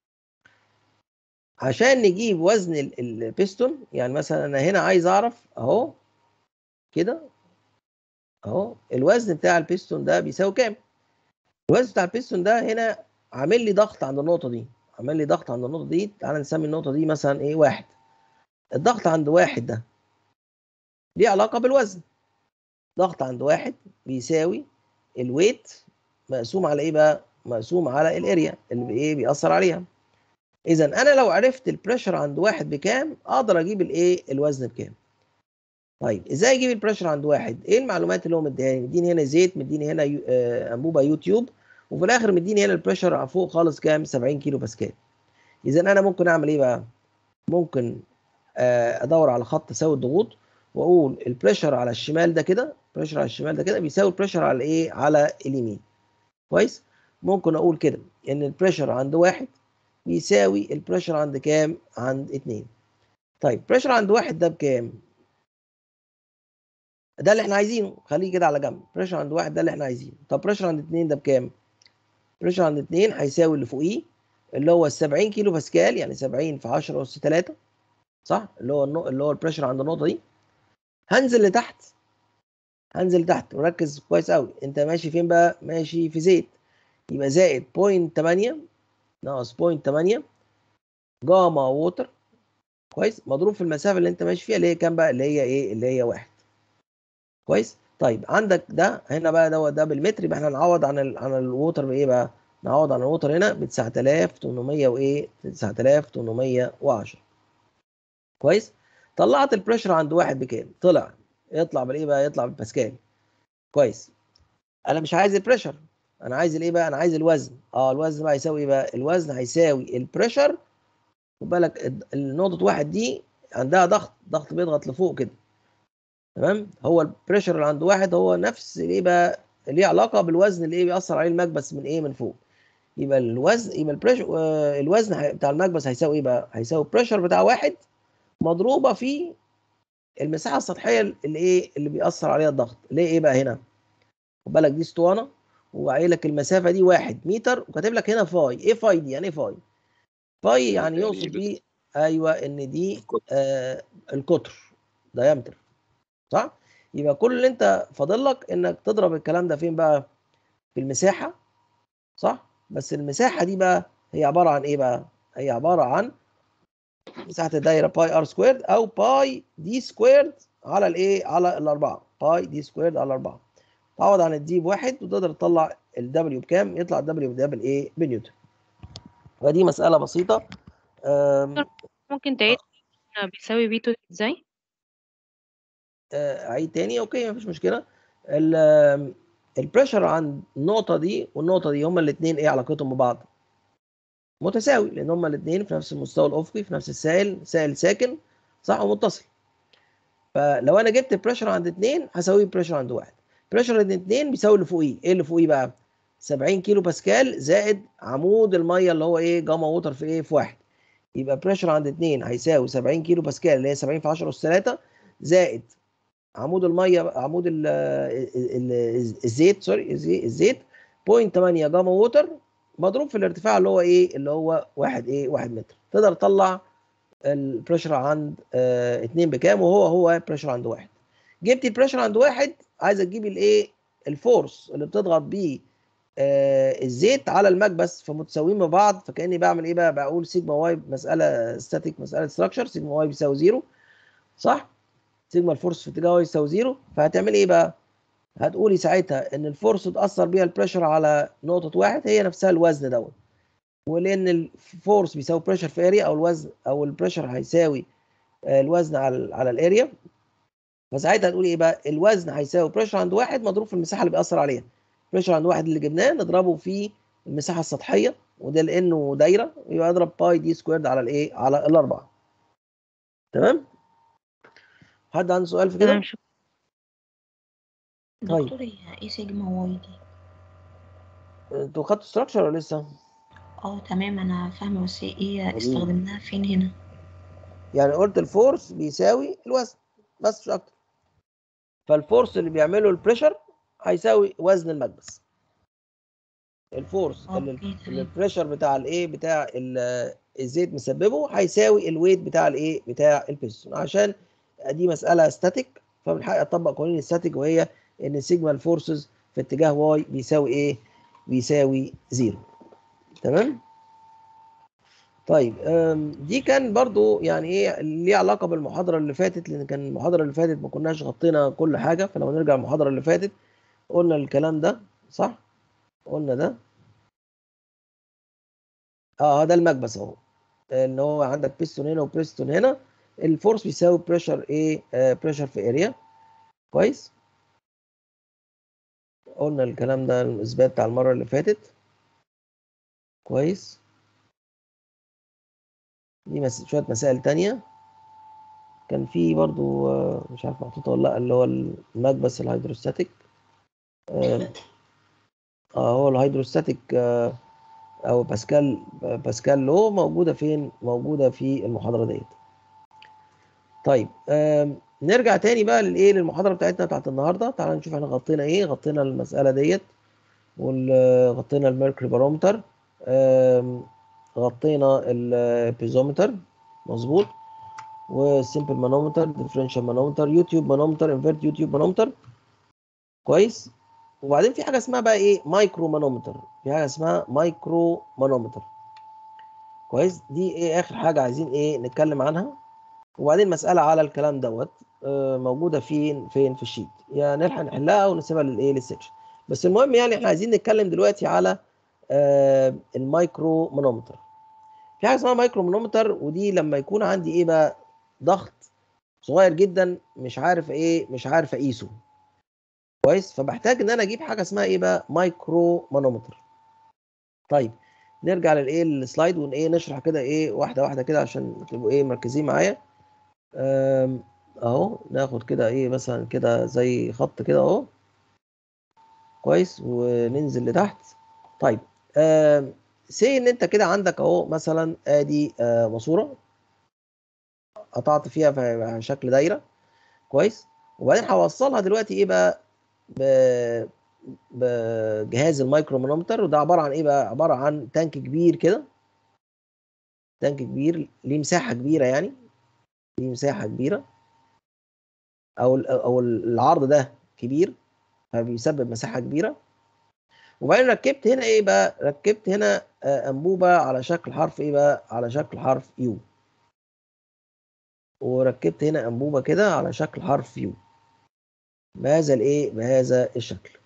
عشان نجيب وزن البيستون، يعني مثلا انا هنا عايز اعرف اهو كده اهو الوزن بتاع البيستون ده بيساوي كام؟ الوزن بتاع البيستون ده هنا عامل لي ضغط عند النقطه دي، عامل لي ضغط عند النقطه دي. تعالى نسمي النقطه دي مثلا ايه؟ واحد. الضغط عند واحد ده ليه علاقه بالوزن. ضغط عند واحد بيساوي الويت مقسوم على ايه بقى؟ مقسوم على الاريا اللي ايه بيأثر عليها. اذا انا لو عرفت البريشر عند واحد بكام اقدر اجيب الايه؟ الوزن بكام. طيب ازاي اجيب البريشر عند واحد؟ ايه المعلومات اللي هو مديهاني؟ مديني هنا زيت، مديني هنا يو... آه انبوبه يوتيوب، وفي الاخر مديني هنا البريشر فوق خالص كام؟ سبعين كيلو باسكال. اذا انا ممكن اعمل ايه بقى؟ ممكن آه ادور على خط تساوي الضغوط واقول البريشر على الشمال ده كده، البريشر على الشمال ده كده بيساوي البريشر على ايه؟ على اليمين. كويس؟ ممكن اقول كده ان البريشر عند واحد بيساوي البريشر عند كام؟ عند اتنين. طيب بريشر عند واحد ده بكام؟ ده اللي احنا عايزينه، خليه كده على جنب. بريشر عند واحد ده اللي احنا عايزينه. طب بريشر عند اتنين ده بكام؟ بريشر عند اتنين هيساوي اللي فوقيه اللي هو ال سبعين كيلو باسكال، يعني سبعين في عشرة أس تلاتة، صح؟ اللي هو النو... اللي هو البريشر عند النقطه دي. هنزل لتحت، هنزل لتحت وركز كويس قوي. انت ماشي فين بقى؟ ماشي في زيت، يبقى زائد بوينت تمانية ناقص بوينت تمانية جاما ووتر، كويس، مضروب في المسافه اللي انت ماشي فيها اللي هي كام بقى؟ اللي هي ايه؟ اللي هي واحد. كويس. طيب عندك ده هنا بقى دوت ده بالمتر، يبقى احنا نعوض عن ال عن الووتر بايه بقى؟ نعوض عن الووتر هنا ب تسعة آلاف وتمنمية وايه؟ تسعة آلاف وتمنمية وعشرة. كويس. طلعت البريشر عند واحد بكام؟ طلع يطلع بالايه بقى؟ يطلع بالباسكال. كويس. انا مش عايز البريشر، انا عايز الايه بقى؟ انا عايز الوزن. اه الوزن بقى هيساوي ايه بقى؟ الوزن هيساوي البريشر. خد بالك النقطه واحد دي عندها ضغط، ضغط بيضغط لفوق كده، تمام؟ هو البريشر اللي عند واحد هو نفس الايه بقى؟ ليه علاقه بالوزن اللي ايه بيأثر عليه المكبس من ايه؟ من فوق. يبقى الوزن، يبقى البريشر آه الوزن بتاع المكبس هيساوي ايه بقى؟ هيساوي البريشر بتاع واحد مضروبه في المساحه السطحيه اللي ايه؟ اللي بيأثر عليها الضغط. ليه ايه بقى هنا؟ خد بالك دي اسطوانه وقايل لك المسافه دي واحد متر وكاتب لك هنا فاي. ايه فاي دي؟ يعني ايه فاي؟ فاي يعني يعني يقصد بيه ايوه ان دي آه القطر، دايمتر، صح؟ يبقى كل اللي انت فاضل لك انك تضرب الكلام ده فين بقى؟ في المساحه، صح؟ بس المساحه دي بقى هي عباره عن ايه بقى؟ هي عباره عن مساحه الدايره باي ار سكويرد او باي دي سكويرد على الايه؟ على الاربعه. باي دي سكويرد على اربعه. تعوض عن الدي بواحد وتقدر تطلع الدبليو بكام؟ يطلع الدبليو ده بالايه؟ بنيوتن. فدي مساله بسيطه. ممكن تعيد بيساوي بي توتال ازاي؟ اعيد تاني؟ اوكي مفيش مشكله. البريشر عند النقطه دي والنقطه دي هما الاثنين ايه علاقتهم ببعض؟ متساوي، لان هما الاثنين في نفس المستوى الافقي، في نفس السائل، سائل ساكن، صح، ومتصل. فلو انا جبت بريشر عند اثنين هساوي بريشر عند واحد. بريشر عند اثنين بيساوي اللي فوقيه. ايه اللي فوقيه بقى؟ سبعين كيلو باسكال زائد عمود الميه اللي هو ايه؟ جاما ووتر في ايه؟ في واحد. يبقى بريشر عند اثنين هيساوي سبعين كيلو باسكال اللي هي سبعين في عشرة أس تلاتة زائد عمود الميه، عمود ال ال الزيت، سوري الزيت بوينت تمانية جاما ووتر مضروب في الارتفاع اللي هو ايه؟ اللي هو واحد ايه؟ واحد متر. تقدر تطلع البريشر عند اه اتنين بكام؟ وهو هو بريشر عند واحد. جبت البريشر عند واحد، عايزه تجيب الايه؟ الفورس اللي بتضغط بيه اه الزيت على المكبس، فمتساويين مع بعض. فكاني بعمل ايه بقى؟ بقول سيجما واي مساله ستاتيك، مساله ستراكشر، سيجما واي بيساوي زيرو، صح؟ سيجما الفورس في اتجاه واي يساوي زيرو. فهتعملي ايه بقى؟ هتقولي ساعتها ان الفورس اتاثر بيها البريشر على نقطه واحد هي نفسها الوزن دوت. ولان الفورس بيساوي بريشر في اريا، او الوزن او البريشر هيساوي الوزن على على الاريا، فساعتها هنقول ايه بقى؟ الوزن هيساوي بريشر عند واحد مضروب في المساحه اللي بيأثر عليها. بريشر عند واحد اللي جبناه نضربه في المساحه السطحيه، وده لانه دايره يبقى اضرب باي دي سكويرد على الايه؟ على الاربعه. تمام؟ حد عنده سؤال في كده؟ تمام شكرا. طيب دكتور هي ايه سيجما واي دي؟ انتوا خدتوا ستراكشر ولا لسه؟ اه تمام انا فاهمة، بس ايه جميل. استخدمناها فين هنا؟ يعني قلت الفورس بيساوي الوزن بس مش اكتر، فالفورس اللي بيعمله البريشر هيساوي وزن المكبس. الفورس اللي اوكي اللي تمام. البريشر بتاع الايه بتاع ال- الزيت مسببه هيساوي الويت بتاع الايه بتاع البيستون. عشان دي مساله ستاتيك فبنحقق اطبق قوانين الستاتيك، وهي ان سيجما الفورسز في اتجاه واي بيساوي ايه؟ بيساوي زيرو. تمام؟ طيب أم، دي كان برضو يعني ايه ليه علاقه بالمحاضره اللي فاتت، لان كان المحاضره اللي فاتت ما كناش غطينا كل حاجه. فلو نرجع المحاضره اللي فاتت قلنا الكلام ده صح؟ قلنا ده اه ده المكبس اهو، ان هو عندك بيستون هنا وبيستون هنا، الفورس بيساوي بريشر ايه؟ آه بريشر في اريا. كويس؟ قلنا الكلام ده الاثبات بتاع المره اللي فاتت. كويس؟ دي مس... شويه مسائل تانية كان في برضو آه مش عارف محطوطه ولا لا، اللي هو المكبس الهيدروستاتيك. اه آه، هو الهيدروستاتيك آه او باسكال باسكال لو موجوده فين؟ موجوده في المحاضره ديت. طيب آم، نرجع تاني بقى للايه للمحاضره بتاعتنا بتاعت النهارده. تعالى نشوف احنا غطينا ايه. غطينا المساله ديت، وغطينا الميركوري بارومتر، آم، غطينا البيزومتر مظبوط، والسمبل مانومتر، ديفرنشال مانومتر، يوتيوب مانومتر، انفيرت يوتيوب مانومتر. كويس؟ وبعدين في حاجه اسمها بقى ايه؟ مايكرو مانومتر. في حاجه اسمها مايكرو مانومتر. كويس؟ دي ايه اخر حاجه عايزين ايه نتكلم عنها. وبعدين مسألة على الكلام دوت آه، موجودة فين فين في الشيت، يا يعني نلحق نحلها ونسيبها للايه للسكشن. بس المهم يعني احنا عايزين نتكلم دلوقتي على آه، المايكرو مانومتر. في حاجة اسمها مايكرو مانومتر، ودي لما يكون عندي ايه بقى؟ ضغط صغير جدا مش عارف ايه مش عارف اقيسه. كويس؟ فبحتاج ان انا اجيب حاجة اسمها ايه بقى؟ مايكرو مانومتر. طيب نرجع للايه السلايد ون ايه نشرح كده ايه واحدة واحدة كده عشان تبقوا ايه مركزين معايا. أم، اهو ناخد كده ايه مثلا كده زي خط كده اهو. كويس؟ وننزل لتحت. طيب سي ان انت كده عندك اهو مثلا ادي آه، ماسوره قطعت فيها في شكل دايره. كويس؟ وبعدين هوصلها دلوقتي ايه بقى؟ ب- بجهاز المايكرو مانومتر. وده عباره عن ايه بقى؟ عباره عن تانك كبير كده، تانك كبير ليه مساحه كبيره، يعني ليه مساحه كبيره، او ال- او العرض ده كبير فبيسبب مساحه كبيره. وبعدين ركبت هنا ايه بقى؟ ركبت هنا آه، انبوبه على شكل حرف ايه بقى؟ على شكل حرف يو. وركبت هنا انبوبه كده على شكل حرف يو بهذا الايه؟ بهذا الشكل.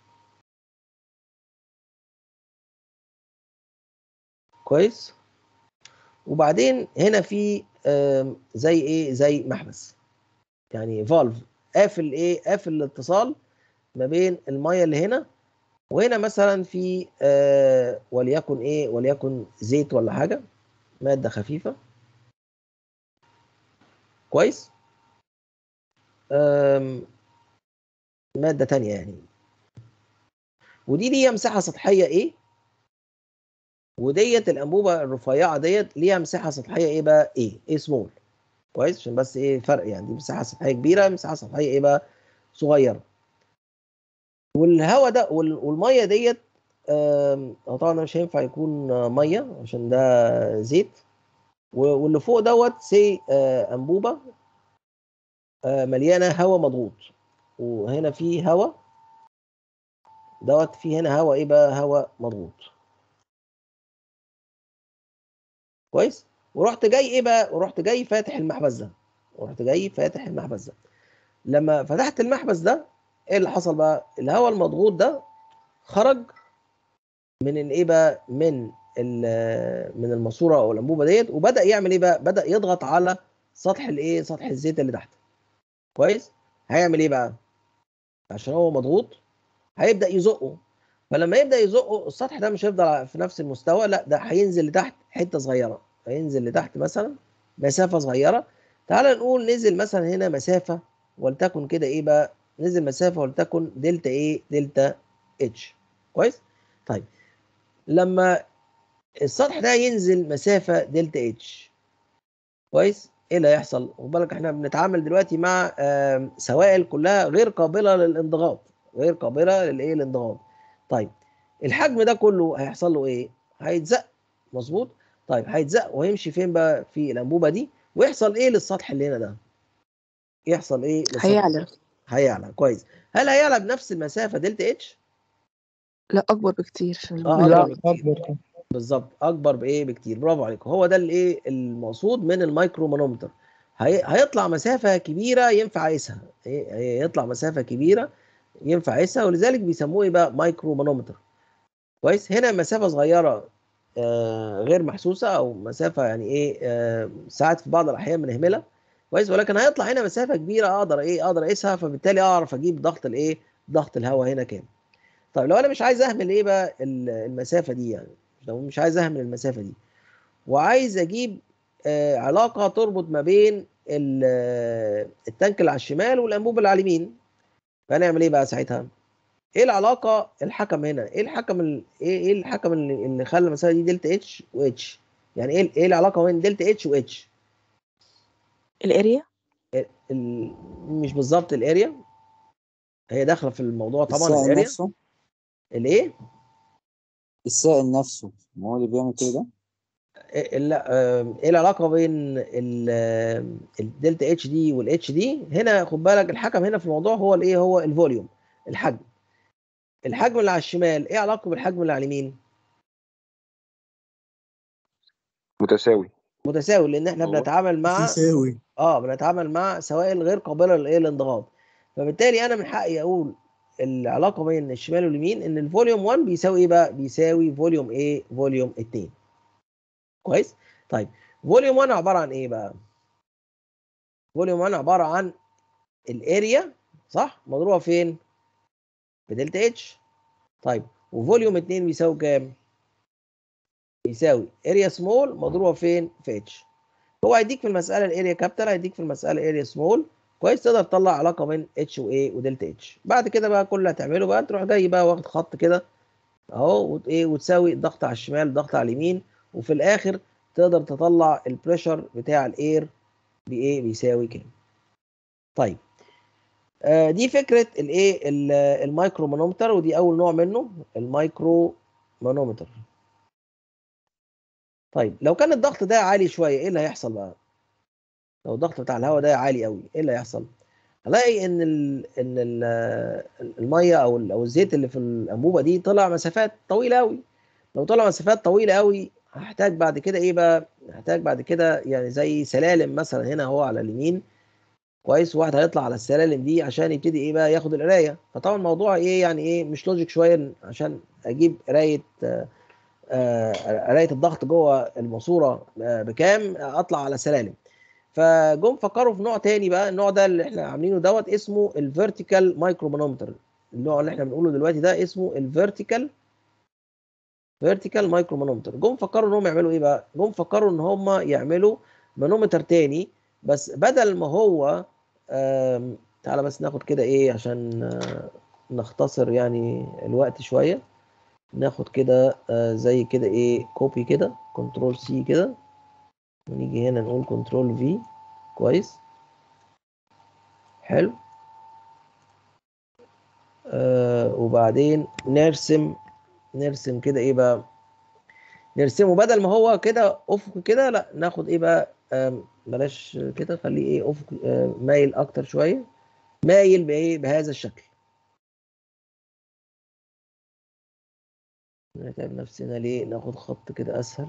كويس؟ وبعدين هنا في آم، زي ايه؟ زي محبس، يعني فالف قافل ايه؟ قافل الاتصال ما بين الميه اللي هنا وهنا. مثلا في آه وليكن ايه؟ وليكن زيت ولا حاجه، ماده خفيفه. كويس؟ آم، ماده تانية يعني، ودي ليها مساحه سطحيه ايه، وديت الانبوبه الرفيعه ديت ليها مساحه سطحيه ايه بقى؟ ايه ايه سمول. كويس؟ عشان بس ايه فرق، يعني دي مساحه سطحيه كبيره، مساحه سطحيه ايه بقى؟ صغيره. والهواء ده وال- والميه ديت آم، هو طبعا مش هينفع يكون آه، ميه عشان ده زيت. و- واللي فوق دوت سي آه، انبوبه آه، مليانه هواء مضغوط، وهنا في هواء دوت، في هنا هواء ايه بقى؟ هواء مضغوط. كويس؟ ورحت جاي ايه بقى؟ ورحت جاي فاتح المحبس ده، ورحت جاي فاتح المحبس ده. لما فتحت المحبس ده ايه اللي حصل بقى؟ الهواء المضغوط ده خرج من الايه بقى؟ من ال- من الماسوره او الانبوبه ديت، وبدا يعمل ايه بقى؟ بدا يضغط على سطح الايه، سطح الزيت اللي تحت. كويس. هيعمل ايه بقى؟ عشان هو مضغوط هيبدا يزقه. فلما يبدا يزقه السطح ده مش هيفضل في نفس المستوى، لا ده هينزل لتحت حته صغيره، هينزل لتحت مثلا مسافه صغيره. تعال نقول نزل مثلا هنا مسافه ولتكن كده ايه بقى، نزل مسافه ولتكن دلتا ايه، دلتا اتش. كويس. طيب لما السطح ده ينزل مسافه دلتا اتش، كويس، ايه اللي هيحصل؟ خد بالك احنا بنتعامل دلوقتي مع آم، سوائل كلها غير قابله للانضغاط، غير قابله للايه، الانضغاط. طيب الحجم ده كله هيحصل له ايه؟ هيتزق. مظبوط. طيب هيتزق وهيمشي فين بقى؟ في الانبوبه دي. ويحصل ايه للسطح اللي هنا ده؟ يحصل ايه للسطح؟ هيعلى. هيعلى. كويس. هل هيعلى بنفس المسافه دلتا اتش؟ لا أكبر بكتير عشان اه المية. اكبر بكتير. بالظبط اكبر بايه؟ بكتير. برافو عليكم. هو ده الايه المقصود من المايكرو مانومتر. هي... هيطلع مسافه كبيره ينفع قيسها. إيه؟ هيطلع مسافه كبيره ينفع قيسها، ولذلك بيسموه ايه بقى؟ مايكرو مانومتر. كويس. هنا مسافه صغيره آه غير محسوسه، او مسافه يعني ايه آه ساعات في بعض الاحيان بنهملها. كويس. ولكن هيطلع هنا مسافه كبيره اقدر ايه، اقدر اقيسها، فبالتالي اعرف اجيب ضغط الايه، ضغط الهواء هنا كام. طيب لو انا مش عايز اهمل ايه بقى ال- المسافه دي، يعني لو مش عايز اهمل المسافه دي وعايز اجيب آه علاقه تربط ما بين ال- آه، التانك اللي على الشمال والانبوبه اللي على اليمين، فهنعمل ايه بقى ساعتها؟ ايه العلاقه؟ الحكم هنا ايه؟ الحكم ال... ايه ايه الحكم اللي, اللي خلى المسافه دي دلتا اتش واتش؟ يعني ايه ايه العلاقه بين دلتا اتش واتش؟ الاريا. ال... مش بالظبط الاريا، هي داخله في الموضوع طبعا السائل الاريا. نفسه الايه؟ السائل نفسه ما هو اللي بيعمل كده ده. إيه- لا آه، ايه العلاقه بين ال- آه، الدلتا اتش دي والاتش دي؟ هنا خد بالك الحكم هنا في الموضوع هو الايه، هو الفوليوم، الحجم. الحجم اللي على الشمال ايه علاقته بالحجم اللي على اليمين؟ متساوي. متساوي، لان احنا هو بنتعامل مع تساوي. اه بنتعامل مع سوائل غير قابله للايه، الانضغاط. فبالتالي انا من حقي اقول العلاقه بين الشمال واليمين ان الفوليوم واحد بيساوي ايه بقى؟ بيساوي فوليوم ايه، فوليوم اتنين. كويس. طيب فوليوم واحد عباره عن ايه بقى؟ فوليوم واحد عباره عن الاريا، صح، مضروبه فين؟ بدلتا اتش. طيب وفوليوم اتنين بيساوي كام؟ بيساوي اريا سمول مضروبه فين؟ في اتش. هو هيديك في المساله الاريا كابيتال، هيديك في المساله اريا سمول. كويس. تقدر تطلع علاقه بين اتش وايه، ودلتا اتش. بعد كده بقى كل اللي هتعمله بقى تروح جاي بقى واخد خط كده اهو، وت- ايه، وتساوي الضغط على الشمال الضغط على اليمين، وفي الاخر تقدر تطلع البريشر بتاع الاير بايه، بيساوي كام. طيب آه دي فكره الايه ال- المايكرو مانومتر، ودي اول نوع منه المايكرو مانومتر. طيب لو كان الضغط ده عالي شويه ايه اللي هيحصل بقى؟ لو الضغط بتاع الهواء ده عالي قوي ايه اللي هيحصل؟ هلاقي ان ال ان ال الميه او ال- او الزيت اللي في الانبوبه دي طلع مسافات طويله قوي. لو طلع مسافات طويله قوي هحتاج بعد كده ايه بقى؟ هحتاج بعد كده يعني زي سلالم مثلا هنا اهو على اليمين. كويس. واحد هيطلع على السلالم دي عشان يبتدي ايه بقى؟ ياخد القرايه. فطبعا الموضوع ايه يعني ايه، مش لوجيك شويه عشان اجيب قرايه آه، آه، قرايه الضغط جوه الماسوره آه، بكام اطلع على سلالم. فجم فكروا في نوع تاني بقى. النوع ده اللي احنا عاملينه دوت اسمه الفيرتيكال مايكرومانومتر. النوع اللي احنا بنقوله دلوقتي ده اسمه الفيرتيكال فيرتيكال مايكرومانومتر. جم فكروا انهم يعملوا ايه بقى؟ جم فكروا ان هم يعملوا مانومتر تاني، بس بدل ما هو آم، تعالى بس ناخد كده ايه عشان آه، نختصر يعني الوقت شويه. ناخد كده آه، زي كده ايه كوبي كده، كنترول سي كده، ونيجي هنا نقول كنترول في. كويس. حلو. آه وبعدين نرسم نرسم كده ايه بقى؟ نرسمه بدل ما هو كده افق كده، لا ناخد ايه بقى؟ آم، بلاش كده، خليه ايه افق آه مايل اكتر شويه، مايل بايه؟ بهذا الشكل. نتعب نفسنا ليه؟ ناخد خط كده اسهل.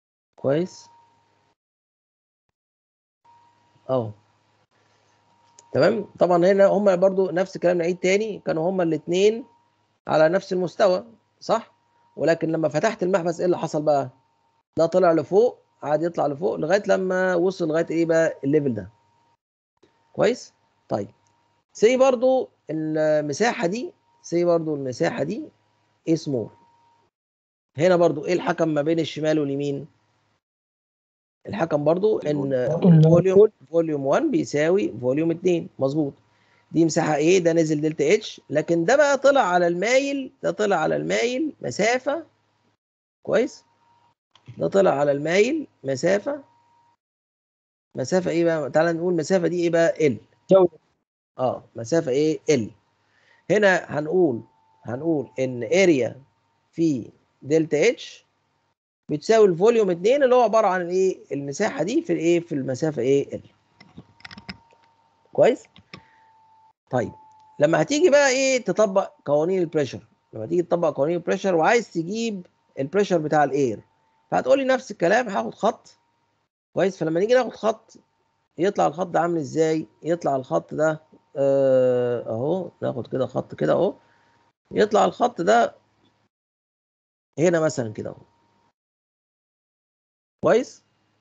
كويس. اهو. تمام. طبعا هنا هم برضو نفس الكلام، نعيد تاني، كانوا هم الاثنين على نفس المستوى صح، ولكن لما فتحت المحبس ايه اللي حصل بقى؟ ده طلع لفوق، قعد يطلع لفوق لغايه لما وصل لغايه ايه بقى؟ الليفل ده. كويس. طيب سي برضو المساحه دي، سي برضو المساحه دي ايه سمول. هنا برضو ايه الحكم ما بين الشمال واليمين؟ الحكم برضو ان فوليوم فوليوم واحد بيساوي فوليوم اتنين. مظبوط. دي مساحه ايه؟ ده نزل دلتا اتش، لكن ده بقى طلع على المايل، ده طلع على المايل مسافه. كويس. ده طلع على المايل مسافه مسافه ايه بقى؟ تعالى نقول مسافه دي ايه بقى؟ ال. اه مسافه ايه؟ ال. هنا هنقول هنقول ان اريا في دلتا اتش بتساوي الفوليوم اتنين اللي هو عباره عن ايه؟ المساحه دي في الايه؟ في المسافه ايه؟ ال. كويس. طيب لما هتيجي بقى ايه تطبق قوانين البريشر، لما تيجي تطبق قوانين البريشر وعايز تجيب البريشر بتاع الاير، فهتقول لي نفس الكلام، هاخد خط. كويس. فلما نيجي ناخد خط يطلع الخط ده عامل ازاي؟ يطلع الخط ده آه، اهو، ناخد كده خط كده اهو، يطلع الخط ده هنا مثلا كده اهو. كويس.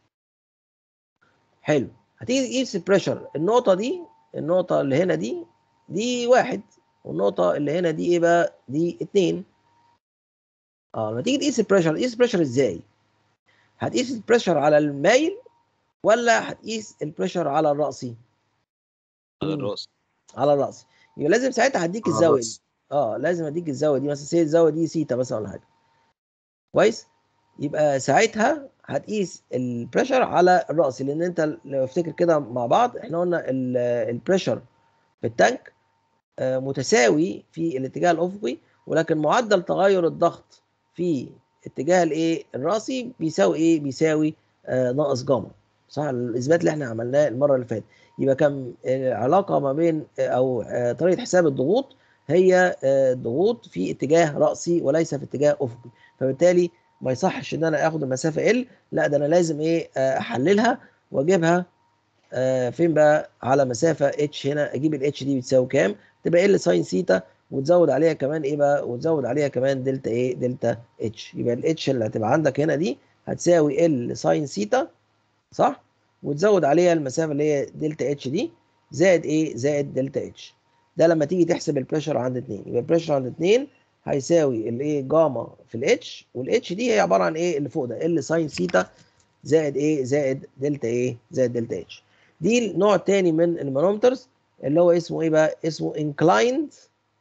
حلو. هتيجي تقيس البريشر، النقطه دي، النقطه اللي هنا دي دي واحد، والنقطه اللي هنا دي ايه بقى؟ دي اتنين. اه لما تيجي تقيس البريشر، تقيس البريشر ازاي؟ هتقيس البريشر على المايل ولا هتقيس البريشر على الرأسي؟ على الراس. على الرأسي. يبقى لازم ساعتها هديك على الزاويه الراس. دي. اه لازم اديك الزاويه دي مثلا، سي الزاويه دي سيتا مثلا ولا حاجه. كويس. يبقى ساعتها هتقيس البريشر على الرأسي، لان انت لو افتكر كده مع بعض احنا قلنا البريشر في التانك آه، متساوي في الاتجاه الافقي، ولكن معدل تغير الضغط في اتجاه الايه؟ الرأسي بيساوي ايه؟ بيساوي آه ناقص جاما. صح الاثبات اللي احنا عملناه المره اللي فاتت. يبقى كان العلاقه ما بين آه، او آه طريقه حساب الضغوط هي آه ضغوط في اتجاه رأسي وليس في اتجاه افقي، فبالتالي ما يصحش ان انا اخد المسافه ال، لا ده انا لازم ايه؟ آه احللها واجيبها آه فين بقى؟ على مسافه اتش. هنا اجيب الاتش دي بتساوي كام؟ تبقى ال ساين سيتا، وتزود عليها كمان ايه بقى؟ وتزود عليها كمان دلتا ايه؟ دلتا اتش. يبقى الاتش اللي هتبقى عندك هنا دي هتساوي ال ساين سيتا صح، وتزود عليها المسافه اللي هي دلتا اتش دي زائد ايه؟ زائد دلتا اتش. ده لما تيجي تحسب البريشر عند اتنين، يبقى البريشر عند اتنين هيساوي الايه؟ جاما في الاتش، والاتش دي هي عباره عن ايه؟ اللي فوق ده ال ساين سيتا زائد ايه؟ زائد دلتا ايه؟ زائد دلتا اتش. دي النوع الثاني من المانومترز اللي هو اسمه ايه بقى؟ اسمه inclined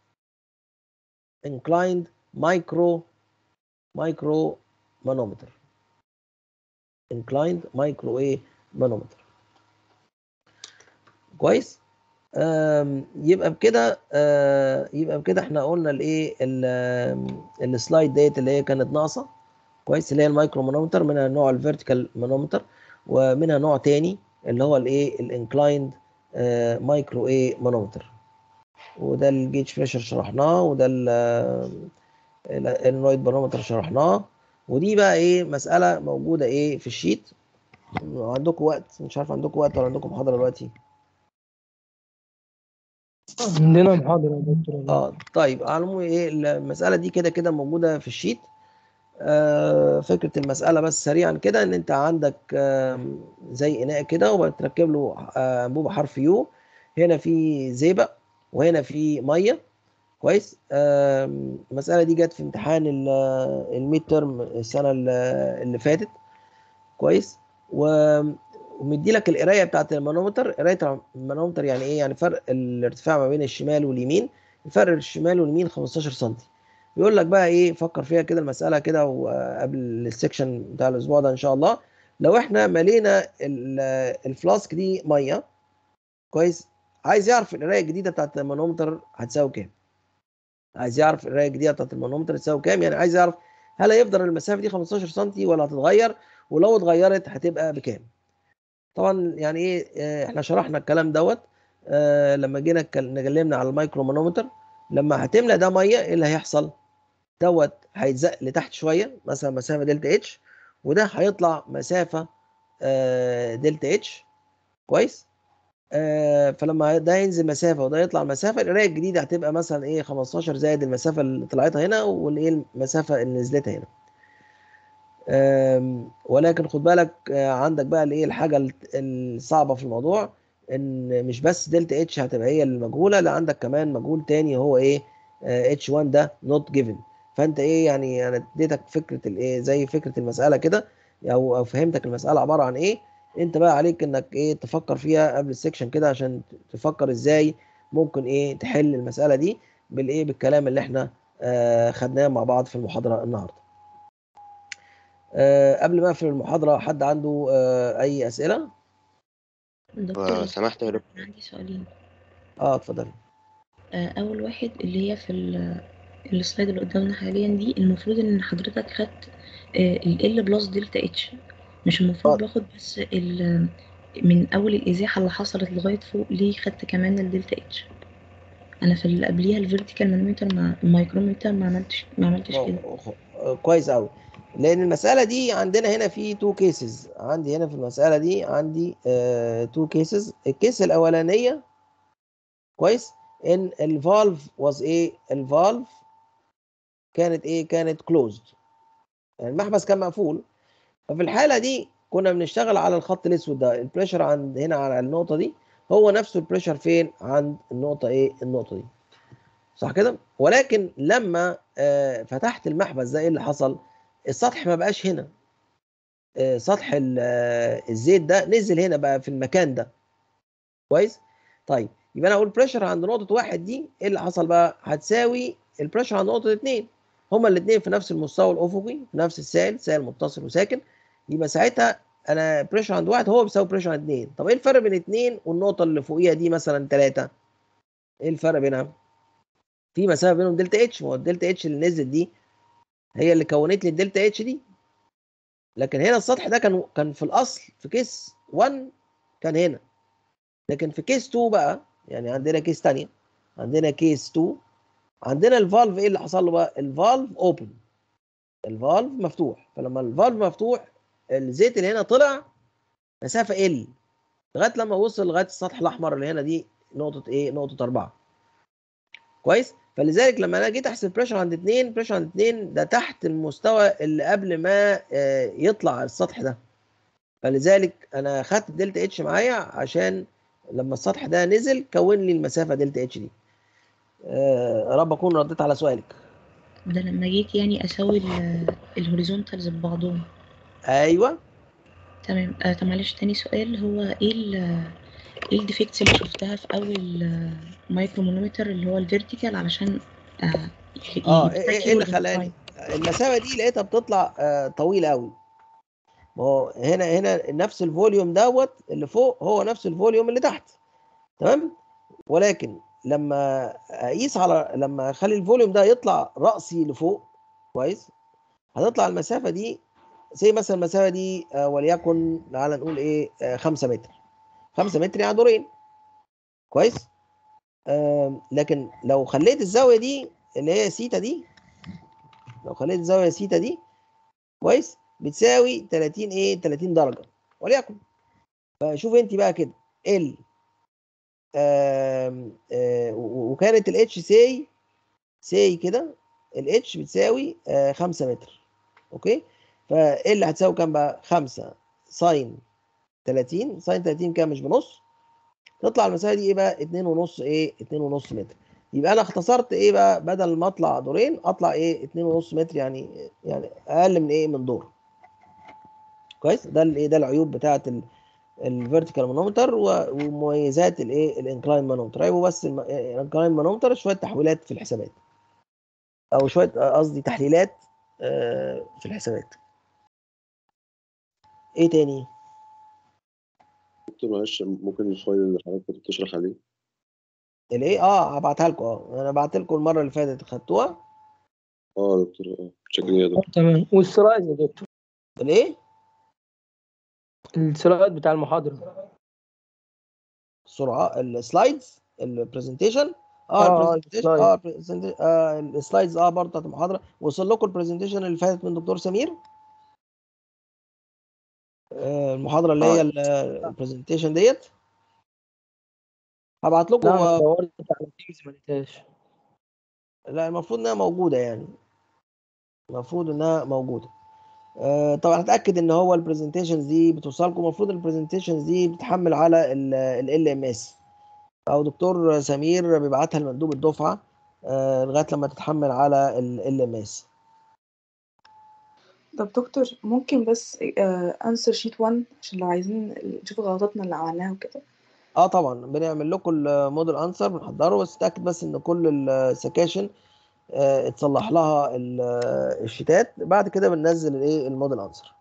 inclined micro micro manometer. inclined micro ايه؟ manometer. كويس. آم يبقى بكده آه يبقى بكده احنا قلنا الايه؟ السلايد ديت اللي هي كانت ناقصه. كويس. اللي هي المايكرو مانومتر، منها نوع الفيرتيكال مانومتر، ومنها نوع تاني اللي هو الايه؟ الانكلايند مايكرو ايه؟ مانومتر. وده الجيج بريشر شرحناه، وده الانرويد بارامتر شرحناه. ودي بقى ايه؟ مساله موجوده ايه؟ في الشيت. عندكم وقت؟ مش عارف عندكم وقت ولا عندكم محاضره دلوقتي؟ عندنا محاضرة يا دكتور. اه طيب على العموم ايه؟ المساله دي كده كده موجوده في الشيت. آه فكره المساله بس سريعا كده، ان انت عندك آه زي اناء كده وبتركب له آه انبوبه حرف يو. هنا في زئبق وهنا في ميه. كويس. آه المساله دي جت في امتحان الميد ترم السنه اللي فاتت. كويس. ومدي لك القرايه بتاعت المانومتر. قرايه المانومتر يعني ايه؟ يعني فرق الارتفاع ما بين الشمال واليمين. الفرق الشمال واليمين خمستاشر سم. بيقول لك بقى ايه؟ فكر فيها كده المساله كده، وقبل السكشن بتاع الاسبوع ده ان شاء الله، لو احنا ملينا الفلاسك دي ميه. كويس. عايز يعرف القرايه الجديده بتاعت المانومتر هتساوي كام. عايز يعرف القرايه الجديده بتاعت المانومتر تساوي كام، يعني عايز يعرف هل هيفضل المسافه دي خمستاشر سم ولا هتتغير، ولو اتغيرت هتبقى بكام. طبعا يعني ايه؟ احنا شرحنا الكلام دوت اه لما جينا اتكلمنا على المايكرو مانومتر. لما هتملى ده ميه ايه اللي هيحصل؟ دوت هيتزق لتحت شويه، مثلا مسافه دلتا اتش، وده هيطلع مسافه اه دلتا اتش. كويس. آه فلما ده ينزل مسافه وده يطلع مسافه، القرايه الجديده هتبقى مثلا ايه خمستاشر زائد المسافه اللي طلعتها هنا والايه المسافه اللي نزلتها هنا. آم، ولكن خد بالك آه، عندك بقى الايه الحاجه ال- الصعبه في الموضوع، ان مش بس دلتا اتش هتبقى هي المجهوله، لا عندك كمان مجهول تاني هو ايه اتش واحد ده نوت جيفن. فانت ايه يعني انا اديتك فكره الايه زي فكره المساله كده، او او فهمتك المساله عباره عن ايه. انت بقى عليك انك ايه تفكر فيها قبل السكشن كده عشان تفكر ازاي ممكن ايه تحل المساله دي بالايه بالكلام اللي احنا آه خدناه مع بعض في المحاضره النهارده. أه قبل ما اقفل المحاضرة حد عنده أه أي أسئلة؟ دكتور لو سمحت يا دكتور. عندي سؤالين. اه اتفضلي. آه، أول واحد اللي هي في ال- السلايد اللي قدامنا حاليا دي، المفروض إن حضرتك خدت ال L بلس دلتا اتش، مش المفروض باخد بس ال من أول الإزاحة اللي حصلت لغاية فوق، ليه خدت كمان الدلتا اتش؟ أنا في اللي قبليها الفيرتيكال مانومتر مع المايكرومتر ما عملتش ما عملتش كده. آه، كويس قوي، لأن المسألة دي عندنا هنا في تو كيسز. عندي هنا في المسألة دي عندي تو كيسز. الكيس الأولانية كويس إن الفالف واز إيه؟ الفالف كانت إيه؟ كانت كلوزد، يعني المحبس كان مقفول. ففي الحالة دي كنا بنشتغل على الخط الأسود ده، البريشر عند هنا على النقطة دي هو نفسه البريشر فين؟ عند النقطة إيه؟ النقطة دي، صح كده؟ ولكن لما آه فتحت المحبس ده ايه اللي حصل؟ السطح ما بقاش هنا، آه سطح آه الزيت ده نزل هنا بقى في المكان ده، كويس؟ طيب يبقى انا اقول بريشر عند نقطة واحد دي ايه اللي حصل بقى؟ هتساوي البريشر عند نقطة اتنين، هما الاثنين في نفس المستوى الافقي، في نفس السائل، سائل متصل وساكن. يبقى ساعتها انا بريشر عند واحد هو بيساوي بريشر عند اتنين. طب ايه الفرق بين اتنين والنقطة اللي فوقيها دي مثلا تلاتة؟ ايه الفرق بينها؟ في مسافه بينهم دلتا اتش، ما هو الدلتا اتش اللي نزلت دي هي اللي كونت لي الدلتا اتش دي. لكن هنا السطح ده كان كان في الاصل في كيس واحد كان هنا، لكن في كيس اتنين بقى، يعني عندنا كيس ثانيه، عندنا كيس اتنين، عندنا الفالف ايه اللي حصل له بقى؟ الفالف اوبن، الفالف مفتوح. فلما الفالف مفتوح الزيت اللي هنا طلع مسافه ال لغايه لما وصل لغايه السطح الاحمر اللي هنا دي نقطه ايه؟ نقطه أربعة، كويس؟ فلذلك لما انا جيت احسب بريشر عند اتنين، بريشر عند اتنين ده تحت المستوى اللي قبل ما يطلع السطح ده. فلذلك انا خدت الدلتا اتش معايا عشان لما السطح ده نزل كون لي المسافه دلتا اتش دي. يا رب اكون رديت على سؤالك. ده لما جيت يعني اسوي الهوريزونتالز ببعضهم. ايوه تمام. آه طب معلش تاني سؤال، هو ايه ال ايه الديفكتس اللي شفتها في اول مايكرو مانومتر اللي هو الفيرتيكال علشان اه اه ايه اللي خلاني المسافه دي لقيتها بتطلع آه طويله قوي؟ ما هو هنا هنا نفس الفوليوم دوت اللي فوق هو نفس الفوليوم اللي تحت، تمام؟ ولكن لما اقيس على لما اخلي الفوليوم ده يطلع راسي لفوق، كويس؟ هتطلع المسافه دي زي مثلا المسافه دي آه وليكن تعالى نقول ايه آه خمسة متر، خمسة متر يعني دورين، كويس؟ آه لكن لو خليت الزاويه دي اللي هي سيتا دي، لو خليت الزاويه سيتا دي كويس بتساوي تلاتين ايه تلاتين درجه وليكن. فشوف انت بقى كده ال آه آه وكانت الاتش سي سي كده الاتش بتساوي آه خمسة متر، اوكي؟ فايه اللي هتساوي كام بقى؟ خمسة ساين تلاتين، ساين تلاتين كام مش بنص؟ تطلع المسافه دي ايه بقى؟ اتنين ونص ايه اتنين ونص متر. يبقى انا اختصرت ايه بقى؟ بدل ما اطلع دورين اطلع ايه اتنين ونص متر، يعني يعني اقل من ايه من دور، كويس؟ ده الايه ده العيوب بتاعه الفيرتيكال مانومتر ومميزات الايه الانكلاين مانومتر. عيبه بس الانكلاين مانومتر شويه تحويلات في الحسابات، او شويه قصدي تحليلات في الحسابات. ايه تاني؟ دكتور معلش ممكن الفايل اللي حضرتك كنت بتشرح عليه؟ الايه اه هبعتها لكم. اه انا بعت لكم المره اللي فاتت، خدتوها؟ اه يا دكتور. اه شكرا يا دكتور. تمام. والسلايد يا دكتور؟ الايه؟ السلايد بتاع المحاضره. السرعه السلايدز البرزنتيشن اه اه البرزنتيشن اه البرزنتيشن اه السلايدز اه برضه بتاعت المحاضره. وصل لكم البرزنتيشن اللي فاتت من دكتور سمير، آه المحاضره اللي هي البرزنتيشن ديت. هبعت لكم لا انا آه، دورت على تيمز ما لقيتهاش. لا المفروض انها موجوده يعني، المفروض انها موجوده. آه، طبعا هتاكد ان هو البرزنتيشنز دي بتوصلكم. المفروض البرزنتيشنز دي بتتحمل على ال ام اس، او دكتور سمير بيبعتها لمندوب الدفعه آه، لغايه لما تتحمل على ال ام اس. طب دكتور ممكن بس انسر شيت واحد عشان لو عايزين نشوف غلطاتنا اللي عملناها وكده. اه طبعا بنعمل لكم الموديل انسر بنحضره، بس تاكد بس ان كل السكاشن آه، اتصلح لها ال- الشيتات. بعد كده بننزل الايه الموديل انسر.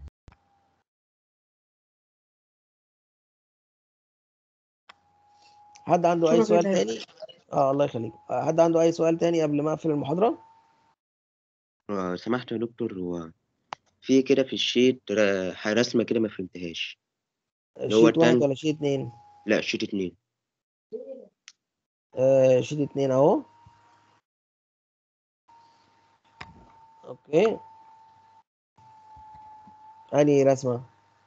حد عنده اي شكرا سؤال جدا. تاني؟ اه الله يخليك. آه، حد عنده اي سؤال تاني قبل ما اقفل المحاضره؟ آه، سمحت يا دكتور، هو في كده في الشيت ر- رسمة كده ما فهمتهاش، اللي هو شيت واحد تانك. ولا شيت اتنين؟ لا، شيت اتنين. آه شيت اتنين اهو. اوكي، انهي رسمه؟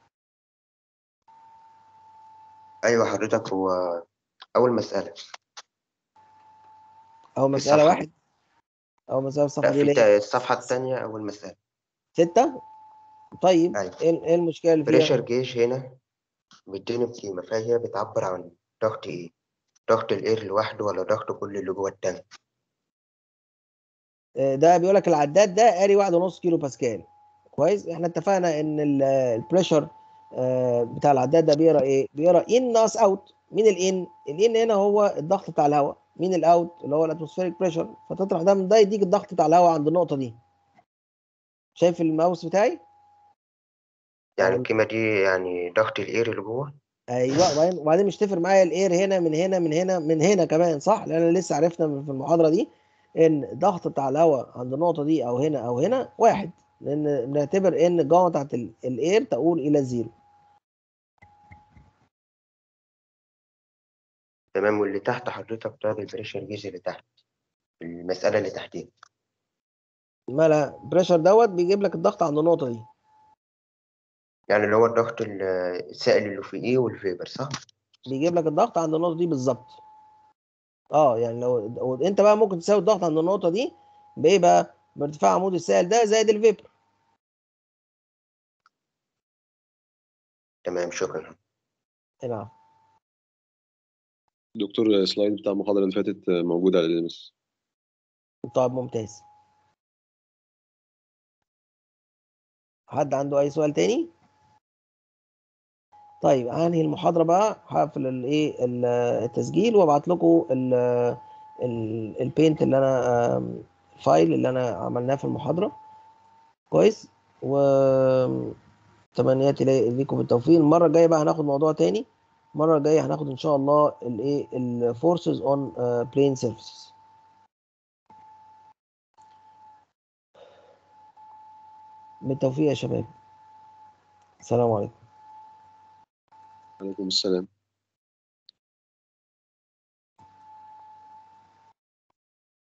أيوة حضرتك، هو أول مسألة او في مساله الصفحة. واحد، او مساله الصفحه لا، دي في ليه؟ تا- الصفحة التانية أول مسألة. ستة. طيب أيوة. ايه إيه المشكله اللي فيها؟ بريشر جيج هنا مديني بقيمة، فهي بتعبر عن ضغط إيه؟ ضغط الإير لوحده ولا ضغط كل اللي جوه التانك؟ آه، ده بيقول لك العداد ده قاري واحد ونص كيلو باسكال. كويس، احنا اتفقنا ان ال- البريشر آه، بتاع العداد ده بيقرا ايه؟ بيقرا ان ناقص اوت. مين الان؟ الان هنا هو الضغط بتاع الهواء. مين الاوت؟ اللي هو الاتموسفيريك بريشر. فتطرح ده من ده يديك الضغط بتاع الهواء عند النقطه دي. شايف الماوس بتاعي؟ يعني او القيمة دي يعني ضغط الإير اللي جوه. ايوه. وبعدين وبعدين مش تفرق معايا الاير هنا من هنا من هنا من هنا كمان، صح؟ لان انا لسه عرفنا في المحاضره دي ان الضغط بتاع الهواء عند النقطه دي او هنا او هنا واحد، لان بنعتبر ان الجامعه بتاعت ال- الاير تؤول الى زيرو. تمام. واللي تحت حضرتك ده البريشر جيج اللي تحت، المسألة اللي تحتيه. مالها بريشر دوت بيجيب لك الضغط عند النقطه دي. يعني اللي هو الضغط ال- السائل اللي في إيه والفيبر، صح؟ بيجيب لك الضغط عند النقطه دي بالظبط. اه يعني لو لو انت بقى ممكن تساوي الضغط عند النقطه دي بايه بقى؟ بارتفاع عمود السائل ده زائد الفيبر. تمام، شكرا. نعم. دكتور السلايد بتاع المحاضرة اللي فاتت موجود على ال بس. طيب ممتاز. حد عنده اي سؤال تاني؟ طيب هنهي المحاضرة بقى. هقفل الايه ال- التسجيل وابعت لكم ال ال البينت اللي انا آم، الفايل اللي انا عملناه في المحاضرة. كويس. و تمنياتي لي- ليكم بالتوفيق. المرة الجاية بقى هناخد موضوع تاني. المرة الجاية هناخد ان شاء الله الايه الفورسز اون بلين سيرفيسز. بالتوفيق يا شباب. السلام عليكم. عليكم السلام.